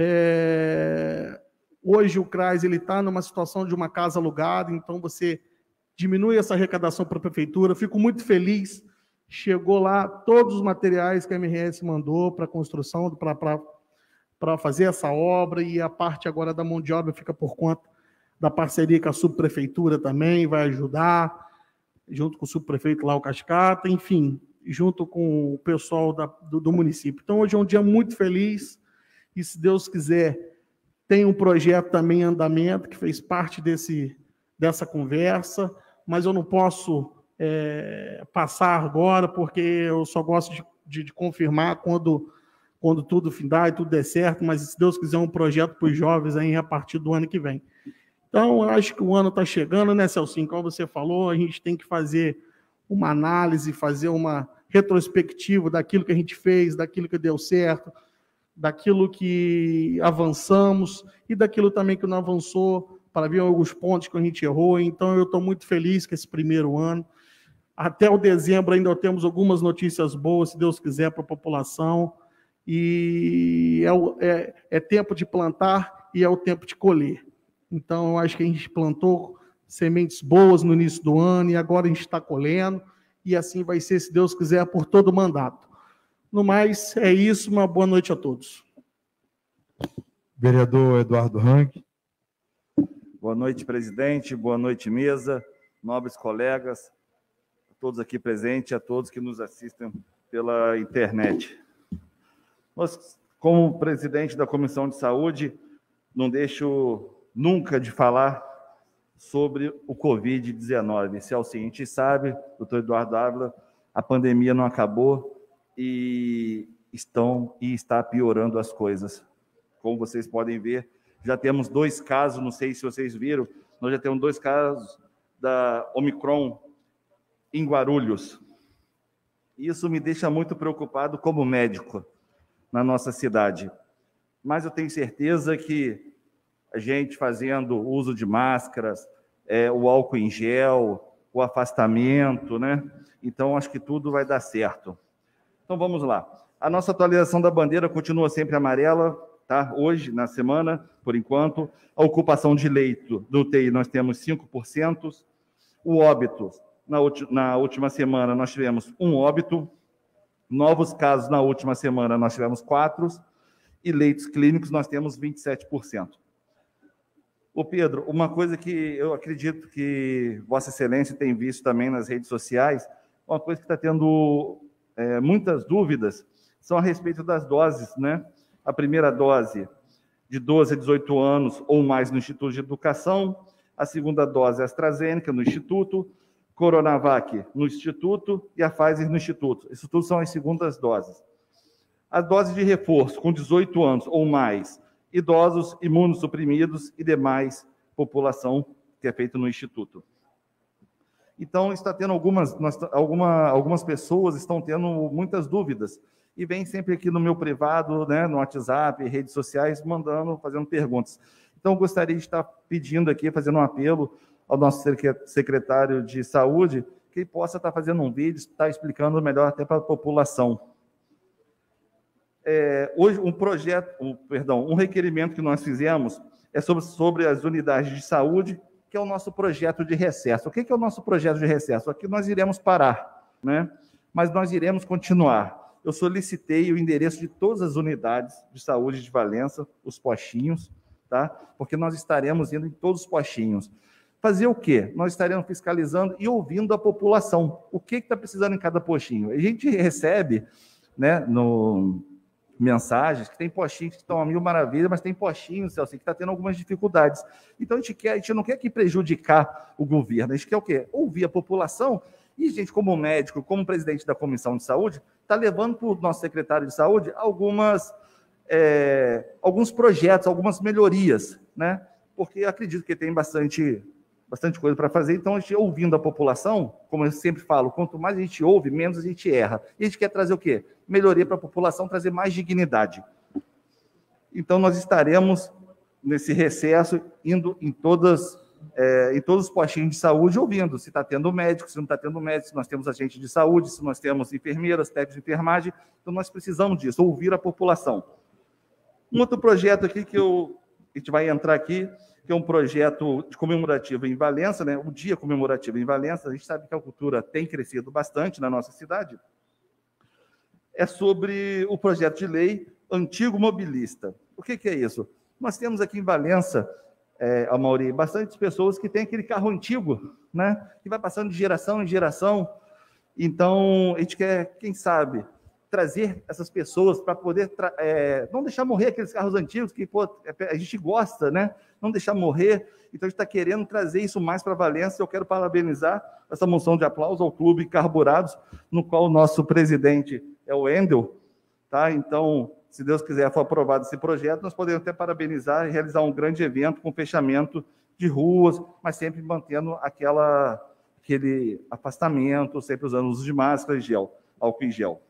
É, hoje o CRAS está numa situação de uma casa alugada, então você diminui essa arrecadação para a prefeitura. Fico muito feliz, chegou lá todos os materiais que a M R S mandou para a construção, para fazer essa obra, e a parte agora da mão de obra fica por conta da parceria com a subprefeitura também, vai ajudar, junto com o subprefeito lá, o Cascata, enfim, junto com o pessoal da, do, do município. Então, hoje é um dia muito feliz, e, se Deus quiser, tem um projeto também em andamento, que fez parte desse, dessa conversa, mas eu não posso é, passar agora, porque eu só gosto de, de, de confirmar quando, quando tudo findar e tudo der certo, mas, se Deus quiser, um projeto para os jovens aí a partir do ano que vem. Então, eu acho que o ano está chegando, né, Celcinho? Como você falou, a gente tem que fazer uma análise, fazer uma retrospectiva daquilo que a gente fez, daquilo que deu certo, daquilo que avançamos e daquilo também que não avançou, para ver alguns pontos que a gente errou. Então, eu estou muito feliz com esse primeiro ano. Até o dezembro ainda temos algumas notícias boas, se Deus quiser, para a população. E é, é, é tempo de plantar e é o tempo de colher. Então, eu acho que a gente plantou sementes boas no início do ano e agora a gente está colhendo, e assim vai ser, se Deus quiser, por todo o mandato. No mais, é isso. Uma boa noite a todos. Vereador Eduardo Rank. Boa noite, presidente. Boa noite, mesa, nobres colegas, a todos aqui presentes e a todos que nos assistem pela internet. Nós, como presidente da Comissão de Saúde, não deixo nunca de falar sobre o covid dezenove. Se é o seguinte, sabe, doutor Eduardo Ávila, a pandemia não acabou e estão e está piorando as coisas. Como vocês podem ver, já temos dois casos, não sei se vocês viram, nós já temos dois casos da Omicron em Guarulhos. Isso me deixa muito preocupado como médico na nossa cidade. Mas eu tenho certeza que a gente fazendo uso de máscaras, é, o álcool em gel, o afastamento, né? Então, acho que tudo vai dar certo. Então, vamos lá. A nossa atualização da bandeira continua sempre amarela, tá? Hoje, na semana, por enquanto. A ocupação de leito do U T I, nós temos cinco por cento. O óbito, na, na última semana, nós tivemos um óbito. Novos casos, na última semana, nós tivemos quatro. E leitos clínicos, nós temos vinte e sete por cento. Ô Pedro, uma coisa que eu acredito que Vossa Excelência tem visto também nas redes sociais, uma coisa que está tendo é, muitas dúvidas, são a respeito das doses, né? A primeira dose de doze a dezoito anos ou mais no Instituto de Educação, a segunda dose AstraZeneca no Instituto, Coronavac no Instituto e a Pfizer no Instituto. Isso tudo são as segundas doses. A dose de reforço com dezoito anos ou mais, idosos, imunossuprimidos e demais população, que é feito no Instituto. Então, está tendo algumas, nós, alguma, algumas pessoas estão tendo muitas dúvidas, e vem sempre aqui no meu privado, né, no WhatsApp, redes sociais, mandando, fazendo perguntas. Então, eu gostaria de estar pedindo aqui, fazendo um apelo ao nosso secretário de Saúde, que ele possa estar fazendo um vídeo, estar explicando melhor até para a população. É, hoje, um projeto, um, perdão, um requerimento que nós fizemos é sobre, sobre as unidades de saúde, que é o nosso projeto de recesso. O que é o nosso projeto de recesso? Aqui nós iremos parar, né? Mas nós iremos continuar. Eu solicitei o endereço de todas as unidades de saúde de Valença, os postinhos, tá? Porque nós estaremos indo em todos os postinhos. Fazer o quê? Nós estaremos fiscalizando e ouvindo a população. O que está precisando em cada postinho? A gente recebe, né, no... mensagens, que tem postinhos que estão a mil maravilhas, mas tem postinhos, Celso, que está tendo algumas dificuldades. Então, a gente, quer, a gente não quer aqui prejudicar o governo, a gente quer o quê? Ouvir a população, e a gente, como médico, como presidente da Comissão de Saúde, está levando para o nosso secretário de Saúde algumas, é, alguns projetos, algumas melhorias, né? Porque acredito que tem bastante, bastante coisa para fazer, então a gente ouvindo a população, como eu sempre falo, quanto mais a gente ouve, menos a gente erra. E a gente quer trazer o quê? Melhoria para a população, trazer mais dignidade. Então, nós estaremos nesse recesso, indo em, todas, é, em todos os postinhos de saúde, ouvindo se está tendo médico, se não está tendo médico, se nós temos agente de saúde, se nós temos enfermeiras, técnicos de enfermagem. Então, nós precisamos disso, ouvir a população. Um outro projeto aqui que eu, a gente vai entrar aqui, que é um projeto de comemorativo em Valença, né? O dia comemorativo em Valença, a gente sabe que a cultura tem crescido bastante na nossa cidade, é sobre o projeto de lei Antigo Mobilista. O que, que é isso? Nós temos aqui em Valença, é, Amauri, bastante pessoas que têm aquele carro antigo, né? Que vai passando de geração em geração. Então, a gente quer, quem sabe, trazer essas pessoas para poder é, não deixar morrer aqueles carros antigos que pô, a gente gosta, né? Não deixar morrer. Então, a gente está querendo trazer isso mais para Valença. Eu quero parabenizar essa moção de aplauso ao Clube Carburados, no qual o nosso presidente é o Endel, tá? Então, se Deus quiser, for aprovado esse projeto, nós podemos até parabenizar e realizar um grande evento com fechamento de ruas, mas sempre mantendo aquela, aquele afastamento, sempre usando o uso de máscara e gel, álcool em gel.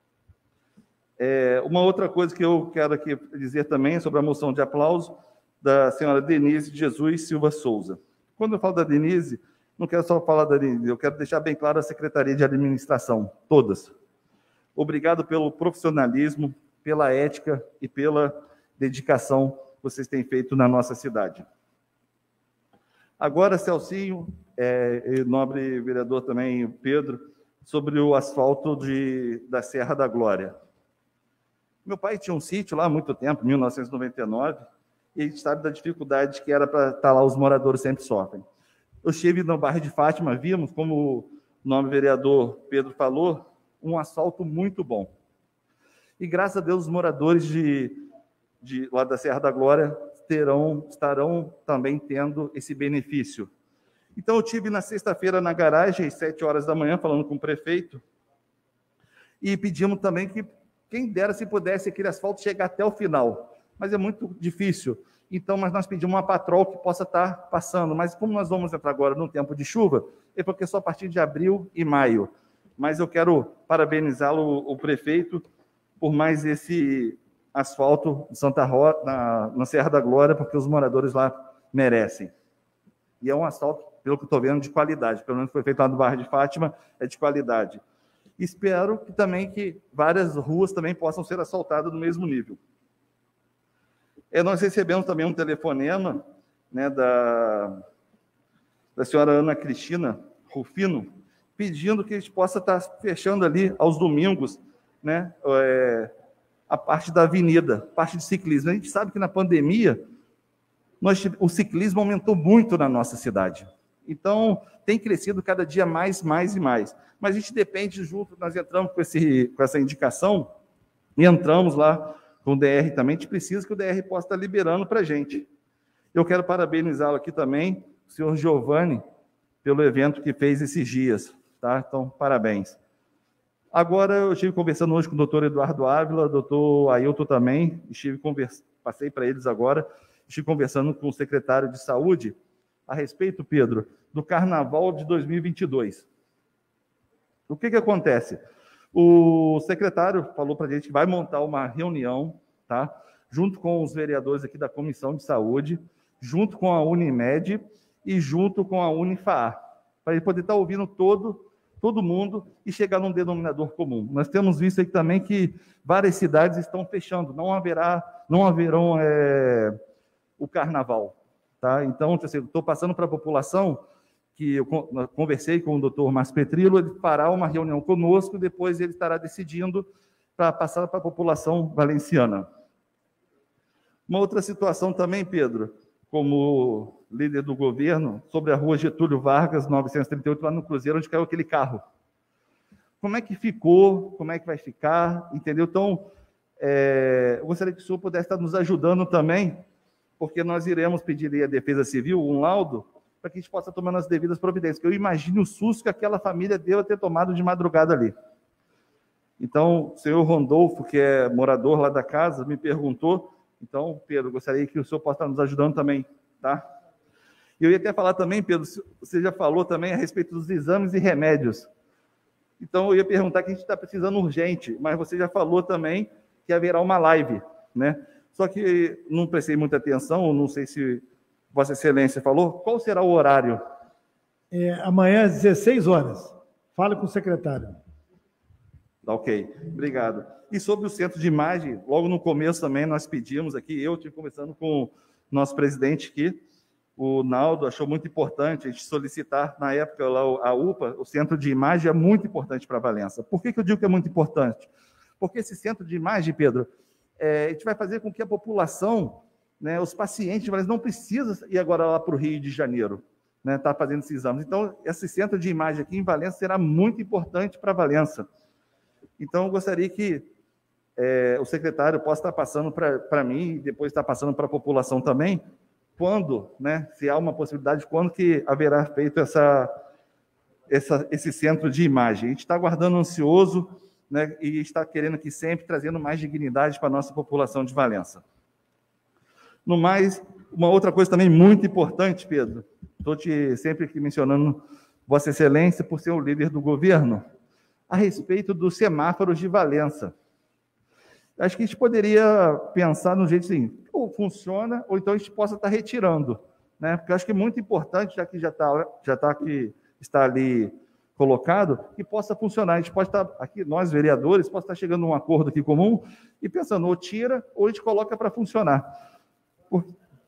É, uma outra coisa que eu quero aqui dizer também sobre a moção de aplauso da senhora Denise de Jesus Silva Souza. Quando eu falo da Denise, não quero só falar da Denise, eu quero deixar bem claro a Secretaria de Administração, todas. Obrigado pelo profissionalismo, pela ética e pela dedicação que vocês têm feito na nossa cidade. Agora, Celcinho, é, e nobre vereador também, Pedro, sobre o asfalto de, da Serra da Glória. Meu pai tinha um sítio lá há muito tempo, mil novecentos e noventa e nove, e a gente sabe da dificuldade que era para estar lá, os moradores sempre sofrem. Eu estive no bairro de Fátima, vimos, como o nobre vereador Pedro falou, um asfalto muito bom. E, graças a Deus, os moradores de, de, lá da Serra da Glória terão, estarão também tendo esse benefício. Então, eu estive na sexta-feira na garagem, às sete horas da manhã, falando com o prefeito, e pedimos também que, quem dera se pudesse, aquele asfalto chegar até o final. Mas é muito difícil. Então, mas nós pedimos uma patrol que possa estar passando. Mas como nós vamos entrar agora no tempo de chuva, é porque só a partir de abril e maio. Mas eu quero parabenizá-lo, o prefeito, por mais esse asfalto de Santa Rosa, na, na Serra da Glória, porque os moradores lá merecem. E é um asfalto, pelo que estou vendo, de qualidade. Pelo menos foi feito lá no bairro de Fátima, é de qualidade. Espero que também que várias ruas também possam ser asfaltadas no mesmo nível. É, nós recebemos também um telefonema, né, da, da senhora Ana Cristina Rufino, pedindo que a gente possa estar fechando ali aos domingos, né, é, a parte da avenida, parte de ciclismo. A gente sabe que na pandemia nós, o ciclismo aumentou muito na nossa cidade. Então, tem crescido cada dia mais, mais e mais. Mas a gente depende junto, nós entramos com, esse, com essa indicação e entramos lá com o D R também. A gente precisa que o D R possa estar liberando para a gente. Eu quero parabenizá-lo aqui também, o senhor Giovanni, pelo evento que fez esses dias. Tá? Então, parabéns. Agora, eu estive conversando hoje com o doutor Eduardo Ávila, doutor Ailton também, estive convers... passei para eles agora, estive conversando com o secretário de Saúde a respeito, Pedro, do Carnaval de dois mil e vinte e dois. O que que acontece? O secretário falou para a gente que vai montar uma reunião, tá? Junto com os vereadores aqui da Comissão de Saúde, junto com a Unimed e junto com a Unifaar, para ele poder estar ouvindo todo todo mundo e chegar num denominador comum. Nós temos visto aí também que várias cidades estão fechando, não haverá, não haverão é, o carnaval, tá? Então, assim, estou passando para a população que eu conversei com o doutor Márcio Petrillo, ele fará uma reunião conosco e depois ele estará decidindo para passar para a população valenciana. Uma outra situação também, Pedro, como líder do governo, sobre a rua Getúlio Vargas, novecentos e trinta e oito, lá no Cruzeiro, onde caiu aquele carro. Como é que ficou? Como é que vai ficar? Entendeu? Então, é, eu gostaria que o senhor pudesse estar nos ajudando também, porque nós iremos pedir à Defesa Civil um laudo para que a gente possa tomar as devidas providências. Porque eu imagino o susto que aquela família deva ter tomado de madrugada ali. Então, o senhor Rondolfo, que é morador lá da casa, me perguntou. Então, Pedro, gostaria que o senhor possa estar nos ajudando também, tá? Eu ia até falar também, Pedro, você já falou também a respeito dos exames e remédios. Então, eu ia perguntar que a gente está precisando urgente, mas você já falou também que haverá uma live, né? Só que não prestei muita atenção, não sei se Vossa Excelência falou. Qual será o horário? É, amanhã às dezesseis horas. Fale com o secretário. Ok, obrigado. E sobre o centro de imagem, logo no começo também nós pedimos aqui, eu estive conversando com o nosso presidente aqui, o Naldo, achou muito importante a gente solicitar, na época, lá, a U P A, o centro de imagem é muito importante para Valença. Por que que eu digo que é muito importante? Porque esse centro de imagem, Pedro, é, a gente vai fazer com que a população, né, os pacientes, mas não precisam ir agora lá para o Rio de Janeiro, né, tá fazendo esses exames. Então, esse centro de imagem aqui em Valença será muito importante para Valença. Então, eu gostaria que é, o secretário possa estar passando para mim e depois estar passando para a população também, quando, né, se há uma possibilidade, quando que haverá feito essa, essa, esse centro de imagem. A gente está aguardando ansioso, né, e está querendo aqui sempre trazendo mais dignidade para a nossa população de Valença. No mais, uma outra coisa também muito importante, Pedro, estou te sempre aqui mencionando Vossa Excelência por ser o líder do governo, a respeito dos semáforos de Valença. Acho que a gente poderia pensar no jeito assim, ou funciona, ou então a gente possa estar retirando, né? Porque eu acho que é muito importante, já que já está, já está aqui, está ali colocado, que possa funcionar. A gente pode estar aqui, nós vereadores, possa estar chegando a um acordo aqui comum e pensando, ou tira, ou a gente coloca para funcionar. Por...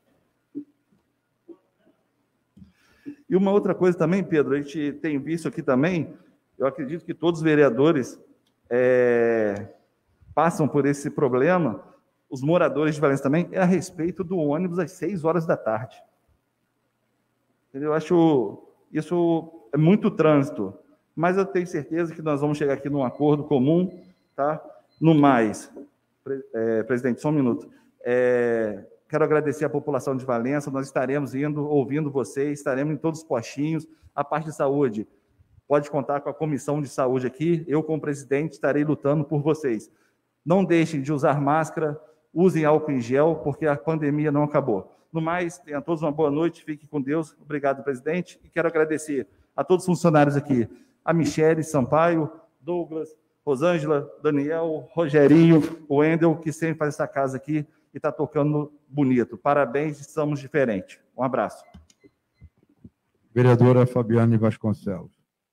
E uma outra coisa também, Pedro, a gente tem visto aqui também, eu acredito que todos os vereadores é, passam por esse problema, os moradores de Valença também, é a respeito do ônibus às seis horas da tarde. Eu acho isso é muito trânsito, mas eu tenho certeza que nós vamos chegar aqui num acordo comum, tá? No mais, é, presidente, só um minuto. É, quero agradecer à população de Valença, nós estaremos indo, ouvindo vocês, estaremos em todos os postinhos. A parte de saúde, pode contar com a comissão de saúde aqui, eu como presidente estarei lutando por vocês. Não deixem de usar máscara, usem álcool em gel, porque a pandemia não acabou. No mais, tenham todos uma boa noite, fiquem com Deus. Obrigado, presidente. E quero agradecer a todos os funcionários aqui, a Michele Sampaio, Douglas, Rosângela, Daniel, Rogerinho, o Wendel, que sempre faz essa casa aqui e está tocando bonito. Parabéns, estamos diferentes. Um abraço. Vereadora Fabiane Vasconcelos.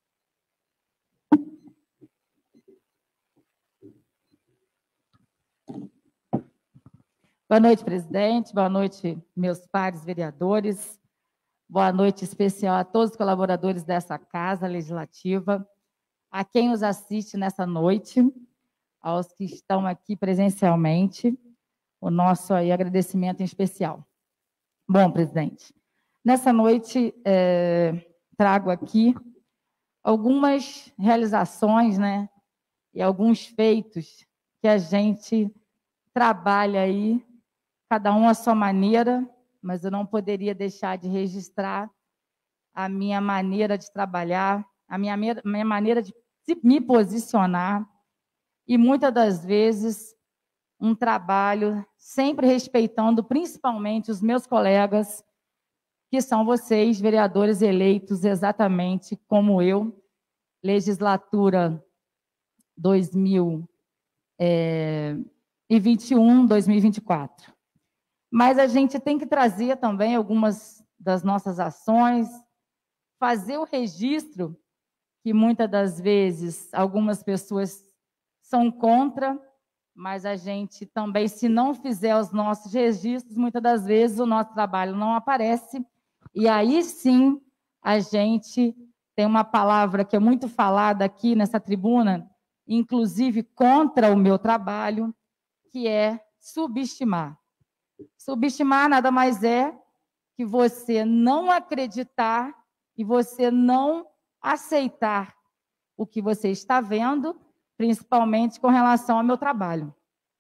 Boa noite, presidente. Boa noite, meus pares vereadores. Boa noite especial a todos os colaboradores dessa Casa Legislativa, a quem nos assiste nessa noite, aos que estão aqui presencialmente, o nosso aí agradecimento em especial. Bom, presidente, nessa noite é, trago aqui algumas realizações, né, e alguns feitos que a gente trabalha aí, cada um à sua maneira, mas eu não poderia deixar de registrar a minha maneira de trabalhar, a minha, minha maneira de me posicionar, e muitas das vezes um trabalho sempre respeitando principalmente os meus colegas, que são vocês, vereadores eleitos exatamente como eu, legislatura dois mil e vinte e um, dois mil e vinte e quatro. Mas a gente tem que trazer também algumas das nossas ações, fazer o registro, que muitas das vezes algumas pessoas são contra, mas a gente também, se não fizer os nossos registros, muitas das vezes o nosso trabalho não aparece, e aí sim a gente tem uma palavra que é muito falada aqui nessa tribuna, inclusive contra o meu trabalho, que é subestimar. Subestimar nada mais é que você não acreditar e você não aceitar o que você está vendo, principalmente com relação ao meu trabalho.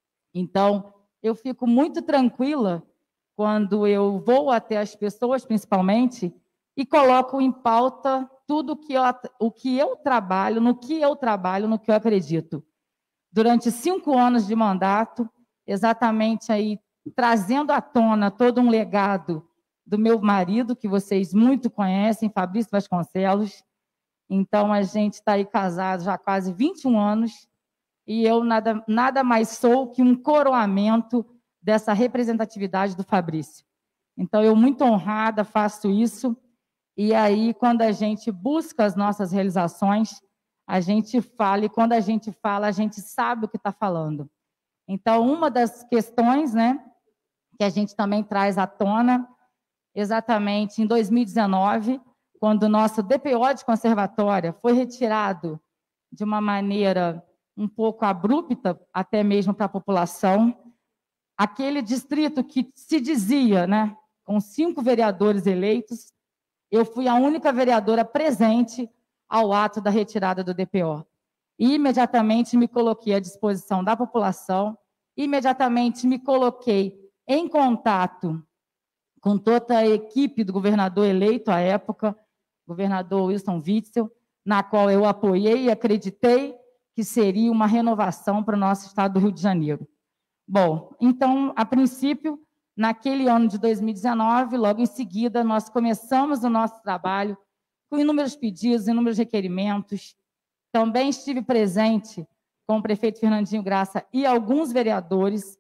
Então, eu fico muito tranquila quando eu vou até as pessoas, principalmente, e coloco em pauta tudo que eu, o que eu trabalho, no que eu trabalho, no que eu acredito. Durante cinco anos de mandato, exatamente aí, trazendo à tona todo um legado do meu marido, que vocês muito conhecem, Fabrício Vasconcelos. Então, a gente está aí casado já há quase vinte e um anos, e eu nada, nada mais sou que um coroamento dessa representatividade do Fabrício. Então, eu muito honrada faço isso, e aí, quando a gente busca as nossas realizações, a gente fala, e quando a gente fala, a gente sabe o que está falando. Então, uma das questões, né, que a gente também traz à tona, exatamente em dois mil e dezenove, quando o nosso D P O de conservatória foi retirado de uma maneira um pouco abrupta, até mesmo para a população, aquele distrito que se dizia, né, com cinco vereadores eleitos, eu fui a única vereadora presente ao ato da retirada do D P O. E imediatamente me coloquei à disposição da população, imediatamente me coloquei em contato com toda a equipe do governador eleito à época, governador Wilson Witzel, na qual eu apoiei e acreditei que seria uma renovação para o nosso estado do Rio de Janeiro. Bom, então, a princípio, naquele ano de dois mil e dezenove, logo em seguida, nós começamos o nosso trabalho com inúmeros pedidos, inúmeros requerimentos. Também estive presente com o prefeito Fernandinho Graça e alguns vereadores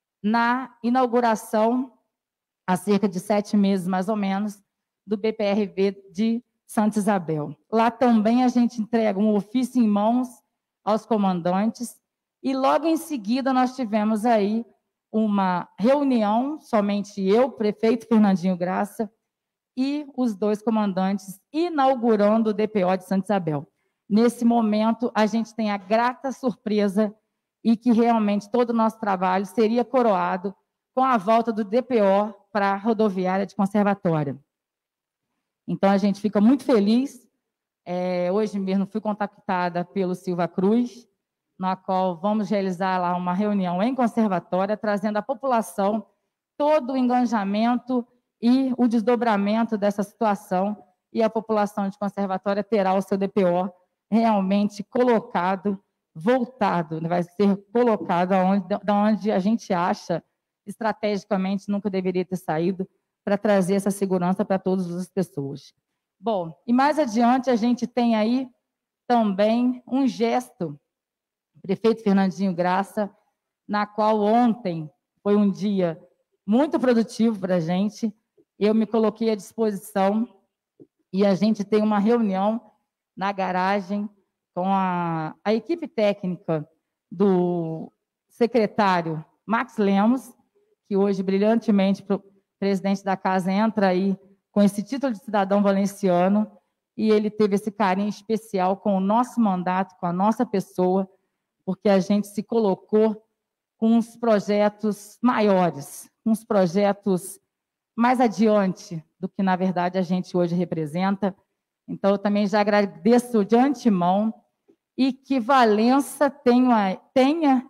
na inauguração, há cerca de sete meses mais ou menos, do B P R V de Santa Isabel. Lá também a gente entrega um ofício em mãos aos comandantes e logo em seguida nós tivemos aí uma reunião, somente eu, prefeito Fernandinho Graça e os dois comandantes inaugurando o D P O de Santa Isabel. Nesse momento, a gente tem a grata surpresa e que realmente todo o nosso trabalho seria coroado com a volta do D P O para a rodoviária de Conservatória. Então, a gente fica muito feliz. É, hoje mesmo fui contactada pelo Silva Cruz, na qual vamos realizar lá uma reunião em Conservatória, trazendo à população todo o engajamento e o desdobramento dessa situação, e a população de Conservatória terá o seu D P O realmente colocado, voltado, vai ser colocado aonde, da onde a gente acha, estrategicamente, nunca deveria ter saído, para trazer essa segurança para todas as pessoas. Bom, e mais adiante a gente tem aí também um gesto, prefeito Fernandinho Graça, na qual ontem foi um dia muito produtivo para a gente, eu me coloquei à disposição e a gente tem uma reunião na garagem com a, a equipe técnica do secretário Max Lemos, que hoje, brilhantemente, o presidente da casa entra aí com esse título de cidadão valenciano, e ele teve esse carinho especial com o nosso mandato, com a nossa pessoa, porque a gente se colocou com uns projetos maiores, uns projetos mais adiante do que, na verdade, a gente hoje representa. Então, eu também já agradeço de antemão e que Valença tenha, tenha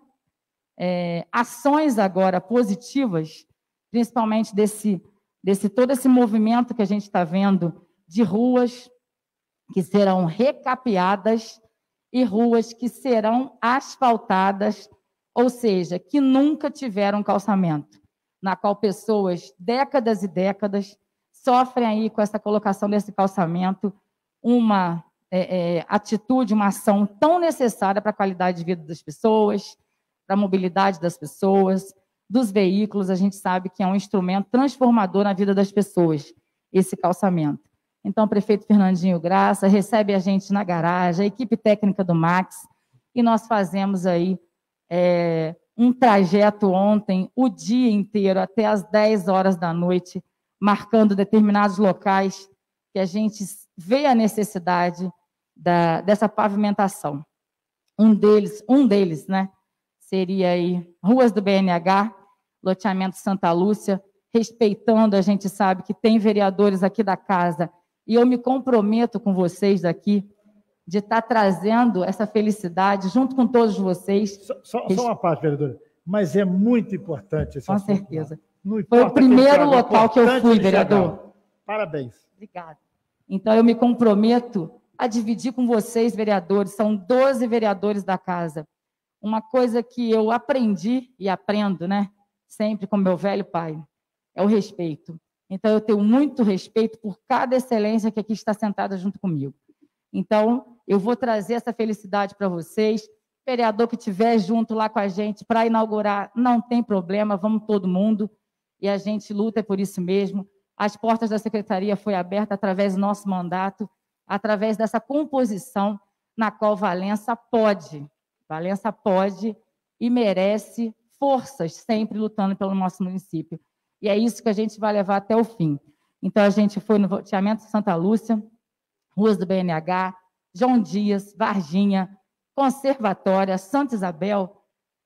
é, ações agora positivas, principalmente desse, desse todo esse movimento que a gente está vendo de ruas que serão recapeadas e ruas que serão asfaltadas, ou seja, que nunca tiveram calçamento, na qual pessoas, décadas e décadas, sofrem aí com essa colocação desse calçamento, uma é, é, atitude, uma ação tão necessária para a qualidade de vida das pessoas, para a mobilidade das pessoas, dos veículos. A gente sabe que é um instrumento transformador na vida das pessoas, esse calçamento. Então, o prefeito Fernandinho Graça recebe a gente na garagem, a equipe técnica do Max, e nós fazemos aí é, um trajeto ontem, o dia inteiro, até as dez horas da noite, marcando determinados locais que a gente vê a necessidade da, dessa pavimentação. Um deles, um deles, né, seria aí ruas do B N H, loteamento Santa Lúcia, respeitando, a gente sabe que tem vereadores aqui da casa, e eu me comprometo com vocês daqui de estar trazendo essa felicidade junto com todos vocês. Só, só, só uma parte, vereadora, mas é muito importante esse Com assunto. certeza. Não Foi o primeiro que local que eu fui, ele vereador. chegar. Parabéns. Obrigada. Então, eu me comprometo a dividir com vocês, vereadores, são doze vereadores da casa. Uma coisa que eu aprendi e aprendo, né, sempre com meu velho pai, é o respeito. Então, eu tenho muito respeito por cada excelência que aqui está sentada junto comigo. Então, eu vou trazer essa felicidade para vocês. Vereador que estiver junto lá com a gente para inaugurar, não tem problema, vamos todo mundo, e a gente luta por isso mesmo. As portas da secretaria foi aberta através do nosso mandato, através dessa composição na qual Valença pode, Valença pode e merece forças sempre lutando pelo nosso município. E é isso que a gente vai levar até o fim. Então, a gente foi no loteamento Santa Lúcia, ruas do B N H, João Dias, Varginha, Conservatória, Santa Isabel,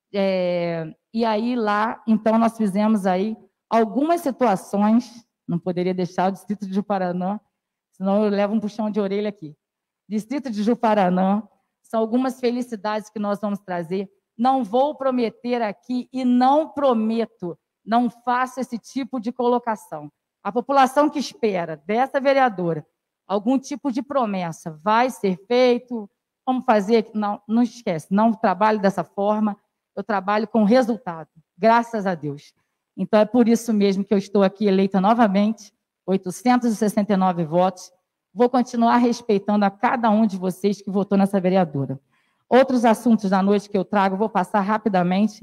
é, e aí lá, então, nós fizemos aí algumas situações, não poderia deixar o distrito de Juparanã, senão eu levo um puxão de orelha aqui. Distrito de Juparanã, são algumas felicidades que nós vamos trazer. Não vou prometer aqui e não prometo, não faço esse tipo de colocação. A população que espera dessa vereadora algum tipo de promessa vai ser feito, vamos fazer, não, não esquece, não trabalho dessa forma, eu trabalho com resultado, graças a Deus. Então, é por isso mesmo que eu estou aqui eleita novamente, oitocentos e sessenta e nove votos, vou continuar respeitando a cada um de vocês que votou nessa vereadora. Outros assuntos da noite que eu trago, vou passar rapidamente.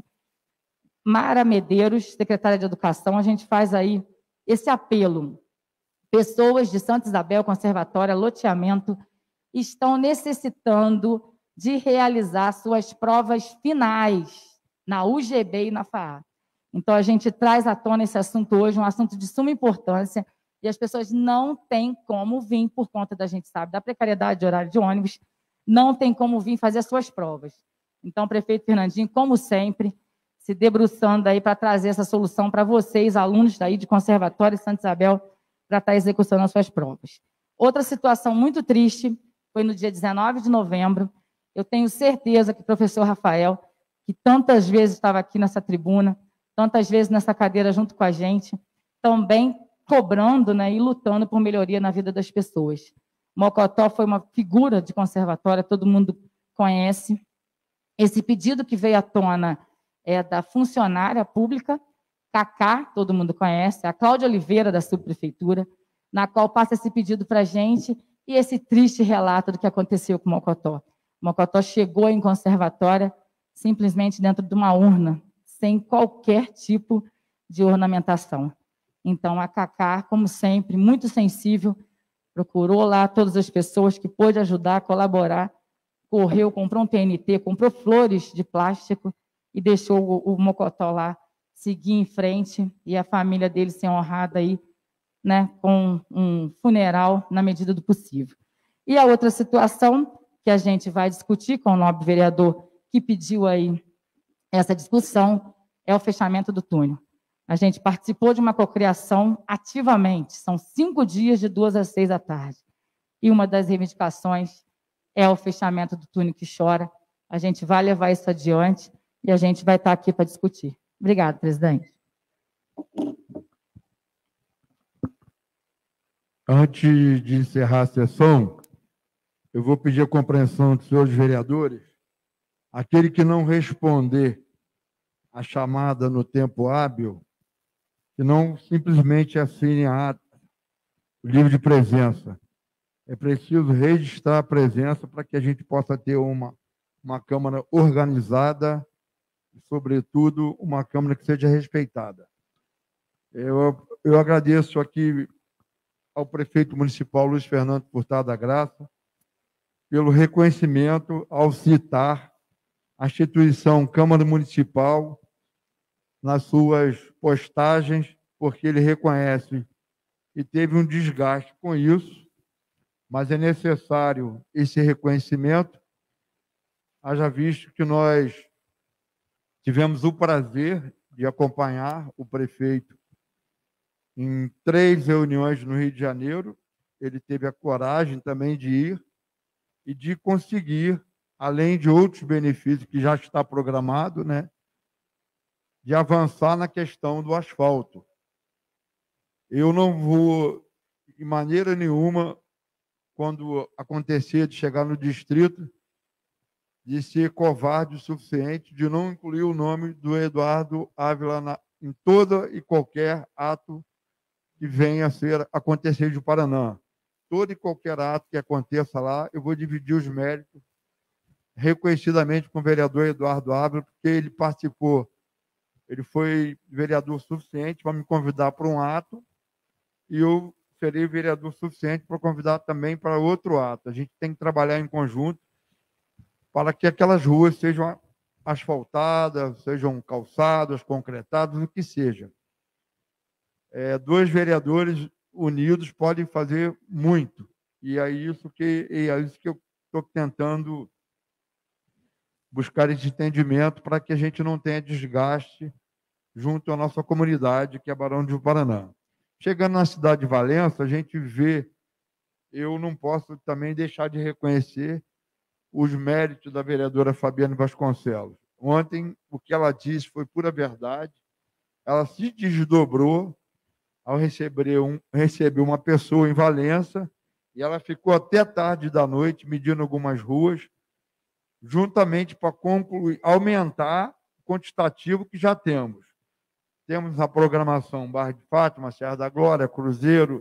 Mara Medeiros, secretária de Educação, a gente faz aí esse apelo. Pessoas de Santa Isabel, Conservatória, Loteamento, estão necessitando de realizar suas provas finais na U G B e na F A A. Então, a gente traz à tona esse assunto hoje, um assunto de suma importância, e as pessoas não têm como vir, por conta da gente sabe, da precariedade de horário de ônibus, não tem como vir fazer as suas provas. Então, o prefeito Fernandinho, como sempre, se debruçando aí para trazer essa solução para vocês, alunos daí de Conservatório e Santa Isabel, para estar executando as suas provas. Outra situação muito triste foi no dia dezenove de novembro. Eu tenho certeza que o professor Rafael, que tantas vezes estava aqui nessa tribuna, tantas vezes nessa cadeira junto com a gente, também cobrando, né, e lutando por melhoria na vida das pessoas. Mocotó foi uma figura de conservatória, todo mundo conhece. Esse pedido que veio à tona é da funcionária pública, Cacá, todo mundo conhece, a Cláudia Oliveira, da subprefeitura, na qual passa esse pedido para a gente e esse triste relato do que aconteceu com Mocotó. Mocotó chegou em conservatória simplesmente dentro de uma urna, sem qualquer tipo de ornamentação. Então, a Cacá, como sempre, muito sensível, procurou lá todas as pessoas que pôde ajudar, colaborar, correu, comprou um P N T, comprou flores de plástico e deixou o, o Mocotó lá seguir em frente e a família dele ser honrada aí, né, com um funeral na medida do possível. E a outra situação que a gente vai discutir com o nobre vereador que pediu aí essa discussão é o fechamento do túnel. A gente participou de uma cocriação ativamente. São cinco dias, de duas às seis da tarde. E uma das reivindicações é o fechamento do túnel que chora. A gente vai levar isso adiante e a gente vai estar aqui para discutir. Obrigada, presidente. Antes de encerrar a sessão, eu vou pedir a compreensão dos senhores vereadores. Aquele que não responder a chamada no tempo hábil, que não simplesmente assine a ata, o livro de presença. É preciso registrar a presença para que a gente possa ter uma, uma Câmara organizada e, sobretudo, uma Câmara que seja respeitada. Eu, eu agradeço aqui ao prefeito municipal Luiz Fernando Furtado da Graça pelo reconhecimento ao citar a instituição Câmara Municipal nas suas postagens, porque ele reconhece e teve um desgaste com isso, mas é necessário esse reconhecimento, haja visto que nós tivemos o prazer de acompanhar o prefeito em três reuniões no Rio de Janeiro. Ele teve a coragem também de ir e de conseguir, além de outros benefícios que já está programado, né, de avançar na questão do asfalto. Eu não vou, de maneira nenhuma, quando acontecer de chegar no distrito, de ser covarde o suficiente de não incluir o nome do Eduardo Ávila na, em toda e qualquer ato que venha a ser acontecer de Paraná. Todo e qualquer ato que aconteça lá, eu vou dividir os méritos reconhecidamente com o vereador Eduardo Ávila, porque ele participou, ele foi vereador suficiente para me convidar para um ato, e eu serei vereador suficiente para convidar também para outro ato. A gente tem que trabalhar em conjunto para que aquelas ruas sejam asfaltadas, sejam calçadas, concretadas, o que seja. É, dois vereadores unidos podem fazer muito, e é isso que, é isso que eu estou tentando buscar esse entendimento para que a gente não tenha desgaste junto à nossa comunidade, que é Barão de Paraná. Chegando na cidade de Valença, a gente vê, eu não posso também deixar de reconhecer os méritos da vereadora Fabiane Vasconcelos. Ontem, o que ela disse foi pura verdade. Ela se desdobrou ao receber, um, receber uma pessoa em Valença, e ela ficou até tarde da noite medindo algumas ruas, juntamente para concluir, aumentar o quantitativo que já temos. Temos a programação Barra de Fátima, Serra da Glória, Cruzeiro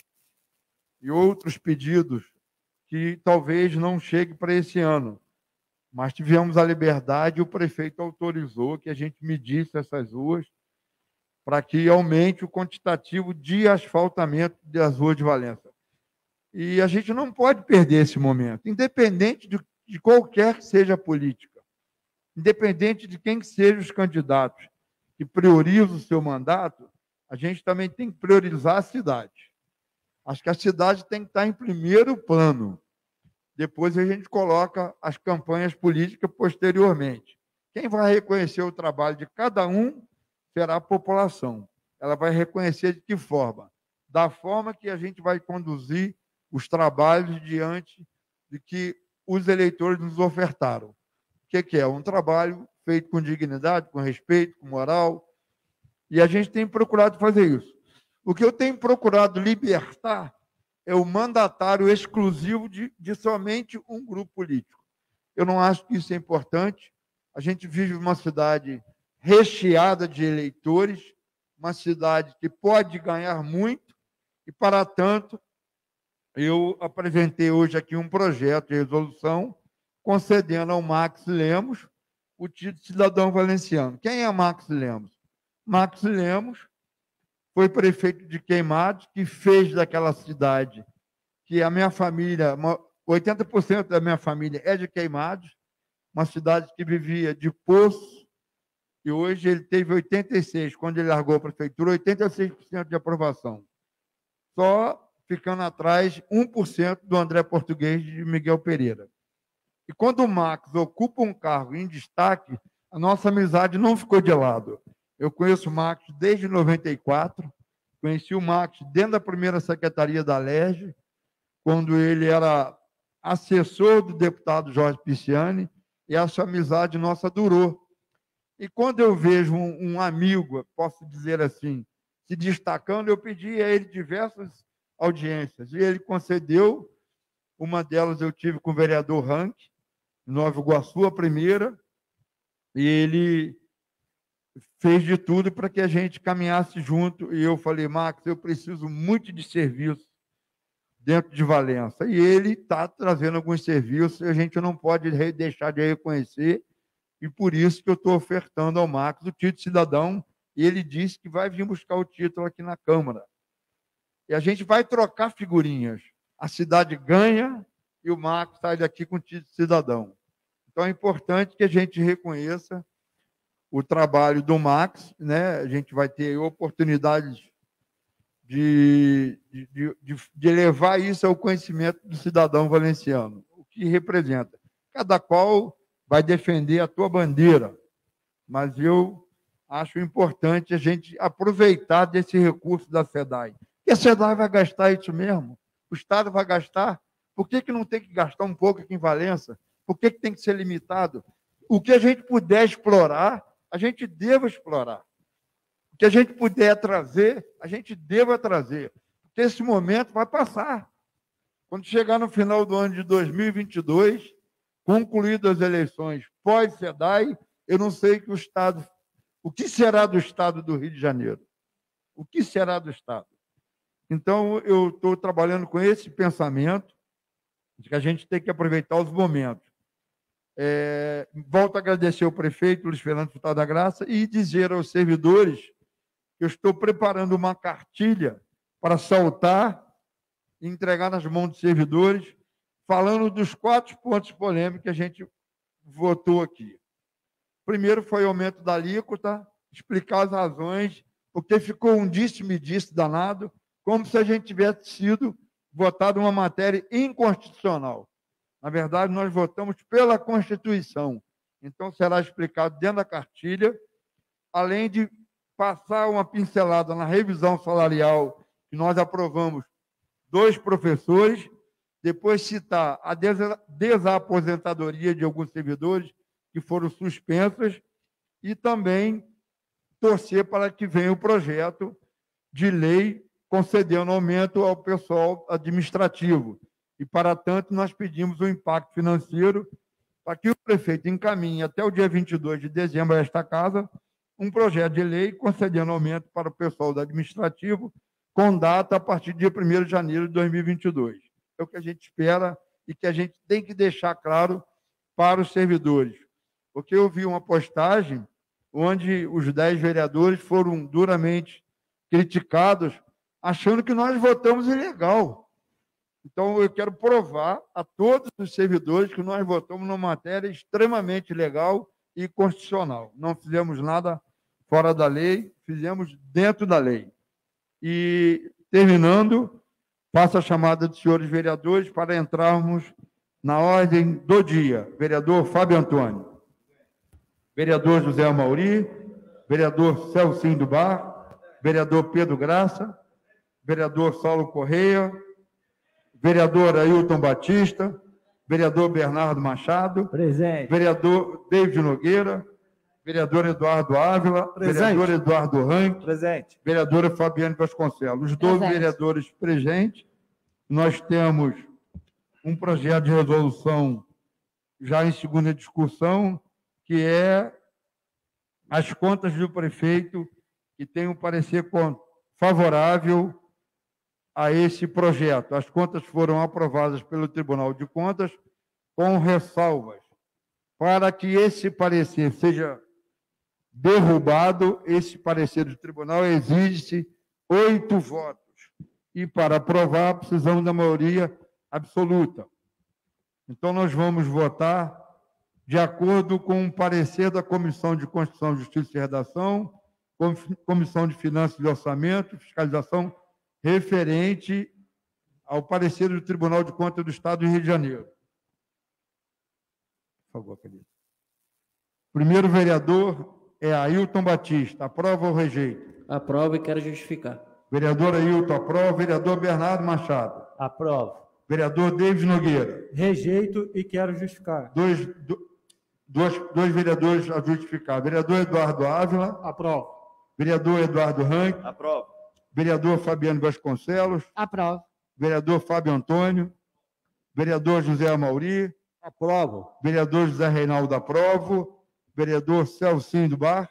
e outros pedidos que talvez não chegue para esse ano. Mas tivemos a liberdade e o prefeito autorizou que a gente medisse essas ruas para que aumente o quantitativo de asfaltamento das ruas de Valença. E a gente não pode perder esse momento, independente de, de qualquer que seja a política, independente de quem que sejam os candidatos que priorizam o seu mandato, a gente também tem que priorizar a cidade. Acho que a cidade tem que estar em primeiro plano. Depois a gente coloca as campanhas políticas posteriormente. Quem vai reconhecer o trabalho de cada um será a população. Ela vai reconhecer de que forma? Da forma que a gente vai conduzir os trabalhos diante de que os eleitores nos ofertaram. O que, que é? Um trabalho feito com dignidade, com respeito, com moral, e a gente tem procurado fazer isso. O que eu tenho procurado libertar é o mandatário exclusivo de, de somente um grupo político. Eu não acho que isso é importante. A gente vive uma cidade recheada de eleitores, uma cidade que pode ganhar muito, e, para tanto, eu apresentei hoje aqui um projeto de resolução concedendo ao Max Lemos o título de cidadão valenciano. Quem é Max Lemos? Max Lemos foi prefeito de Queimados, que fez daquela cidade, que a minha família, oitenta por cento da minha família é de Queimados, uma cidade que vivia de poço, e hoje ele teve oitenta e seis por cento, quando ele largou a prefeitura, oitenta e seis por cento de aprovação. Só ficando atrás um por cento do André Português e de Miguel Pereira. E quando o Max ocupa um cargo em destaque, a nossa amizade não ficou de lado. Eu conheço o Marcos desde noventa e quatro, conheci o Marcos dentro da primeira secretaria da Alerj, quando ele era assessor do deputado Jorge Pisciani, e essa amizade nossa durou. E quando eu vejo um, um amigo, posso dizer assim, se destacando, eu pedi a ele diversas audiências, e ele concedeu. Uma delas eu tive com o vereador Rank, em Nova Iguaçu, a primeira, e ele fez de tudo para que a gente caminhasse junto, e eu falei, Marcos, eu preciso muito de serviço dentro de Valença, e ele está trazendo alguns serviços, e a gente não pode deixar de reconhecer, e por isso que eu estou ofertando ao Marcos o título de cidadão, e ele disse que vai vir buscar o título aqui na Câmara. E a gente vai trocar figurinhas. A cidade ganha e o Marcos sai daqui com o título de cidadão. Então, é importante que a gente reconheça o trabalho do Max, né? A gente vai ter oportunidades de, de, de, de levar isso ao conhecimento do cidadão valenciano, o que representa. Cada qual vai defender a tua bandeira, mas eu acho importante a gente aproveitar desse recurso da SEDAI. E a SEDAI vai gastar isso mesmo, o Estado vai gastar. Por que que não tem que gastar um pouco aqui em Valença? Por que que tem que ser limitado? O que a gente puder explorar, a gente deva explorar. O que a gente puder trazer, a gente deva trazer. Porque esse momento vai passar. Quando chegar no final do ano de dois mil e vinte e dois, concluídas as eleições pós-SEDAI, eu não sei que o Estado, o que será do Estado do Rio de Janeiro? O que será do Estado? Então, eu estou trabalhando com esse pensamento de que a gente tem que aproveitar os momentos. É, volto a agradecer ao prefeito Luiz Fernando Furtado da Graça e dizer aos servidores que eu estou preparando uma cartilha para soltar e entregar nas mãos dos servidores, falando dos quatro pontos polêmicos que a gente votou aqui. Primeiro foi o aumento da alíquota, explicar as razões, porque ficou um disse-me-disse danado, como se a gente tivesse sido votado uma matéria inconstitucional. Na verdade, nós votamos pela Constituição. Então, será explicado dentro da cartilha, além de passar uma pincelada na revisão salarial, que nós aprovamos dois professores, depois citar a desaposentadoria de alguns servidores que foram suspensas e também torcer para que venha o projeto de lei concedendo aumento ao pessoal administrativo. E, para tanto, nós pedimos um impacto financeiro para que o prefeito encaminhe até o dia vinte e dois de dezembro a esta casa um projeto de lei concedendo aumento para o pessoal do administrativo com data a partir do dia primeiro de janeiro de dois mil e vinte e dois. É o que a gente espera e que a gente tem que deixar claro para os servidores. Porque eu vi uma postagem onde os dez vereadores foram duramente criticados, achando que nós votamos ilegal. Então, eu quero provar a todos os servidores que nós votamos numa matéria extremamente legal e constitucional. Não fizemos nada fora da lei, fizemos dentro da lei. E, terminando, passo a chamada dos senhores vereadores para entrarmos na ordem do dia. Vereador Fábio Antônio. Vereador José Amauri. Vereador Celcinho do Bar. Vereador Pedro Graça. Vereador Saulo Correia. Vereador Ailton Batista. Vereador Bernardo Machado. Presente. Vereador David Nogueira. Vereador Eduardo Ávila. Presente. Vereador Eduardo Rank. Presente. Vereadora Fabiane Vasconcelos. Os doze vereadores presentes. Nós temos um projeto de resolução já em segunda discussão, que é as contas do prefeito, que tem um parecer favorável a esse projeto. As contas foram aprovadas pelo Tribunal de Contas com ressalvas. Para que esse parecer seja derrubado, esse parecer do tribunal exige oito votos. E para aprovar, precisamos da maioria absoluta. Então, nós vamos votar de acordo com o parecer da Comissão de Constituição, Justiça e Redação, Comissão de Finanças e Orçamento, Fiscalização, referente ao parecer do Tribunal de Contas do Estado do Rio de Janeiro. Por favor, querido. Primeiro vereador, é Ailton Batista. Aprova ou rejeita? Aprovo e quero justificar. Vereador Ailton, aprova. Vereador Bernardo Machado. Aprovo. Vereador David Nogueira. Rejeito e quero justificar. Dois, do, dois, dois vereadores a justificar. Vereador Eduardo Ávila. Aprovo. Vereador Eduardo Rank. Aprovo. Vereador Fabiano Vasconcelos. Aprovo. Vereador Fábio Antônio. Vereador José Amauri. Aprovo. Vereador José Reinaldo, aprovo. Vereador Celcinho do Bar.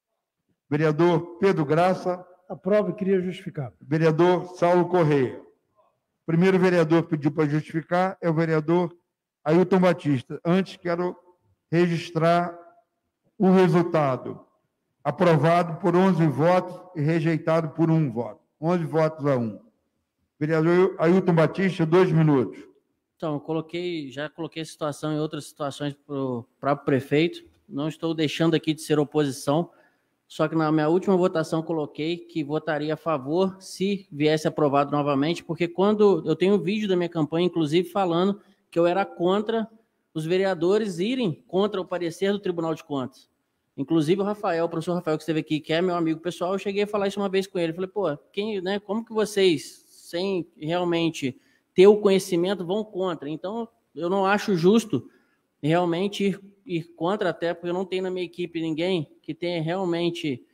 Vereador Pedro Graça. Aprovo e queria justificar. Vereador Saulo Correia. O primeiro vereador que pediu para justificar é o vereador Ailton Batista. Antes, quero registrar o resultado. Aprovado por onze votos e rejeitado por um voto. onze votos a um. Vereador Ailton Batista, dois minutos. Então, eu coloquei, já coloquei a situação em outras situações para o próprio prefeito. Não estou deixando aqui de ser oposição, só que na minha última votação coloquei que votaria a favor se viesse aprovado novamente, porque quando eu tenho um vídeo da minha campanha, inclusive, falando que eu era contra os vereadores irem contra o parecer do Tribunal de Contas. Inclusive o Rafael, o professor Rafael, que esteve aqui, que é meu amigo pessoal, eu cheguei a falar isso uma vez com ele. Falei, pô, quem, né, como que vocês, sem realmente ter o conhecimento, vão contra? Então, eu não acho justo realmente ir, ir contra, até porque eu não tenho na minha equipe ninguém que tenha realmente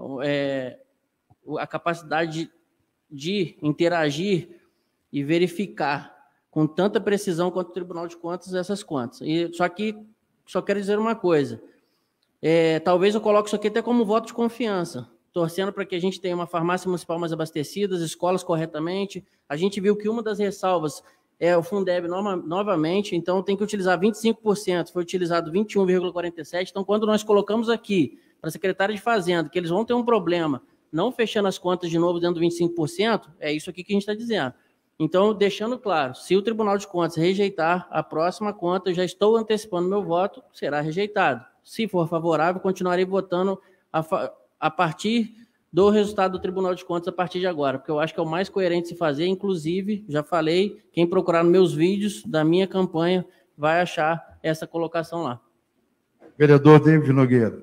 é, a capacidade de, de interagir e verificar com tanta precisão quanto o Tribunal de Contas essas contas. E, só que, só quero dizer uma coisa, é, talvez eu coloque isso aqui até como voto de confiança, torcendo para que a gente tenha uma farmácia municipal mais abastecida, as escolas corretamente. A gente viu que uma das ressalvas é o Fundeb nova, novamente, então tem que utilizar vinte e cinco por cento, foi utilizado vinte e um vírgula quarenta e sete por cento. Então, quando nós colocamos aqui para a secretária de Fazenda que eles vão ter um problema não fechando as contas de novo dentro do vinte e cinco por cento, é isso aqui que a gente está dizendo. Então, deixando claro, se o Tribunal de Contas rejeitar a próxima conta, eu já estou antecipando meu voto, será rejeitado. Se for favorável, continuarei votando a, a partir do resultado do Tribunal de Contas a partir de agora, porque eu acho que é o mais coerente se fazer. Inclusive, já falei, quem procurar nos meus vídeos da minha campanha vai achar essa colocação lá. Vereador David Nogueira.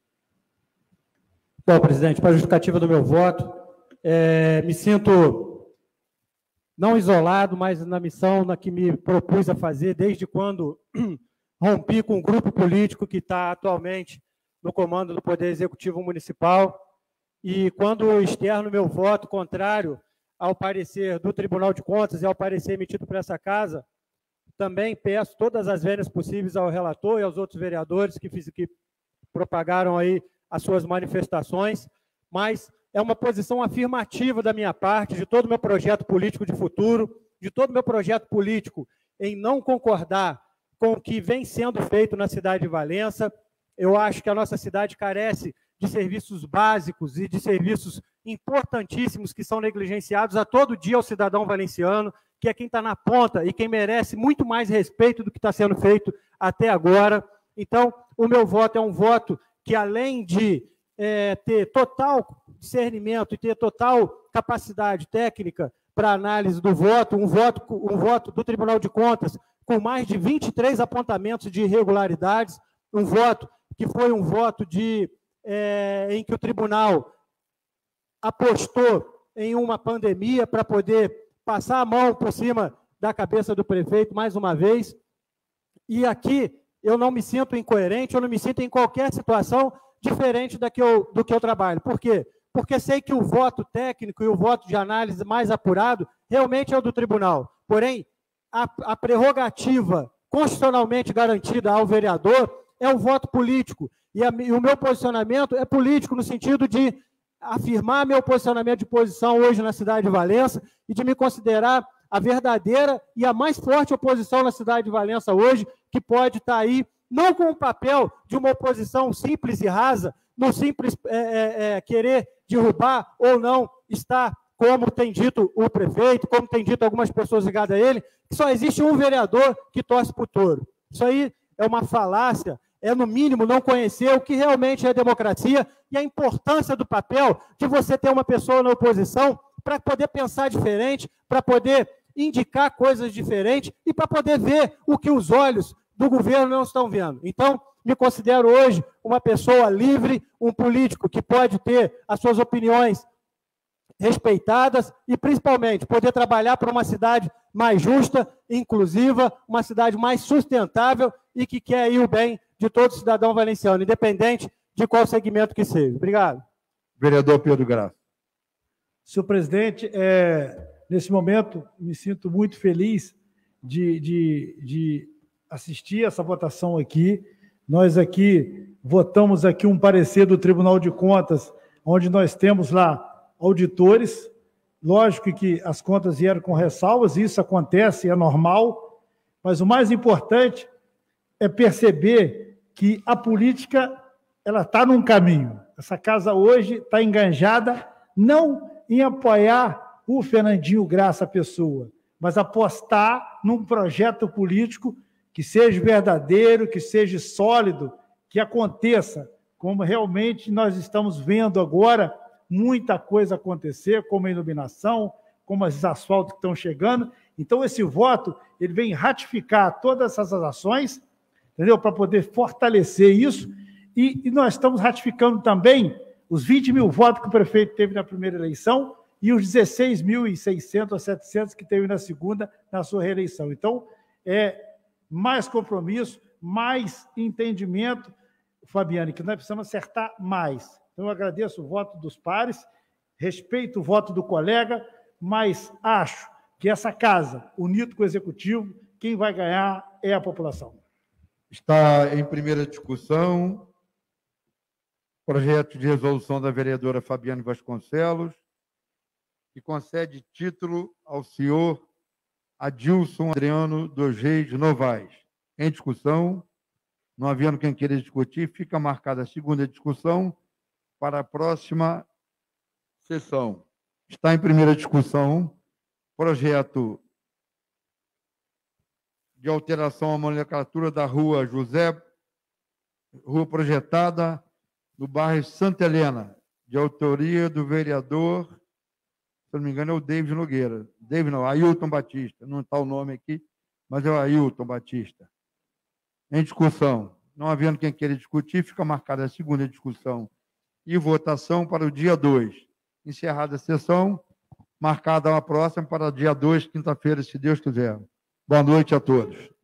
Bom, presidente, para a justificativa do meu voto, é, me sinto não isolado, mas na missão na que me propus a fazer desde quando rompi com um grupo político que está atualmente no comando do Poder Executivo Municipal. E quando externo meu voto contrário ao parecer do Tribunal de Contas e ao parecer emitido por essa casa, também peço todas as vênias possíveis ao relator e aos outros vereadores que, fiz, que propagaram aí as suas manifestações, mas é uma posição afirmativa da minha parte, de todo o meu projeto político de futuro, de todo o meu projeto político em não concordar com o que vem sendo feito na cidade de Valença. Eu acho que a nossa cidade carece de serviços básicos e de serviços importantíssimos que são negligenciados a todo dia ao cidadão valenciano, que é quem está na ponta e quem merece muito mais respeito do que está sendo feito até agora. Então, o meu voto é um voto que, além de é, ter total discernimento e ter total capacidade técnica para análise do voto, um voto, um voto do Tribunal de Contas com mais de vinte e três apontamentos de irregularidades, um voto que foi um voto de, é, em que o tribunal apostou em uma pandemia para poder passar a mão por cima da cabeça do prefeito mais uma vez. E aqui eu não me sinto incoerente, eu não me sinto em qualquer situação diferente da que eu, do que eu trabalho. Por quê? Porque sei que o voto técnico e o voto de análise mais apurado realmente é o do tribunal. Porém, a, a prerrogativa constitucionalmente garantida ao vereador é o voto político. E, a, e o meu posicionamento é político no sentido de afirmar meu posicionamento de posição hoje na cidade de Valença e de me considerar a verdadeira e a mais forte oposição na cidade de Valença hoje, que pode estar aí, não com o papel de uma oposição simples e rasa, no simples é, é, é, querer derrubar ou não estar, como tem dito o prefeito, como tem dito algumas pessoas ligadas a ele, que só existe um vereador que torce para o touro. Isso aí é uma falácia, é, no mínimo, não conhecer o que realmente é democracia e a importância do papel de você ter uma pessoa na oposição para poder pensar diferente, para poder indicar coisas diferentes e para poder ver o que os olhos do governo não estão vendo. Então, me considero hoje uma pessoa livre, um político que pode ter as suas opiniões respeitadas e, principalmente, poder trabalhar para uma cidade mais justa, inclusiva, uma cidade mais sustentável e que quer aí o bem de todo cidadão valenciano, independente de qual segmento que seja. Obrigado. Vereador Pedro Graça. Senhor presidente, é, nesse momento me sinto muito feliz de, de, de assistir essa votação aqui. Nós aqui votamos aqui um parecer do Tribunal de Contas, onde nós temos lá auditores. Lógico que as contas vieram com ressalvas, isso acontece, é normal, mas o mais importante é perceber que a política ela está num caminho. Essa casa hoje está enganjada não em apoiar o Fernandinho Graça Pessoa, mas apostar num projeto político que seja verdadeiro, que seja sólido, que aconteça, como realmente nós estamos vendo agora muita coisa acontecer, como a iluminação, como os asfaltos que estão chegando. Então, esse voto ele vem ratificar todas essas ações, entendeu? Para poder fortalecer isso. E, e nós estamos ratificando também os vinte mil votos que o prefeito teve na primeira eleição e os dezesseis mil e seiscentos ou setecentos que teve na segunda, na sua reeleição. Então, é mais compromisso, mais entendimento, Fabiane, que nós precisamos acertar mais. Então, eu agradeço o voto dos pares, respeito o voto do colega, mas acho que essa casa, unido com o Executivo, quem vai ganhar é a população. Está em primeira discussão projeto de resolução da vereadora Fabiane Vasconcelos, que concede título ao senhor Adilson Adriano dos Reis Novaes. Em discussão, não havendo quem queira discutir, fica marcada a segunda discussão para a próxima sessão. Está em primeira discussão projeto de alteração à nomenclatura da rua José, rua projetada no bairro Santa Helena, de autoria do vereador, se não me engano, é o David Nogueira. David não, Ailton Batista, não está o nome aqui, mas é o Ailton Batista. Em discussão, não havendo quem queira discutir, fica marcada a segunda discussão e votação para o dia dois. Encerrada a sessão, marcada a próxima para dia dois, quinta-feira, se Deus quiser. Boa noite a todos.